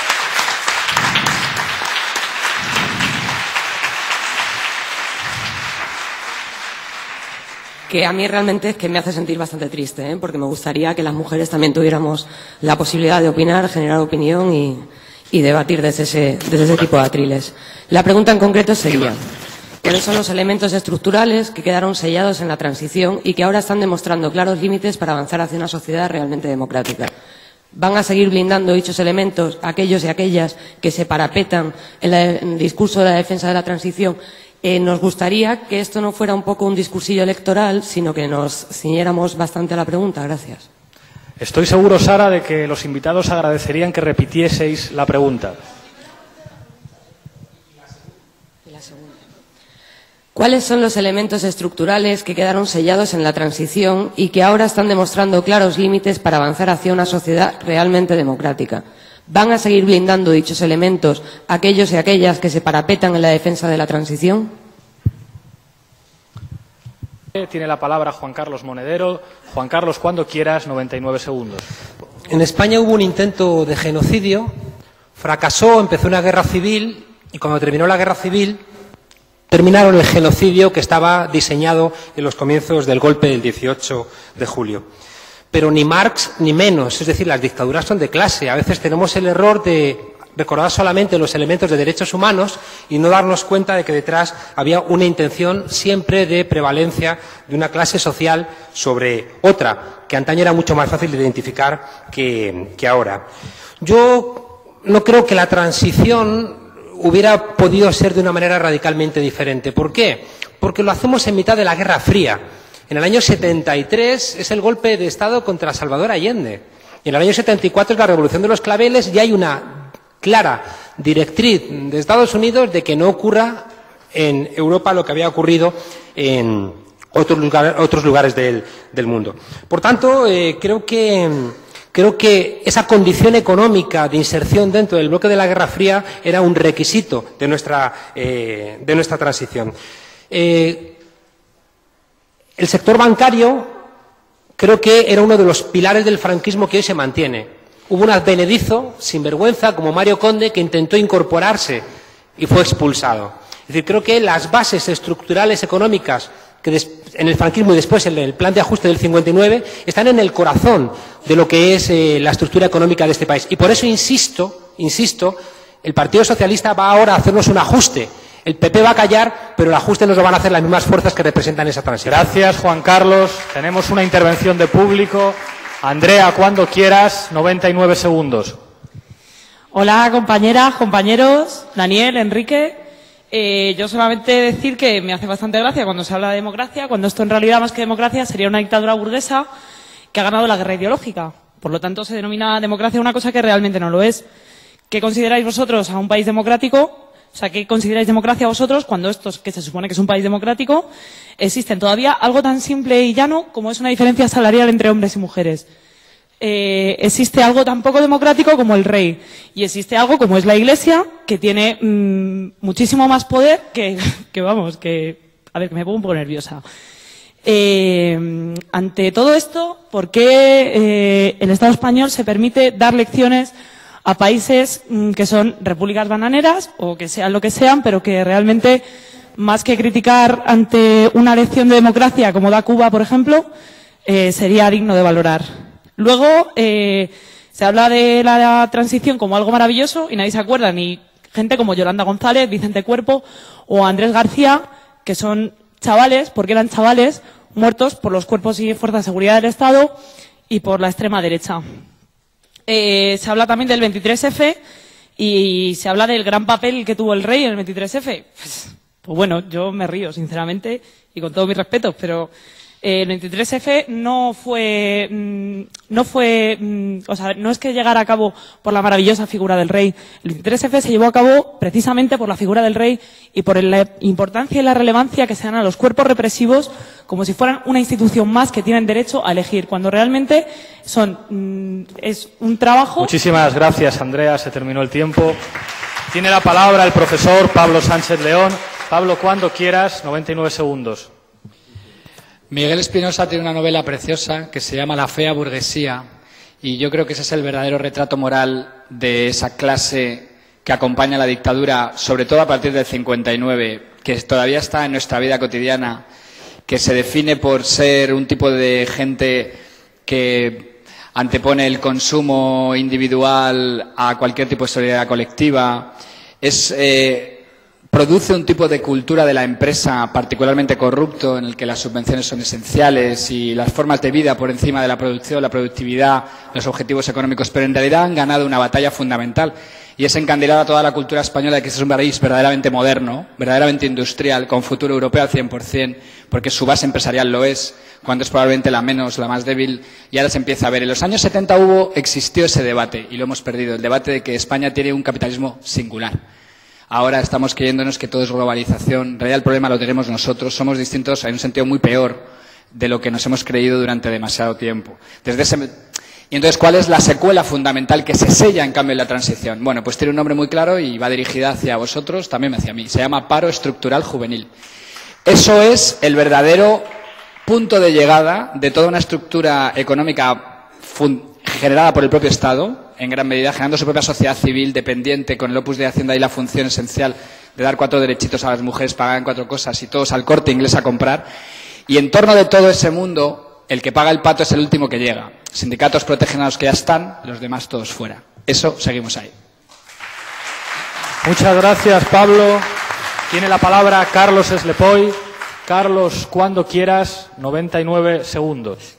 [SPEAKER 9] Que a mí realmente es que me hace sentir bastante triste, ¿eh? Porque me gustaría que las mujeres también tuviéramos la posibilidad de opinar, generar opinión y, y debatir desde ese, desde ese tipo de atriles. La pregunta en concreto sería, ¿cuáles son los elementos estructurales que quedaron sellados en la transición y que ahora están demostrando claros límites para avanzar hacia una sociedad realmente democrática? ¿Van a seguir blindando dichos elementos aquellos y aquellas que se parapetan en, la, en el discurso de la defensa de la transición? Eh, nos gustaría que esto no fuera un poco un discursillo electoral, sino que nos ciñéramos bastante a la pregunta. Gracias.
[SPEAKER 2] Estoy seguro, Sara, de que los invitados agradecerían que repitieseis la pregunta.
[SPEAKER 9] ¿Cuáles son los elementos estructurales que quedaron sellados en la transición y que ahora están demostrando claros límites para avanzar hacia una sociedad realmente democrática? ¿Van a seguir blindando dichos elementos aquellos y aquellas que se parapetan en la defensa de la transición?
[SPEAKER 2] Tiene la palabra Juan Carlos Monedero. Juan Carlos, cuando quieras, noventa y nueve segundos.
[SPEAKER 19] En España hubo un intento de genocidio, fracasó, empezó una guerra civil, y cuando terminó la guerra civil, terminaron el genocidio que estaba diseñado en los comienzos del golpe del dieciocho de julio. Pero ni Marx ni menos, es decir, las dictaduras son de clase. A veces tenemos el error de recordar solamente los elementos de derechos humanos y no darnos cuenta de que detrás había una intención siempre de prevalencia de una clase social sobre otra, que antaño era mucho más fácil de identificar que, que ahora. Yo no creo que la transición hubiera podido ser de una manera radicalmente diferente. ¿Por qué? Porque lo hacemos en mitad de la Guerra Fría. En el año setenta y tres es el golpe de Estado contra Salvador Allende. Y en el año setenta y cuatro es la Revolución de los Claveles, y hay una clara directriz de Estados Unidos de que no ocurra en Europa lo que había ocurrido en otros lugares, otros lugares del, del mundo. Por tanto, eh, creo que, creo que esa condición económica de inserción dentro del bloque de la Guerra Fría era un requisito de nuestra, eh, de nuestra transición. Eh, El sector bancario creo que era uno de los pilares del franquismo que hoy se mantiene. Hubo un advenedizo, sinvergüenza, como Mario Conde, que intentó incorporarse y fue expulsado. Es decir, creo que las bases estructurales económicas que en el franquismo y después en el plan de ajuste del cincuenta y nueve están en el corazón de lo que es eh, la estructura económica de este país. Y por eso insisto, insisto, el Partido Socialista va ahora a hacernos un ajuste. El P P va a callar, pero el ajuste nos lo van a hacer las mismas fuerzas que representan esa transición.
[SPEAKER 2] Gracias, Juan Carlos. Tenemos una intervención de público. Andrea, cuando quieras, noventa y nueve segundos.
[SPEAKER 11] Hola, compañeras, compañeros, Daniel, Enrique. Eh, yo solamente decir que me hace bastante gracia cuando se habla de democracia, cuando esto en realidad más que democracia sería una dictadura burguesa que ha ganado la guerra ideológica. Por lo tanto, se denomina democracia una cosa que realmente no lo es. ¿Qué consideráis vosotros a un país democrático? O sea, ¿qué consideráis democracia vosotros cuando estos, que se supone que es un país democrático, existen todavía algo tan simple y llano como es una diferencia salarial entre hombres y mujeres? Eh, existe algo tan poco democrático como el rey y existe algo como es la Iglesia que tiene mmm, muchísimo más poder que, que, vamos, que... A ver, que me pongo un poco nerviosa. Eh, ante todo esto, ¿por qué eh, el Estado español se permite dar lecciones a países mmm, que son repúblicas bananeras o que sean lo que sean, pero que realmente, más que criticar ante una lección de democracia como da Cuba, por ejemplo, eh, sería digno de valorar? Luego, eh, se habla de la transición como algo maravilloso y nadie se acuerda, ni gente como Yolanda González, Vicente Cuerpo o Andrés García, que son chavales, porque eran chavales, muertos por los cuerpos y fuerzas de seguridad del Estado y por la extrema derecha. Eh, se habla también del veintitrés efe y se habla del gran papel que tuvo el rey en el veintitrés efe. Pues, pues bueno, yo me río, sinceramente, y con todos mis respetos, pero eh, el veintitrés efe no fue, mmm, no fue, mmm, o sea, no es que llegara a cabo por la maravillosa figura del rey. El veintitrés efe se llevó a cabo precisamente por la figura del rey y por la importancia y la relevancia que se dan a los cuerpos represivos como si fueran una institución más que tienen derecho a elegir, cuando realmente son, mmm, es un trabajo...
[SPEAKER 2] Muchísimas gracias, Andrea. Se terminó el tiempo. Tiene la palabra el profesor Pablo Sánchez León. Pablo, cuando quieras, noventa y nueve segundos.
[SPEAKER 1] Miguel Espinosa tiene una novela preciosa que se llama La fea burguesía y yo creo que ese es el verdadero retrato moral de esa clase que acompaña a la dictadura, sobre todo a partir del cincuenta y nueve, que todavía está en nuestra vida cotidiana, que se define por ser un tipo de gente que antepone el consumo individual a cualquier tipo de solidaridad colectiva. Es... Eh, produce un tipo de cultura de la empresa particularmente corrupto en el que las subvenciones son esenciales y las formas de vida por encima de la producción, la productividad, los objetivos económicos, pero en realidad han ganado una batalla fundamental y es encandilar a toda la cultura española de que es un país verdaderamente moderno, verdaderamente industrial, con futuro europeo al cien por cien, porque su base empresarial lo es, cuando es probablemente la menos, la más débil, y ahora se empieza a ver. En los años setenta hubo, existió ese debate y lo hemos perdido, el debate de que España tiene un capitalismo singular. Ahora estamos creyéndonos que todo es globalización. En realidad el problema lo tenemos nosotros. Somos distintos en un sentido muy peor de lo que nos hemos creído durante demasiado tiempo. Desde ese... Y entonces, ¿cuál es la secuela fundamental que se sella en cambio en la transición? Bueno, pues tiene un nombre muy claro y va dirigida hacia vosotros, también hacia mí. Se llama paro estructural juvenil. Eso es el verdadero punto de llegada de toda una estructura económica generada por el propio Estado, en gran medida, generando su propia sociedad civil dependiente con el Opus Dei Hacienda y la función esencial de dar cuatro derechitos a las mujeres para ganar cuatro cosas y todos al Corte Inglés a comprar. Y en torno de todo ese mundo, el que paga el pato es el último que llega. Sindicatos protegen a los que ya están, los demás todos fuera. Eso, seguimos ahí.
[SPEAKER 2] Muchas gracias, Pablo. Tiene la palabra Carlos Eslepoy. Carlos, cuando quieras, noventa y nueve segundos.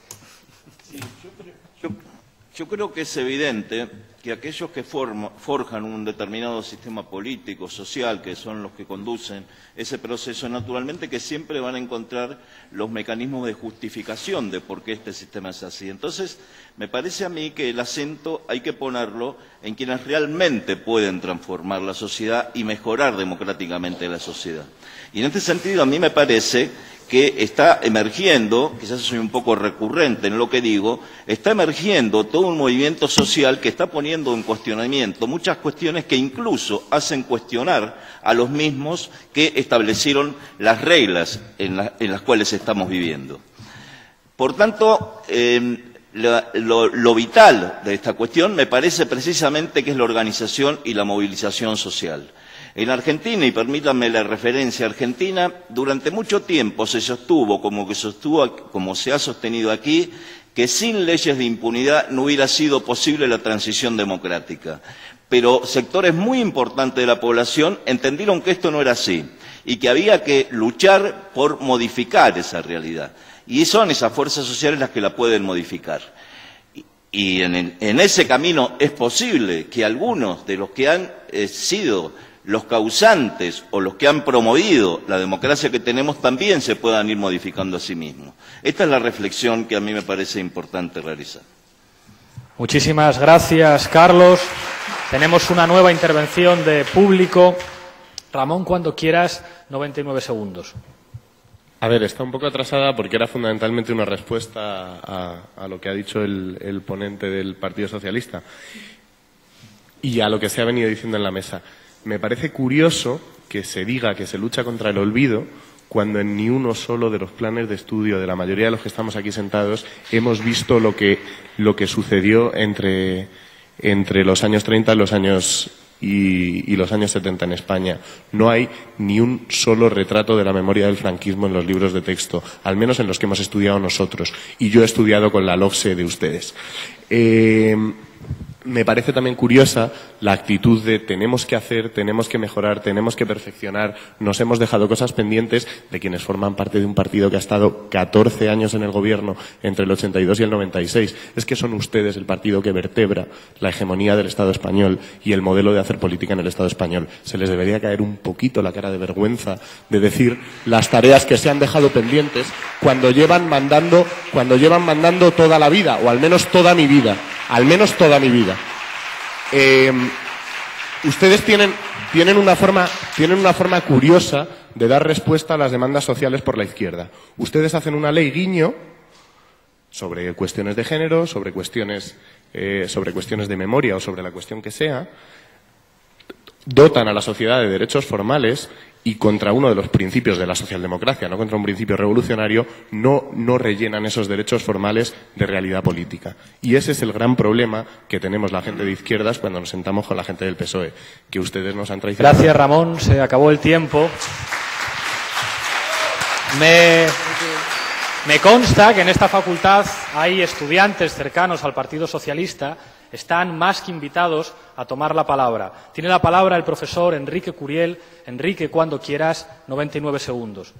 [SPEAKER 6] Yo creo que es evidente que aquellos que forma, forjan un determinado sistema político, social, que son los que conducen ese proceso, naturalmente que siempre van a encontrar los mecanismos de justificación de por qué este sistema es así. Entonces, me parece a mí que el acento hay que ponerlo en quienes realmente pueden transformar la sociedad y mejorar democráticamente la sociedad. Y en este sentido, a mí me parece que está emergiendo, quizás soy un poco recurrente en lo que digo, está emergiendo todo un movimiento social que está poniendo en cuestionamiento muchas cuestiones que incluso hacen cuestionar a los mismos que establecieron las reglas en, la, en las cuales estamos viviendo. Por tanto, eh, la, lo, lo vital de esta cuestión me parece precisamente que es la organización y la movilización social. En Argentina, y permítanme la referencia argentina, durante mucho tiempo se sostuvo, como, que sostuvo, como se ha sostenido aquí, que sin leyes de impunidad no hubiera sido posible la transición democrática. Pero sectores muy importantes de la población entendieron que esto no era así y que había que luchar por modificar esa realidad. Y son esas fuerzas sociales las que la pueden modificar. Y en, en ese camino es posible que algunos de los que han eh, sido los causantes o los que han promovido la democracia que tenemos también se puedan ir modificando a sí mismos. Esta es la reflexión que a mí me parece importante realizar.
[SPEAKER 2] Muchísimas gracias, Carlos. Tenemos una nueva intervención de público. Ramón, cuando quieras, noventa y nueve segundos.
[SPEAKER 10] A ver, está un poco atrasada porque era fundamentalmente una respuesta a, a lo que ha dicho el, el ponente del Partido Socialista y a lo que se ha venido diciendo en la mesa. me parece curioso que se diga que se lucha contra el olvido cuando en ni uno solo de los planes de estudio de la mayoría de los que estamos aquí sentados hemos visto lo que, lo que sucedió entre, entre los años treinta y los años, y, y los años setenta en España. No hay ni un solo retrato de la memoria del franquismo en los libros de texto, al menos en los que hemos estudiado nosotros. Y yo he estudiado con la LOCSE de ustedes. Eh, Me parece también curiosa la actitud de tenemos que hacer, tenemos que mejorar, tenemos que perfeccionar, nos hemos dejado cosas pendientes de quienes forman parte de un partido que ha estado catorce años en el gobierno entre el ochenta y dos y el noventa y seis. Es que son ustedes el partido que vertebra la hegemonía del Estado español y el modelo de hacer política en el Estado español. Se les debería caer un poquito la cara de vergüenza de decir las tareas que se han dejado pendientes cuando llevan mandando, cuando llevan mandando toda la vida, o al menos toda mi vida. Al menos toda mi vida. Eh, ustedes tienen, tienen, una forma, tienen una forma curiosa de dar respuesta a las demandas sociales por la izquierda. Ustedes hacen una ley guiño sobre cuestiones de género, sobre cuestiones, eh, sobre cuestiones de memoria o sobre la cuestión que sea, dotan a la sociedad de derechos formales y contra uno de los principios de la socialdemocracia, no contra un principio revolucionario, no, no rellenan esos derechos formales de realidad política. Y ese es el gran problema que tenemos la gente de izquierdas cuando nos sentamos con la gente del P S O E, que ustedes nos han traicionado.
[SPEAKER 2] Gracias, Ramón. Se acabó el tiempo. Me, me consta que en esta facultad hay estudiantes cercanos al Partido Socialista. Están más que invitados a tomar la palabra. Tiene la palabra el profesor Enrique Curiel. Enrique, cuando quieras, noventa y nueve segundos.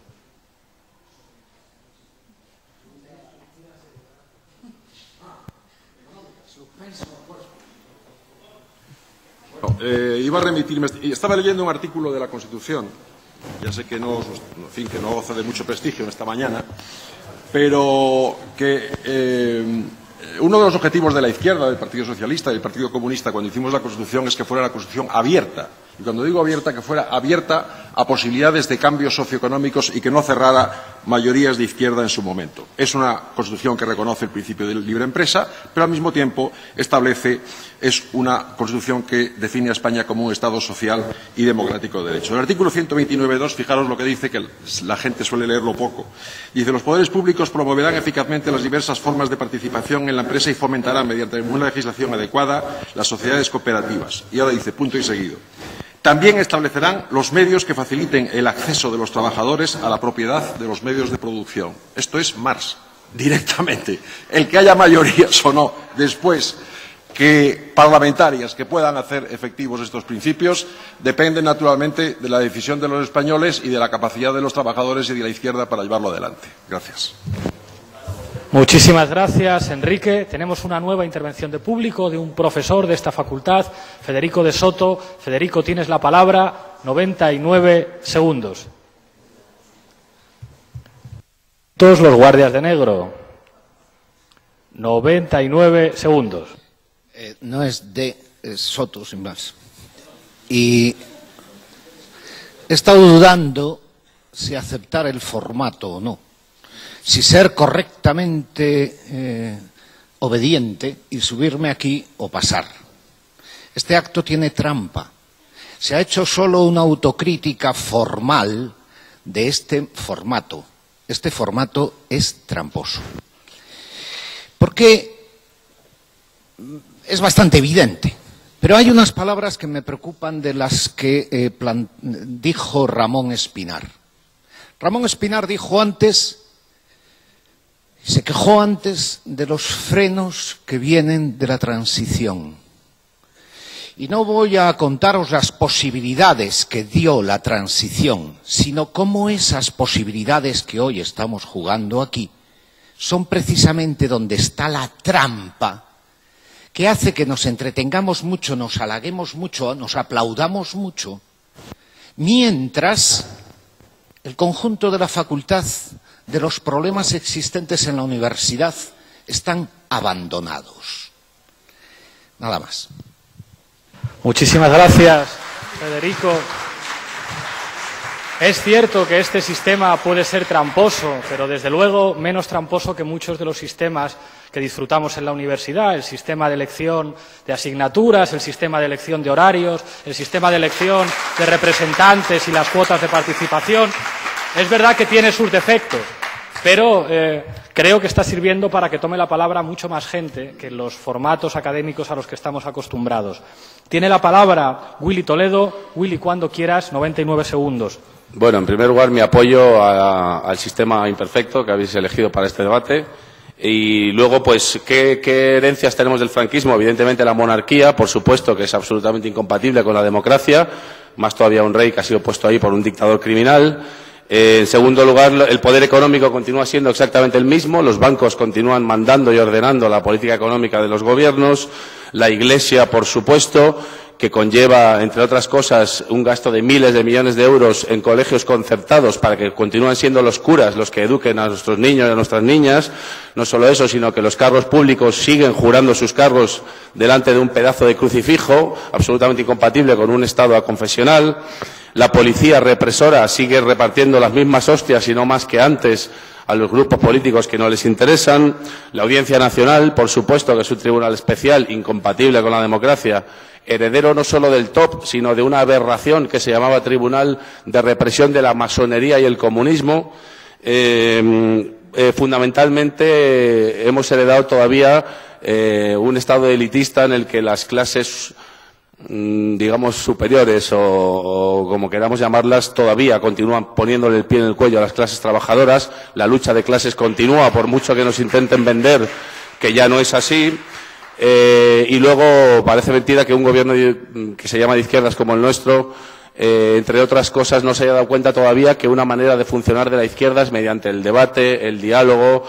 [SPEAKER 16] No, eh, iba a remitirme. Estaba leyendo un artículo de la Constitución. Ya sé que no, en fin, que no goza de mucho prestigio en esta mañana, pero que eh, uno de los objetivos de la izquierda, del Partido Socialista y del Partido Comunista cuando hicimos la Constitución es que fuera la Constitución abierta. Y cuando digo abierta, que fuera abierta a posibilidades de cambios socioeconómicos y que no cerrara mayorías de izquierda en su momento. Es una Constitución que reconoce el principio de libre empresa, pero al mismo tiempo establece, es una Constitución que define a España como un Estado social y democrático de derecho. El artículo ciento veintinueve punto dos, fijaros lo que dice, que la gente suele leerlo poco. Dice, los poderes públicos promoverán eficazmente las diversas formas de participación en la empresa y fomentarán, mediante una legislación adecuada, las sociedades cooperativas. Y ahora dice, punto y seguido. También establecerán los medios que faciliten el acceso de los trabajadores a la propiedad de los medios de producción. Esto es Marx, directamente. El que haya mayorías o no después que parlamentarias que puedan hacer efectivos estos principios depende naturalmente de la decisión de los españoles y de la capacidad de los trabajadores y de la izquierda para llevarlo adelante. Gracias.
[SPEAKER 2] Muchísimas gracias, Enrique. Tenemos una nueva intervención de público de un profesor de esta facultad, Federico de Soto. Federico, tienes la palabra, noventa y nueve segundos. Todos los guardias de negro. noventa y nueve segundos.
[SPEAKER 12] Eh, no es de eh, Soto, sin más. Y he estado dudando si aceptar el formato o no. Si ser correctamente eh, obediente y subirme aquí o pasar. Este acto tiene trampa. Se ha hecho solo una autocrítica formal de este formato. Este formato es tramposo. Porque es bastante evidente. Pero hay unas palabras que me preocupan de las que eh, plan, dijo Ramón Espinar. Ramón Espinar dijo antes... Se quejó antes de los frenos que vienen de la transición. Y no voy a contaros las posibilidades que dio la transición, sino cómo esas posibilidades que hoy estamos jugando aquí son precisamente donde está la trampa que hace que nos entretengamos mucho, nos halaguemos mucho, nos aplaudamos mucho, mientras el conjunto de la facultad de los problemas existentes en la universidad están abandonados. Nada más.
[SPEAKER 2] Muchísimas gracias, Federico. Es cierto que este sistema puede ser tramposo, pero desde luego menos tramposo que muchos de los sistemas que disfrutamos en la universidad, el sistema de elección de asignaturas, el sistema de elección de horarios, el sistema de elección de representantes y las cuotas de participación. Es verdad que tiene sus defectos, pero eh, creo que está sirviendo para que tome la palabra mucho más gente que en los formatos académicos a los que estamos acostumbrados. Tiene la palabra Willy Toledo. Willy, cuando quieras, noventa y nueve segundos.
[SPEAKER 5] Bueno, en primer lugar, mi apoyo a, al sistema imperfecto que habéis elegido para este debate. Y luego, pues, ¿qué, qué herencias tenemos del franquismo? Evidentemente, la monarquía, por supuesto, que es absolutamente incompatible con la democracia, más todavía un rey que ha sido puesto ahí por un dictador criminal. Eh, en segundo lugar, el poder económico continúa siendo exactamente el mismo, los bancos continúan mandando y ordenando la política económica de los gobiernos, la Iglesia, por supuesto, que conlleva, entre otras cosas, un gasto de miles de millones de euros en colegios concertados para que continúen siendo los curas los que eduquen a nuestros niños y a nuestras niñas. No solo eso, sino que los cargos públicos siguen jurando sus cargos delante de un pedazo de crucifijo, absolutamente incompatible con un Estado aconfesional. La policía represora sigue repartiendo las mismas hostias y no más que antes a los grupos políticos que no les interesan. La Audiencia Nacional, por supuesto, que es un tribunal especial, incompatible con la democracia, heredero no solo del T O P, sino de una aberración que se llamaba Tribunal de Represión de la Masonería y el Comunismo. Eh, eh, fundamentalmente eh, hemos heredado todavía eh, un Estado elitista en el que las clases, digamos, superiores o, o como queramos llamarlas, todavía continúan poniéndole el pie en el cuello a las clases trabajadoras. La lucha de clases continúa, por mucho que nos intenten vender que ya no es así. Eh, y luego parece mentira que un gobierno que se llama de izquierdas como el nuestro, eh, entre otras cosas, no se haya dado cuenta todavía que una manera de funcionar de la izquierda es mediante el debate, el diálogo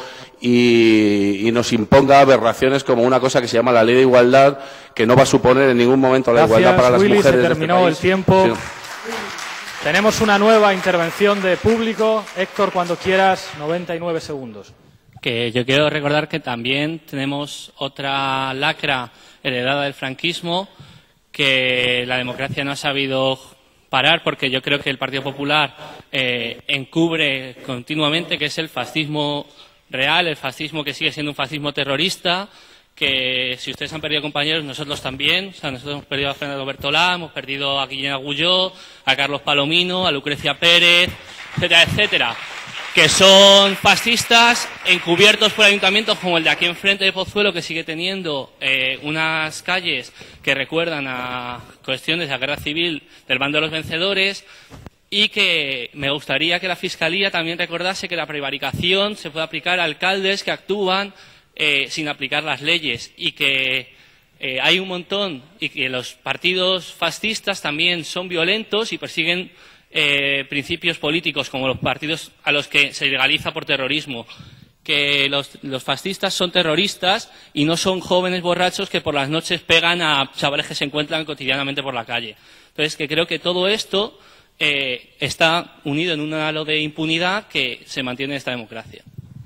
[SPEAKER 5] y, y nos imponga aberraciones como una cosa que se llama la ley de igualdad, que no va a suponer en ningún momento la
[SPEAKER 2] Gracias,
[SPEAKER 5] igualdad para las
[SPEAKER 2] Willy,
[SPEAKER 5] mujeres.
[SPEAKER 2] se terminó
[SPEAKER 5] de
[SPEAKER 2] el
[SPEAKER 5] este
[SPEAKER 2] tiempo.
[SPEAKER 5] Sí.
[SPEAKER 2] Tenemos una nueva intervención de público. Héctor, cuando quieras, noventa y nueve segundos.
[SPEAKER 13] Que yo quiero recordar que también tenemos otra lacra heredada del franquismo, que la democracia no ha sabido parar, porque yo creo que el Partido Popular eh, encubre continuamente, que es el fascismo real, el fascismo que sigue siendo un fascismo terrorista, que si ustedes han perdido compañeros, nosotros también. O sea, nosotros hemos perdido a Fernando Bertolá, hemos perdido a Guillén Agulló, a Carlos Palomino, a Lucrecia Pérez, etcétera, etcétera, que son fascistas encubiertos por ayuntamientos como el de aquí enfrente de Pozuelo, que sigue teniendo eh, unas calles que recuerdan a cuestiones de la guerra civil del bando de los vencedores, y que me gustaría que la Fiscalía también recordase que la prevaricación se puede aplicar a alcaldes que actúan eh, sin aplicar las leyes, y que eh, hay un montón, y que los partidos fascistas también son violentos y persiguen Eh, principios políticos, como los partidos a los que se legaliza por terrorismo, que los, los fascistas son terroristas y no son jóvenes borrachos que por las noches pegan a chavales que se encuentran cotidianamente por la calle. Entonces, que creo que todo esto eh, está unido en un halo de impunidad que se mantiene en esta democracia.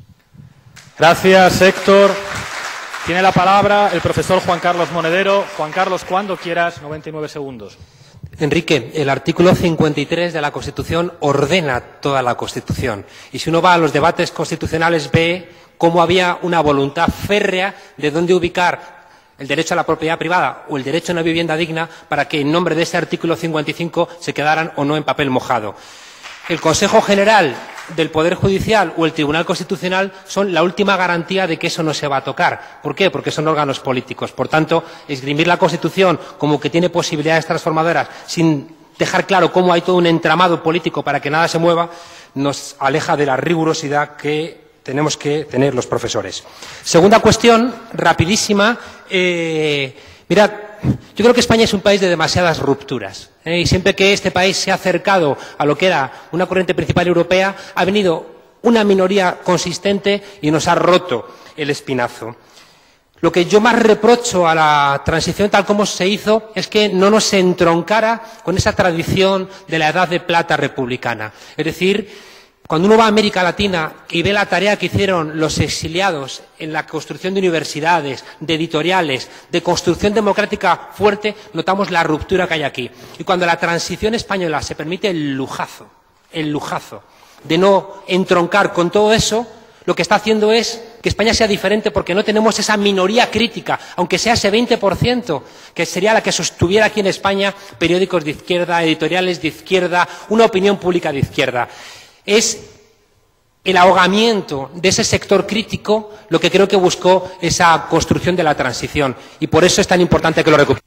[SPEAKER 2] Gracias, Héctor. Tiene la palabra el profesor Juan Carlos Monedero. Juan Carlos, cuando quieras, noventa y nueve segundos.
[SPEAKER 19] Enrique, el artículo cincuenta y tres de la Constitución ordena toda la Constitución. Y si uno va a los debates constitucionales ve cómo había una voluntad férrea de dónde ubicar el derecho a la propiedad privada o el derecho a una vivienda digna para que en nombre de ese artículo cincuenta y cinco se quedaran o no en papel mojado. El Consejo General del Poder Judicial o el Tribunal Constitucional son la última garantía de que eso no se va a tocar. ¿Por qué? Porque son órganos políticos. Por tanto, esgrimir la Constitución como que tiene posibilidades transformadoras sin dejar claro cómo hay todo un entramado político para que nada se mueva, nos aleja de la rigurosidad que tenemos que tener los profesores. Segunda cuestión, rapidísima. Eh, mirad, yo creo que España es un país de demasiadas rupturas. ¿eh? Y siempre que este país se ha acercado a lo que era una corriente principal europea, ha venido una minoría consistente y nos ha roto el espinazo. Lo que yo más reprocho a la transición tal como se hizo es que no nos entroncara con esa tradición de la edad de plata republicana. Es decir, cuando uno va a América Latina y ve la tarea que hicieron los exiliados en la construcción de universidades, de editoriales, de construcción democrática fuerte, notamos la ruptura que hay aquí. Y cuando la transición española se permite el lujazo, el lujazo de no entroncar con todo eso, lo que está haciendo es que España sea diferente porque no tenemos esa minoría crítica, aunque sea ese veinte por ciento, que sería la que sostuviera aquí en España periódicos de izquierda, editoriales de izquierda, una opinión pública de izquierda. Es el ahogamiento de ese sector crítico lo que creo que buscó esa construcción de la transición, y por eso es tan importante que lo recupere.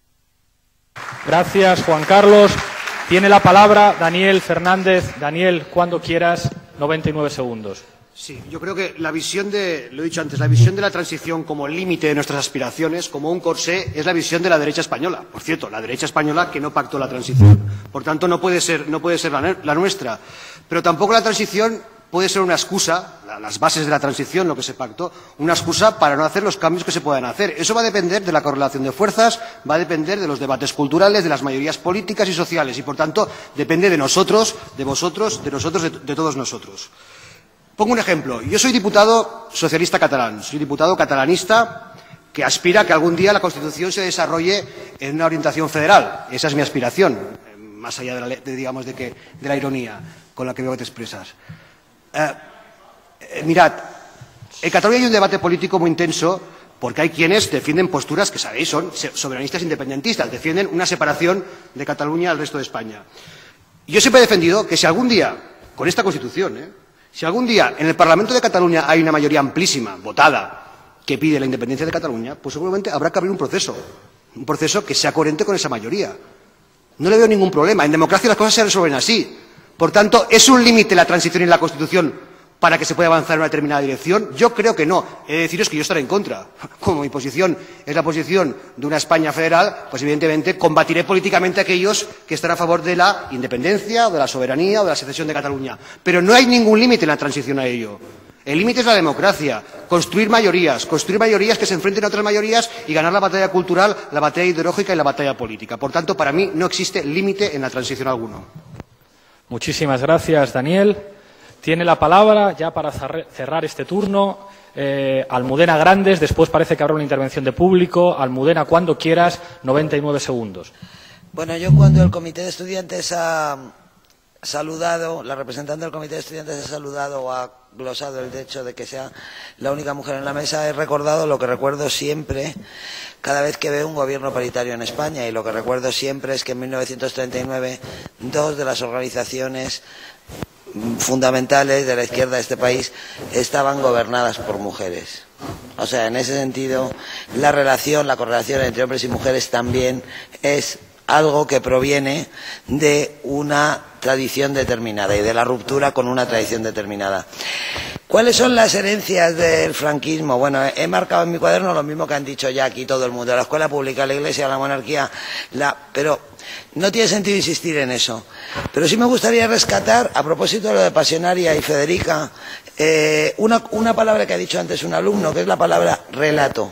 [SPEAKER 2] Gracias, Juan Carlos. Tiene la palabra Daniel Fernández. Daniel, cuando quieras, noventa y nueve segundos.
[SPEAKER 21] Sí, yo creo que la visión de, lo he dicho antes, la visión de la transición como límite de nuestras aspiraciones, como un corsé, es la visión de la derecha española. Por cierto, la derecha española que no pactó la transición. Por tanto, no puede ser, no puede ser la, la nuestra. Pero tampoco la transición puede ser una excusa, la, las bases de la transición, lo que se pactó, una excusa para no hacer los cambios que se puedan hacer. Eso va a depender de la correlación de fuerzas, va a depender de los debates culturales, de las mayorías políticas y sociales. Y, por tanto, depende de nosotros, de vosotros, de nosotros, de, de todos nosotros. Pongo un ejemplo. Yo soy diputado socialista catalán, soy diputado catalanista que aspira a que algún día la Constitución se desarrolle en una orientación federal. Esa es mi aspiración, más allá de la, de, digamos, de, que, de la ironía con la que veo que te expresas. Eh, eh, mirad, en Cataluña hay un debate político muy intenso porque hay quienes defienden posturas que, sabéis, son soberanistas independentistas, defienden una separación de Cataluña al resto de España. Yo siempre he defendido que si algún día, con esta Constitución, ¿eh? si algún día en el Parlamento de Cataluña hay una mayoría amplísima, votada, que pide la independencia de Cataluña, pues seguramente habrá que abrir un proceso, un proceso que sea coherente con esa mayoría. No le veo ningún problema. En democracia las cosas se resuelven así. Por tanto, ¿es un límite la transición y la Constitución para que se pueda avanzar en una determinada dirección? Yo creo que no. He de deciros que yo estaré en contra. Como mi posición es la posición de una España federal, pues evidentemente combatiré políticamente a aquellos que están a favor de la independencia, o de la soberanía, o de la secesión de Cataluña. Pero no hay ningún límite en la transición a ello. El límite es la democracia, construir mayorías, construir mayorías que se enfrenten a otras mayorías y ganar la batalla cultural, la batalla ideológica y la batalla política. Por tanto, para mí no existe límite en la transición alguno.
[SPEAKER 2] Muchísimas gracias, Daniel. Tiene la palabra, ya para cerrar este turno, eh, Almudena Grandes. Después parece que habrá una intervención de público. Almudena, cuando quieras, noventa y nueve segundos.
[SPEAKER 18] Bueno, yo cuando el Comité de Estudiantes ha saludado, la representante del Comité de Estudiantes ha saludado o ha glosado el hecho de que sea la única mujer en la mesa, he recordado lo que recuerdo siempre cada vez que veo un gobierno paritario en España, y lo que recuerdo siempre es que en mil novecientos treinta y nueve dos de las organizaciones fundamentales de la izquierda de este país estaban gobernadas por mujeres. O sea, en ese sentido, la relación, la correlación entre hombres y mujeres también es algo que proviene de una tradición determinada y de la ruptura con una tradición determinada. ¿Cuáles son las herencias del franquismo? Bueno, he marcado en mi cuaderno lo mismo que han dicho ya aquí todo el mundo, la escuela pública, la iglesia, la monarquía, la... pero no tiene sentido insistir en eso. Pero sí me gustaría rescatar, a propósito de lo de Pasionaria y Federica, eh, una, una palabra que ha dicho antes un alumno, que es la palabra relato.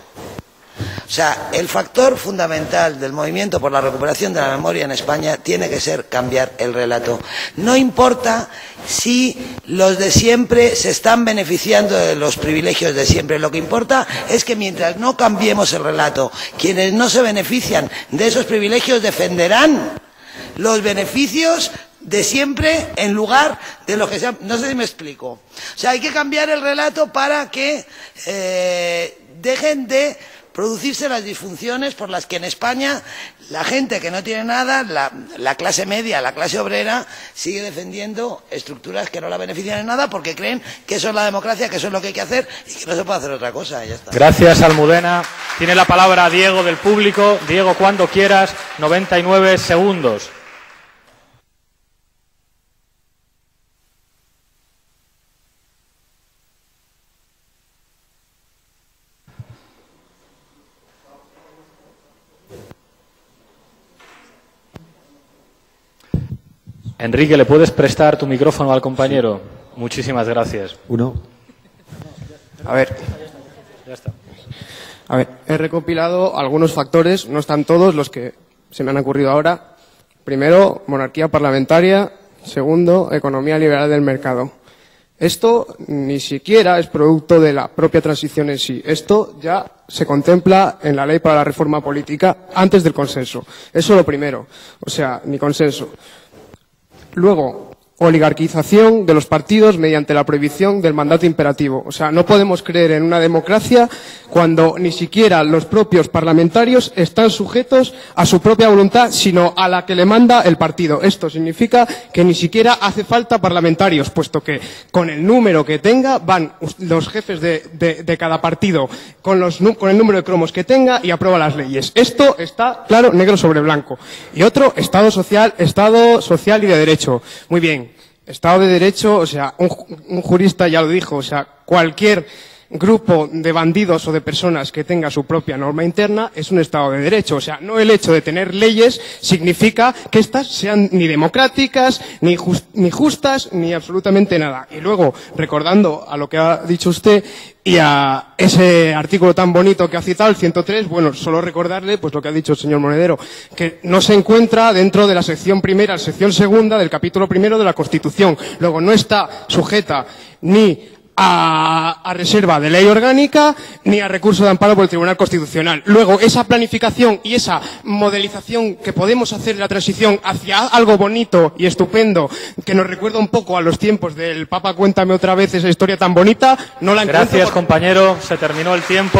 [SPEAKER 18] O sea, el factor fundamental del movimiento por la recuperación de la memoria en España tiene que ser cambiar el relato. No importa si los de siempre se están beneficiando de los privilegios de siempre. Lo que importa es que mientras no cambiemos el relato, quienes no se benefician de esos privilegios defenderán los beneficios de siempre en lugar de lo que sea. No sé si me explico. O sea, hay que cambiar el relato para que eh, dejen de producirse las disfunciones por las que en España la gente que no tiene nada, la, la clase media, la clase obrera, sigue defendiendo estructuras que no la benefician en nada porque creen que eso es la democracia, que eso es lo que hay que hacer y que no se puede hacer otra cosa. Y ya está.
[SPEAKER 2] Gracias, Almudena. Tiene la palabra Diego del público. Diego, cuando quieras, noventa y nueve segundos. Enrique, ¿le puedes prestar tu micrófono al compañero? Muchísimas gracias.
[SPEAKER 14] Uno. A ver.
[SPEAKER 2] Ya está.
[SPEAKER 14] A ver, he recopilado algunos factores, no están todos los que se me han ocurrido ahora. Primero, monarquía parlamentaria. Segundo, economía liberal del mercado. Esto ni siquiera es producto de la propia transición en sí. Esto ya se contempla en la ley para la reforma política antes del consenso. Eso es lo primero. O sea, ni consenso. Luego, oligarquización de los partidos mediante la prohibición del mandato imperativo. O sea, no podemos creer en una democracia cuando ni siquiera los propios parlamentarios están sujetos a su propia voluntad, sino a la que le manda el partido. Esto significa que ni siquiera hace falta parlamentarios, puesto que con el número que tenga van los jefes de, de, de cada partido con, los, con el número de cromos que tenga y aprueba las leyes. Esto está claro, negro sobre blanco. Y otro, Estado social, Estado social y de derecho. Muy bien. Estado de Derecho, o sea, un, un jurista ya lo dijo, o sea, cualquier grupo de bandidos o de personas que tenga su propia norma interna es un Estado de Derecho. O sea, no el hecho de tener leyes significa que éstas sean ni democráticas, ni, just, ni justas, ni absolutamente nada. Y luego, recordando a lo que ha dicho usted y a ese artículo tan bonito que ha citado, el ciento tres, bueno, solo recordarle pues lo que ha dicho el señor Monedero, que no se encuentra dentro de la sección primera, la sección segunda del capítulo primero de la Constitución. Luego, no está sujeta ni A, a reserva de ley orgánica ni a recurso de amparo por el Tribunal Constitucional. Luego, esa planificación y esa modelización que podemos hacer de la transición hacia algo bonito y estupendo, que nos recuerda un poco a los tiempos del Papa Cuéntame otra vez esa historia tan bonita, no la encuentro.
[SPEAKER 2] Gracias, compañero. Se terminó el tiempo.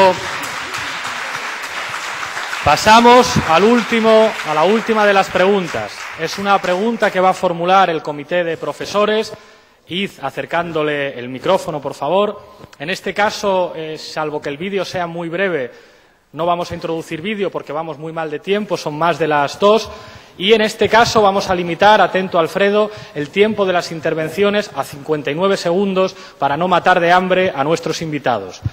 [SPEAKER 2] Pasamos al último, a la última de las preguntas. Es una pregunta que va a formular el comité de profesores. Id acercándole el micrófono, por favor. En este caso, eh, salvo que el vídeo sea muy breve, no vamos a introducir vídeo porque vamos muy mal de tiempo, son más de las dos. Y en este caso vamos a limitar, atento Alfredo, el tiempo de las intervenciones a cincuenta y nueve segundos para no matar de hambre a nuestros invitados.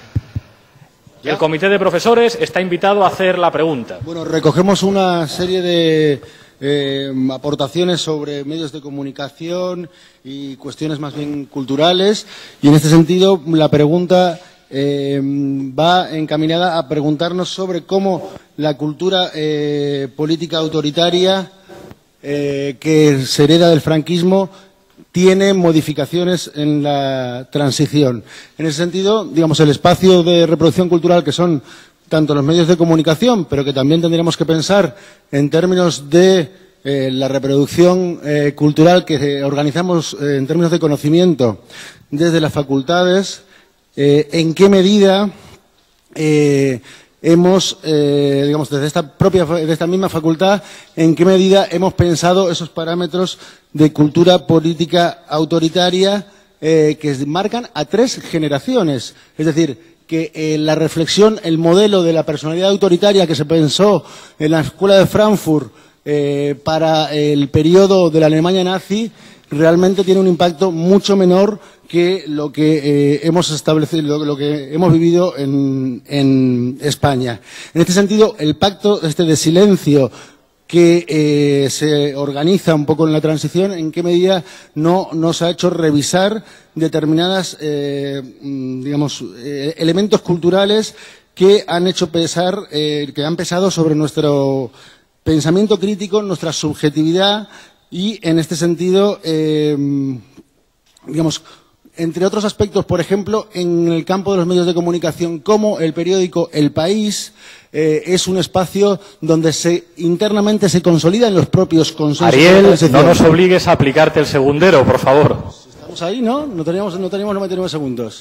[SPEAKER 2] Y el comité de profesores está invitado a hacer la pregunta.
[SPEAKER 17] Bueno, recogemos una serie de Eh, aportaciones sobre medios de comunicación y cuestiones más bien culturales, y en este sentido la pregunta eh, va encaminada a preguntarnos sobre cómo la cultura eh, política autoritaria eh, que se hereda del franquismo tiene modificaciones en la transición. En ese sentido, digamos, el espacio de reproducción cultural que son tanto los medios de comunicación, pero que también tendríamos que pensar en términos de eh, la reproducción eh, cultural que eh, organizamos eh, en términos de conocimiento desde las facultades, eh, en qué medida eh, hemos, eh, digamos, desde esta propia, de esta misma facultad, en qué medida hemos pensado esos parámetros de cultura política autoritaria eh, que marcan a tres generaciones, es decir, que eh, la reflexión, el modelo de la personalidad autoritaria que se pensó en la Escuela de Frankfurt eh, para el periodo de la Alemania nazi realmente tiene un impacto mucho menor que lo que eh, hemos establecido, lo, lo que hemos vivido en, en España. En este sentido, el pacto este de silencio que eh, se organiza un poco en la transición, en qué medida no nos ha hecho revisar determinadas, eh, digamos, eh, elementos culturales que han hecho pesar, eh, que han pesado sobre nuestro pensamiento crítico, nuestra subjetividad y, en este sentido, eh, digamos, entre otros aspectos, por ejemplo, en el campo de los medios de comunicación, como el periódico El País eh, es un espacio donde se internamente se consolidan los propios consensos.
[SPEAKER 2] Ariel, no nos obligues a aplicarte el segundero, por favor.
[SPEAKER 17] Estamos ahí, ¿no? No teníamos, no teníamos noventa y nueve segundos.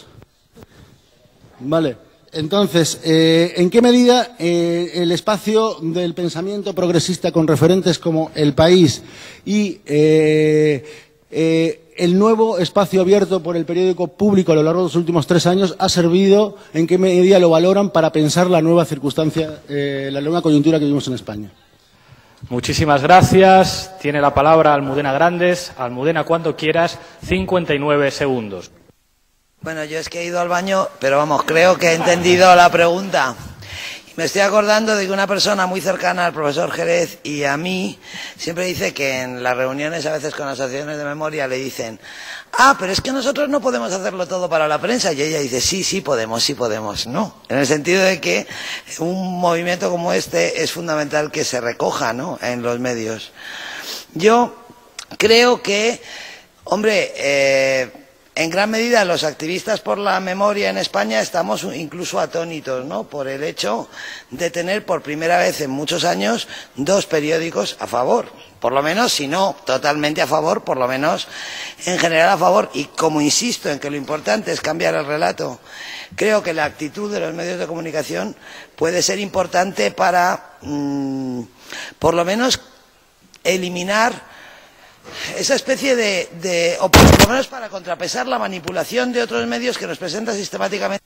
[SPEAKER 17] Vale. Entonces, eh, ¿en qué medida eh, el espacio del pensamiento progresista con referentes como El País y eh, eh, el nuevo espacio abierto por el periódico público a lo largo de los últimos tres años ha servido, en qué medida lo valoran para pensar la nueva circunstancia, eh, la nueva coyuntura que vivimos en España?
[SPEAKER 2] Muchísimas gracias. Tiene la palabra Almudena Grandes. Almudena, cuando quieras, cincuenta y nueve segundos.
[SPEAKER 18] Bueno, yo es que he ido al baño, pero vamos, creo que he entendido la pregunta. Me estoy acordando de que una persona muy cercana al profesor Jerez y a mí siempre dice que en las reuniones, a veces con asociaciones de memoria, le dicen: ah, pero es que nosotros no podemos hacerlo todo para la prensa. Y ella dice: sí, sí podemos, sí podemos. No, en el sentido de que un movimiento como este es fundamental que se recoja, ¿no?, en los medios. Yo creo que, hombre, eh, en gran medida los activistas por la memoria en España estamos incluso atónitos, ¿no?, por el hecho de tener por primera vez en muchos años dos periódicos a favor, por lo menos, si no totalmente a favor, por lo menos en general a favor. Y como insisto en que lo importante es cambiar el relato, creo que la actitud de los medios de comunicación puede ser importante para, mmm, por lo menos, eliminar esa especie de, de, o por lo menos para contrapesar la manipulación de otros medios que nos presentan sistemáticamente.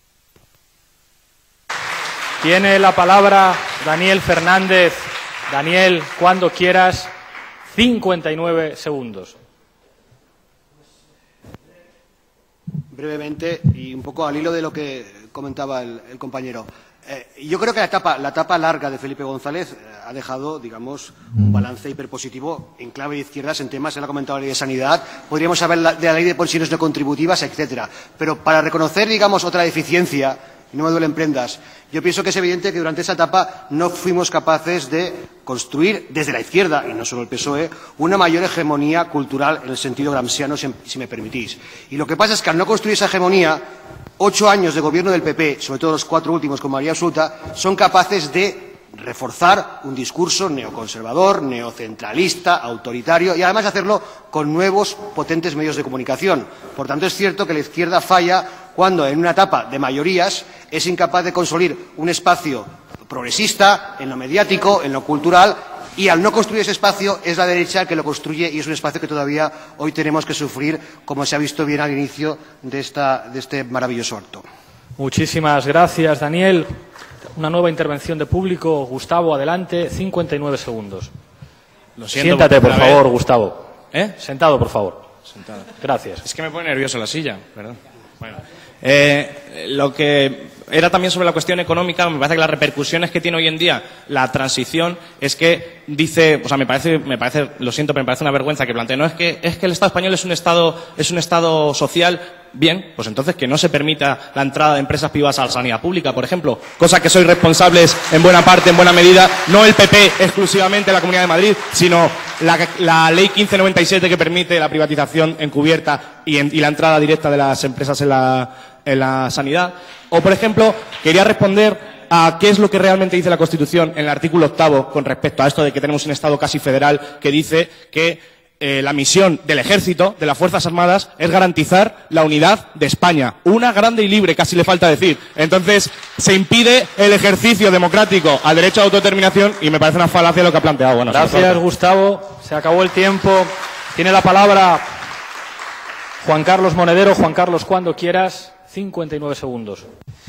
[SPEAKER 2] Tiene la palabra Daniel Fernández. Daniel, cuando quieras, cincuenta y nueve segundos.
[SPEAKER 21] Brevemente, y un poco al hilo de lo que comentaba el, el compañero. Eh, yo creo que la etapa, la etapa larga de Felipe González eh, ha dejado, digamos, un balance hiperpositivo en clave de izquierdas en temas, él ha comentado la ley de sanidad, podríamos hablar la, de la ley de pensiones no contributivas, etcétera. Pero para reconocer, digamos, otra deficiencia, y no me duelen prendas, yo pienso que es evidente que durante esa etapa no fuimos capaces de construir desde la izquierda, y no solo el P S O E, una mayor hegemonía cultural en el sentido gramsciano, si, si me permitís. Y lo que pasa es que al no construir esa hegemonía, ocho años de gobierno del P P, sobre todo los cuatro últimos con mayoría absoluta, son capaces de reforzar un discurso neoconservador, neocentralista, autoritario, y además hacerlo con nuevos potentes medios de comunicación. Por tanto, es cierto que la izquierda falla cuando en una etapa de mayorías es incapaz de construir un espacio progresista en lo mediático, en lo cultural, y al no construir ese espacio es la derecha el que lo construye, y es un espacio que todavía hoy tenemos que sufrir, como se ha visto bien al inicio de, esta, de este maravilloso acto.
[SPEAKER 2] Muchísimas gracias, Daniel. Una nueva intervención de público. Gustavo, adelante, cincuenta y nueve segundos.
[SPEAKER 3] Lo siento,
[SPEAKER 2] Siéntate, por
[SPEAKER 3] a
[SPEAKER 2] favor,
[SPEAKER 3] ver.
[SPEAKER 2] Gustavo.
[SPEAKER 3] ¿Eh?
[SPEAKER 2] Sentado, por favor.
[SPEAKER 3] Sentado.
[SPEAKER 2] Gracias.
[SPEAKER 3] Es que me pone nervioso la silla, perdón. Bueno, eh, lo que era también sobre la cuestión económica, me parece que las repercusiones que tiene hoy en día la transición es que dice, o sea, me parece, me parece, lo siento, pero me parece una vergüenza que plantee, no es que es que el Estado español es un Estado, es un Estado social. Bien, pues entonces que no se permita la entrada de empresas privadas a la sanidad pública, por ejemplo, cosa que sois responsables en buena parte, en buena medida, no el P P exclusivamente, la Comunidad de Madrid, sino la, la ley quince noventa y siete que permite la privatización encubierta y, en, y la entrada directa de las empresas en la, en la sanidad. O, por ejemplo, quería responder a qué es lo que realmente dice la Constitución en el artículo octavo con respecto a esto de que tenemos un Estado casi federal que dice que Eh, la misión del Ejército, de las Fuerzas Armadas, es garantizar la unidad de España. Una grande y libre, casi le falta decir. Entonces, se impide el ejercicio democrático al derecho a autodeterminación y me parece una falacia lo que ha planteado. Bueno,
[SPEAKER 2] gracias, Gustavo. Se acabó el tiempo. Tiene la palabra Juan Carlos Monedero. Juan Carlos, cuando quieras, cincuenta y nueve segundos.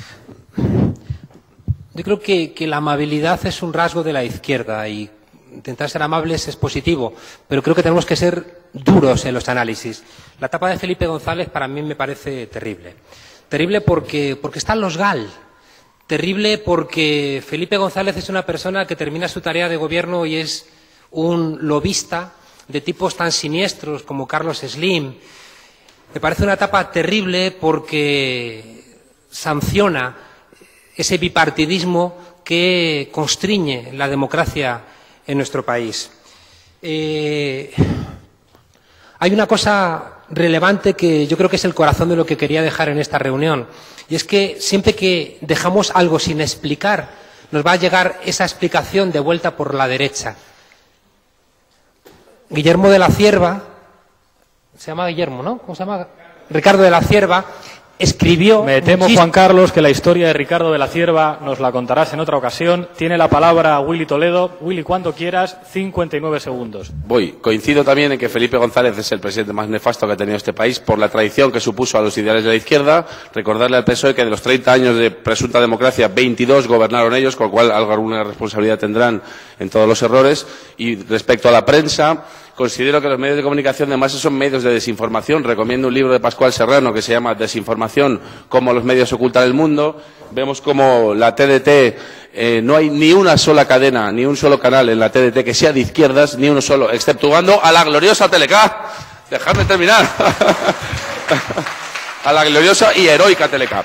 [SPEAKER 19] Yo creo que, que la amabilidad es un rasgo de la izquierda y intentar ser amables es positivo, pero creo que tenemos que ser duros en los análisis. La etapa de Felipe González para mí me parece terrible. Terrible porque, porque está en los GAL. Terrible porque Felipe González es una persona que termina su tarea de gobierno y es un lobista de tipos tan siniestros como Carlos Slim. Me parece una etapa terrible porque sanciona ese bipartidismo que constriñe la democracia en nuestro país. Eh, hay una cosa relevante que yo creo que es el corazón de lo que quería dejar en esta reunión, y es que siempre que dejamos algo sin explicar, nos va a llegar esa explicación de vuelta por la derecha. Guillermo de la Cierva, se llama Guillermo, ¿no? ¿Cómo se llama? Ricardo de la Cierva, escribió...
[SPEAKER 2] Me temo, Juan Carlos, que la historia de Ricardo de la Cierva nos la contarás en otra ocasión. Tiene la palabra Willy Toledo. Willy, cuando quieras, cincuenta y nueve segundos.
[SPEAKER 5] Voy. Coincido también en que Felipe González es el presidente más nefasto que ha tenido este país por la traición que supuso a los ideales de la izquierda. Recordarle al P S O E que de los treinta años de presunta democracia, veintidós gobernaron ellos, con lo cual alguna responsabilidad tendrán en todos los errores. Y respecto a la prensa, considero que los medios de comunicación de masa son medios de desinformación. Recomiendo un libro de Pascual Serrano que se llama Desinformación, cómo los medios ocultan el mundo. Vemos como la T D T, eh, no hay ni una sola cadena, ni un solo canal en la T D T que sea de izquierdas, ni uno solo, exceptuando a la gloriosa Telecap. Dejadme terminar. A la gloriosa y heroica Telecap.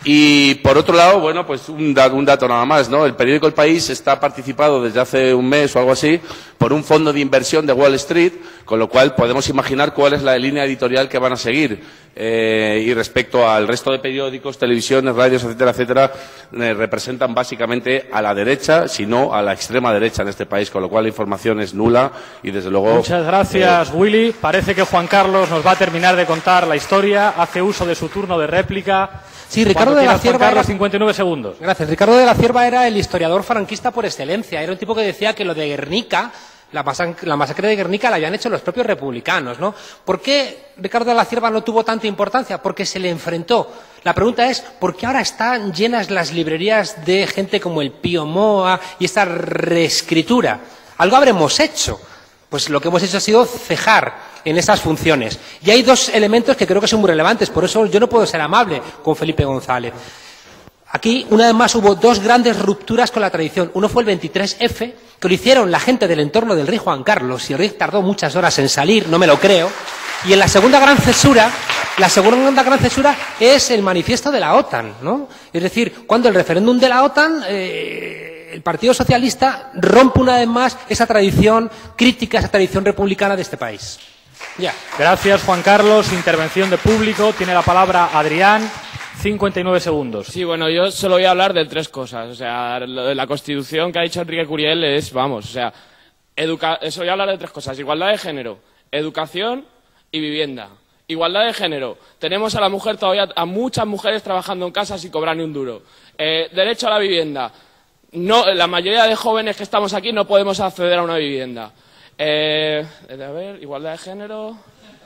[SPEAKER 5] Y por otro lado, bueno, pues un, da, un dato nada más, ¿no? El periódico El País está participado desde hace un mes o algo así por un fondo de inversión de Wall Street, con lo cual podemos imaginar cuál es la línea editorial que van a seguir. Eh, y respecto al resto de periódicos, televisiones, radios, etcétera, etcétera, eh, representan básicamente a la derecha, si no a la extrema derecha en este país, con lo cual la información es nula y desde luego...
[SPEAKER 2] Muchas gracias, eh... Willy. Parece que Juan Carlos nos va a terminar de contar la historia, hace uso de su turno de réplica.
[SPEAKER 8] Sí, Ricardo de la Cierva
[SPEAKER 2] era... cincuenta y nueve segundos.
[SPEAKER 8] Gracias. Ricardo de la Cierva era el historiador franquista por excelencia. Era un tipo que decía que lo de Guernica, la, masac la masacre de Guernica la habían hecho los propios republicanos, ¿no? ¿Por qué Ricardo de la Cierva no tuvo tanta importancia? Porque se le enfrentó. La pregunta es, ¿por qué ahora están llenas las librerías de gente como el Pío Moa y esta reescritura? Algo habremos hecho. Pues lo que hemos hecho ha sido cejar en esas funciones. Y hay dos elementos que creo que son muy relevantes, por eso yo no puedo ser amable con Felipe González. Aquí, una vez más, hubo dos grandes rupturas con la tradición. Uno fue el veintitrés efe, que lo hicieron la gente del entorno del rey Juan Carlos, y el rey tardó muchas horas en salir, no me lo creo. Y en la segunda gran cesura, la segunda gran cesura es el manifiesto de la OTAN, ¿no? Es decir, cuando el referéndum de la OTAN... Eh, el Partido Socialista rompe una vez más esa tradición crítica, esa tradición republicana de este país.
[SPEAKER 2] Ya. Gracias, Juan Carlos. Intervención de público. Tiene la palabra Adrián. cincuenta y nueve segundos.
[SPEAKER 7] Sí, bueno, yo solo voy a hablar de tres cosas. O sea, lo de la Constitución que ha dicho Enrique Curiel es, vamos, o sea, educa solo voy a hablar de tres cosas. Igualdad de género, educación y vivienda. Igualdad de género. Tenemos a la mujer todavía, a muchas mujeres trabajando en casa sin cobrar ni un duro. Eh, derecho a la vivienda. No, la mayoría de jóvenes que estamos aquí no podemos acceder a una vivienda. Eh, a ver, igualdad de género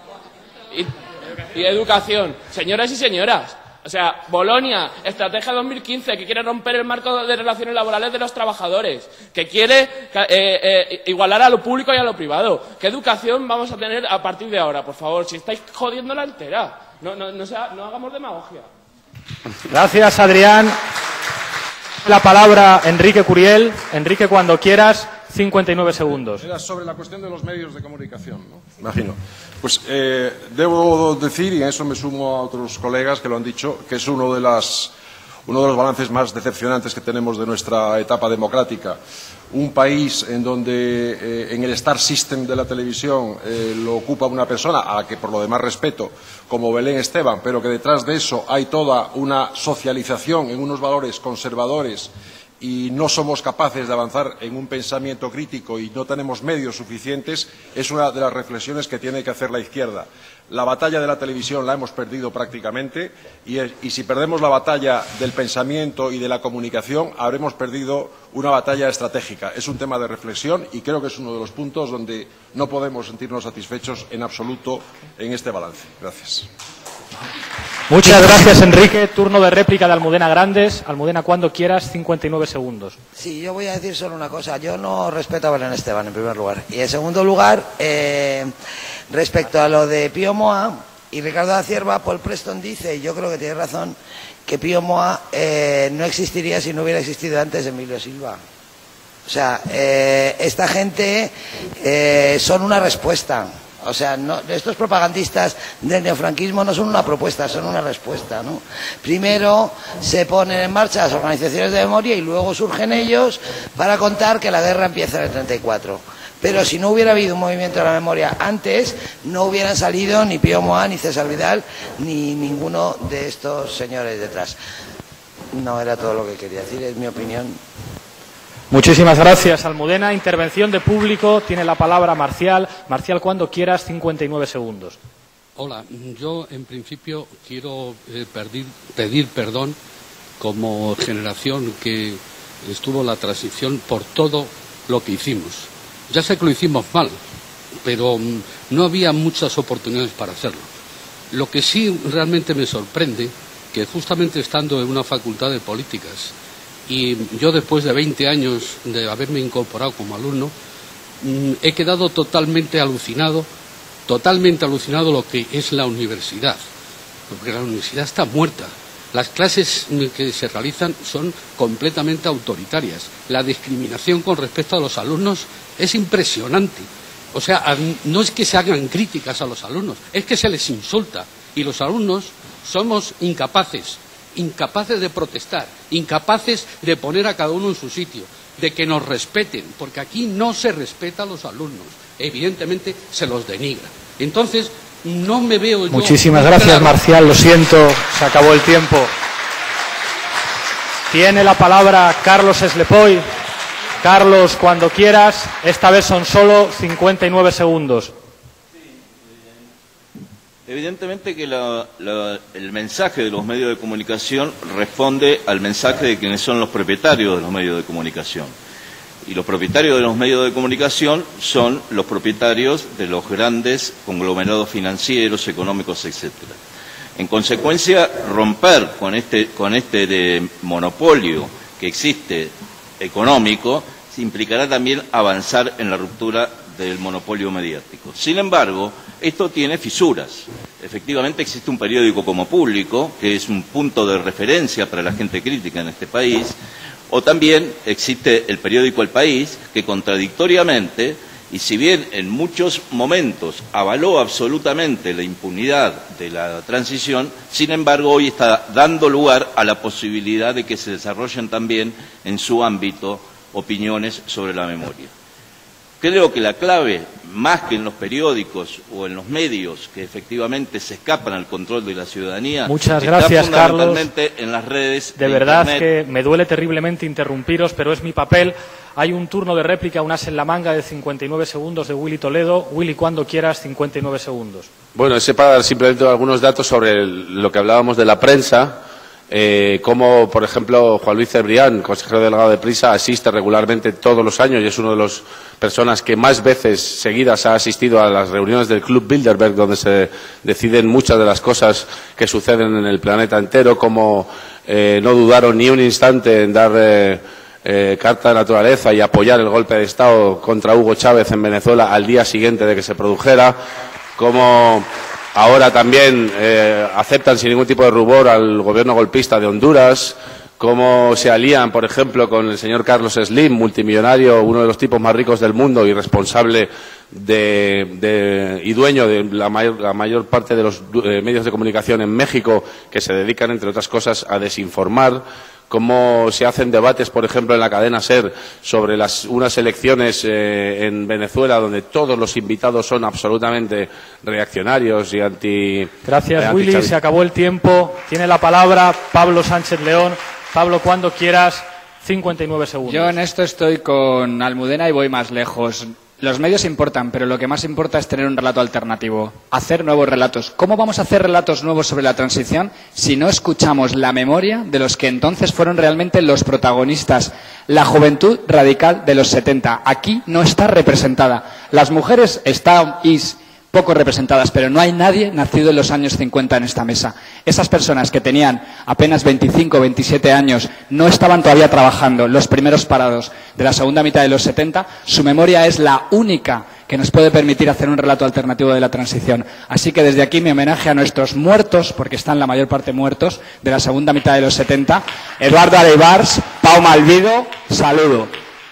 [SPEAKER 7] y, y educación. Señoras y señoras, o sea, Bolonia, estrategia dos mil quince, que quiere romper el marco de relaciones laborales de los trabajadores, que quiere eh, eh, igualar a lo público y a lo privado. ¿Qué educación vamos a tener a partir de ahora? Por favor, si estáis jodiendo la entera, no, no, no, sea, no hagamos demagogia.
[SPEAKER 2] Gracias, Adrián. La palabra Enrique Curiel. Enrique, cuando quieras, cincuenta y nueve segundos.
[SPEAKER 16] Era sobre la cuestión de los medios de comunicación, ¿no? Imagino. Pues eh, debo decir, y en eso me sumo a otros colegas que lo han dicho, que es uno de, las, uno de los balances más decepcionantes que tenemos de nuestra etapa democrática. Un país en donde eh, en el Star System de la televisión eh, lo ocupa una persona, a la que por lo demás respeto, como Belén Esteban, pero que detrás de eso hay toda una socialización en unos valores conservadores y no somos capaces de avanzar en un pensamiento crítico y no tenemos medios suficientes, es una de las reflexiones que tiene que hacer la izquierda. La batalla de la televisión la hemos perdido prácticamente y, y si perdemos la batalla del pensamiento y de la comunicación, habremos perdido una batalla estratégica. Es un tema de reflexión y creo que es uno de los puntos donde no podemos sentirnos satisfechos en absoluto en este balance. Gracias.
[SPEAKER 2] Muchas gracias, Enrique. Turno de réplica de Almudena Grandes. Almudena, cuando quieras, cincuenta y nueve segundos.
[SPEAKER 18] Sí, yo voy a decir solo una cosa. Yo no respeto a Belén Esteban, en primer lugar. Y en segundo lugar, eh, respecto a lo de Pío Moa y Ricardo de la Cierva, Paul Preston dice, y yo creo que tiene razón, que Pío Moa eh, no existiría si no hubiera existido antes Emilio Silva. O sea, eh, esta gente eh, son una respuesta. O sea, no, estos propagandistas del neofranquismo no son una propuesta, son una respuesta, ¿no? Primero se ponen en marcha las organizaciones de memoria y luego surgen ellos para contar que la guerra empieza en el treinta y cuatro. Pero si no hubiera habido un movimiento de la memoria antes, no hubieran salido ni Pío Moa, ni César Vidal, ni ninguno de estos señores detrás. No era todo lo que quería decir, es mi opinión.
[SPEAKER 2] Muchísimas gracias, Almudena. Intervención de público. Tiene la palabra Marcial. Marcial, cuando quieras, cincuenta y nueve segundos.
[SPEAKER 20] Hola, yo en principio quiero eh, pedir, pedir perdón como generación que estuvo en la transición por todo lo que hicimos. Ya sé que lo hicimos mal, pero mm, no había muchas oportunidades para hacerlo. Lo que sí realmente me sorprende, que justamente estando en una facultad de políticas, y yo después de veinte años de haberme incorporado como alumno, mmm, he quedado totalmente alucinado, totalmente alucinado lo que es la universidad, porque la universidad está muerta. Las clases que se realizan son completamente autoritarias. La discriminación con respecto a los alumnos es impresionante. O sea, no es que se hagan críticas a los alumnos, es que se les insulta. Y los alumnos somos incapaces incapaces de protestar, incapaces de poner a cada uno en su sitio, de que nos respeten, porque aquí no se respeta a los alumnos, evidentemente se los denigra. Entonces, no me veo yo...
[SPEAKER 2] Muchísimas gracias, Marcial, lo siento, se acabó el tiempo. Tiene la palabra Carlos Eslepoy. Carlos, cuando quieras, esta vez son solo cincuenta y nueve segundos.
[SPEAKER 6] Evidentemente que la, la, el mensaje de los medios de comunicación responde al mensaje de quienes son los propietarios de los medios de comunicación. Y los propietarios de los medios de comunicación son los propietarios de los grandes conglomerados financieros, económicos, etcétera. En consecuencia, romper con este, con este de monopolio que existe económico implicará también avanzar en la ruptura del monopolio mediático. Sin embargo, esto tiene fisuras. Efectivamente existe un periódico como Público, que es un punto de referencia para la gente crítica en este país, o también existe el periódico El País, que contradictoriamente, y si bien en muchos momentos avaló absolutamente la impunidad de la transición, sin embargo hoy está dando lugar a la posibilidad de que se desarrollen también en su ámbito opiniones sobre la memoria. Creo que la clave, más que en los periódicos o en los medios que efectivamente se escapan al control de la ciudadanía,
[SPEAKER 2] Muchas
[SPEAKER 6] está
[SPEAKER 2] gracias,
[SPEAKER 6] fundamentalmente
[SPEAKER 2] Carlos.
[SPEAKER 6] en las redes
[SPEAKER 2] de,
[SPEAKER 6] de
[SPEAKER 2] verdad
[SPEAKER 6] Internet.
[SPEAKER 2] que me duele terriblemente interrumpiros, pero es mi papel. Hay un turno de réplica, un as en la manga de cincuenta y nueve segundos de Willy Toledo. Willy, cuando quieras, cincuenta y nueve segundos.
[SPEAKER 5] Bueno, ese para dar simplemente algunos datos sobre el, lo que hablábamos de la prensa. Eh, como, por ejemplo, Juan Luis Cebrián, consejero delegado de Prisa, asiste regularmente todos los años y es una de las personas que más veces seguidas ha asistido a las reuniones del Club Bilderberg, donde se deciden muchas de las cosas que suceden en el planeta entero, como eh, no dudaron ni un instante en dar eh, eh, carta de naturaleza y apoyar el golpe de Estado contra Hugo Chávez en Venezuela al día siguiente de que se produjera, como... Ahora también eh, aceptan sin ningún tipo de rubor al gobierno golpista de Honduras, cómo se alían, por ejemplo, con el señor Carlos Slim, multimillonario, uno de los tipos más ricos del mundo y responsable de, de, y dueño de la mayor, la mayor parte de los eh, medios de comunicación en México, que se dedican, entre otras cosas, a desinformar. Cómo se hacen debates, por ejemplo, en la cadena SER sobre las, unas elecciones eh, en Venezuela donde todos los invitados son absolutamente reaccionarios y anti...
[SPEAKER 2] Gracias,
[SPEAKER 5] eh,
[SPEAKER 2] Willy. Se acabó el tiempo. Tiene la palabra Pablo Sánchez León. Pablo, cuando quieras, cincuenta y nueve segundos.
[SPEAKER 1] Yo en esto estoy con Almudena y voy más lejos. Los medios importan, pero lo que más importa es tener un relato alternativo, hacer nuevos relatos. ¿Cómo vamos a hacer relatos nuevos sobre la transición si no escuchamos la memoria de los que entonces fueron realmente los protagonistas? La juventud radical de los setenta. Aquí no está representada. Las mujeres están poco representadas, pero no hay nadie nacido en los años cincuenta en esta mesa. Esas personas que tenían apenas veinticinco, veintisiete años no estaban todavía trabajando, los primeros parados de la segunda mitad de los setenta, su memoria es la única que nos puede permitir hacer un relato alternativo de la transición. Así que desde aquí mi homenaje a nuestros muertos, porque están la mayor parte muertos, de la segunda mitad de los setenta, Eduardo Areibars, Pau Malvido, saludo.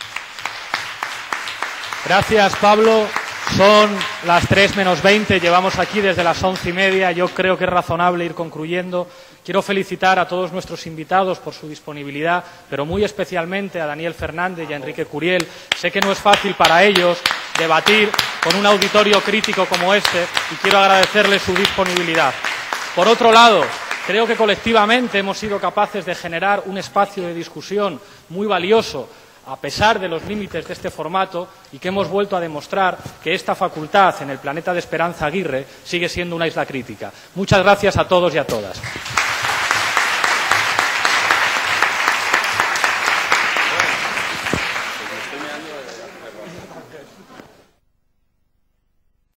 [SPEAKER 2] Gracias, Pablo. Son las tres menos veinte, llevamos aquí desde las once y media. Yo creo que es razonable ir concluyendo. Quiero felicitar a todos nuestros invitados por su disponibilidad, pero muy especialmente a Daniel Fernández y a Enrique Curiel. Sé que no es fácil para ellos debatir con un auditorio crítico como este y quiero agradecerles su disponibilidad. Por otro lado, creo que colectivamente hemos sido capaces de generar un espacio de discusión muy valioso a pesar de los límites de este formato, y que hemos vuelto a demostrar que esta facultad en el planeta de Esperanza Aguirre sigue siendo una isla crítica. Muchas gracias a todos y a todas.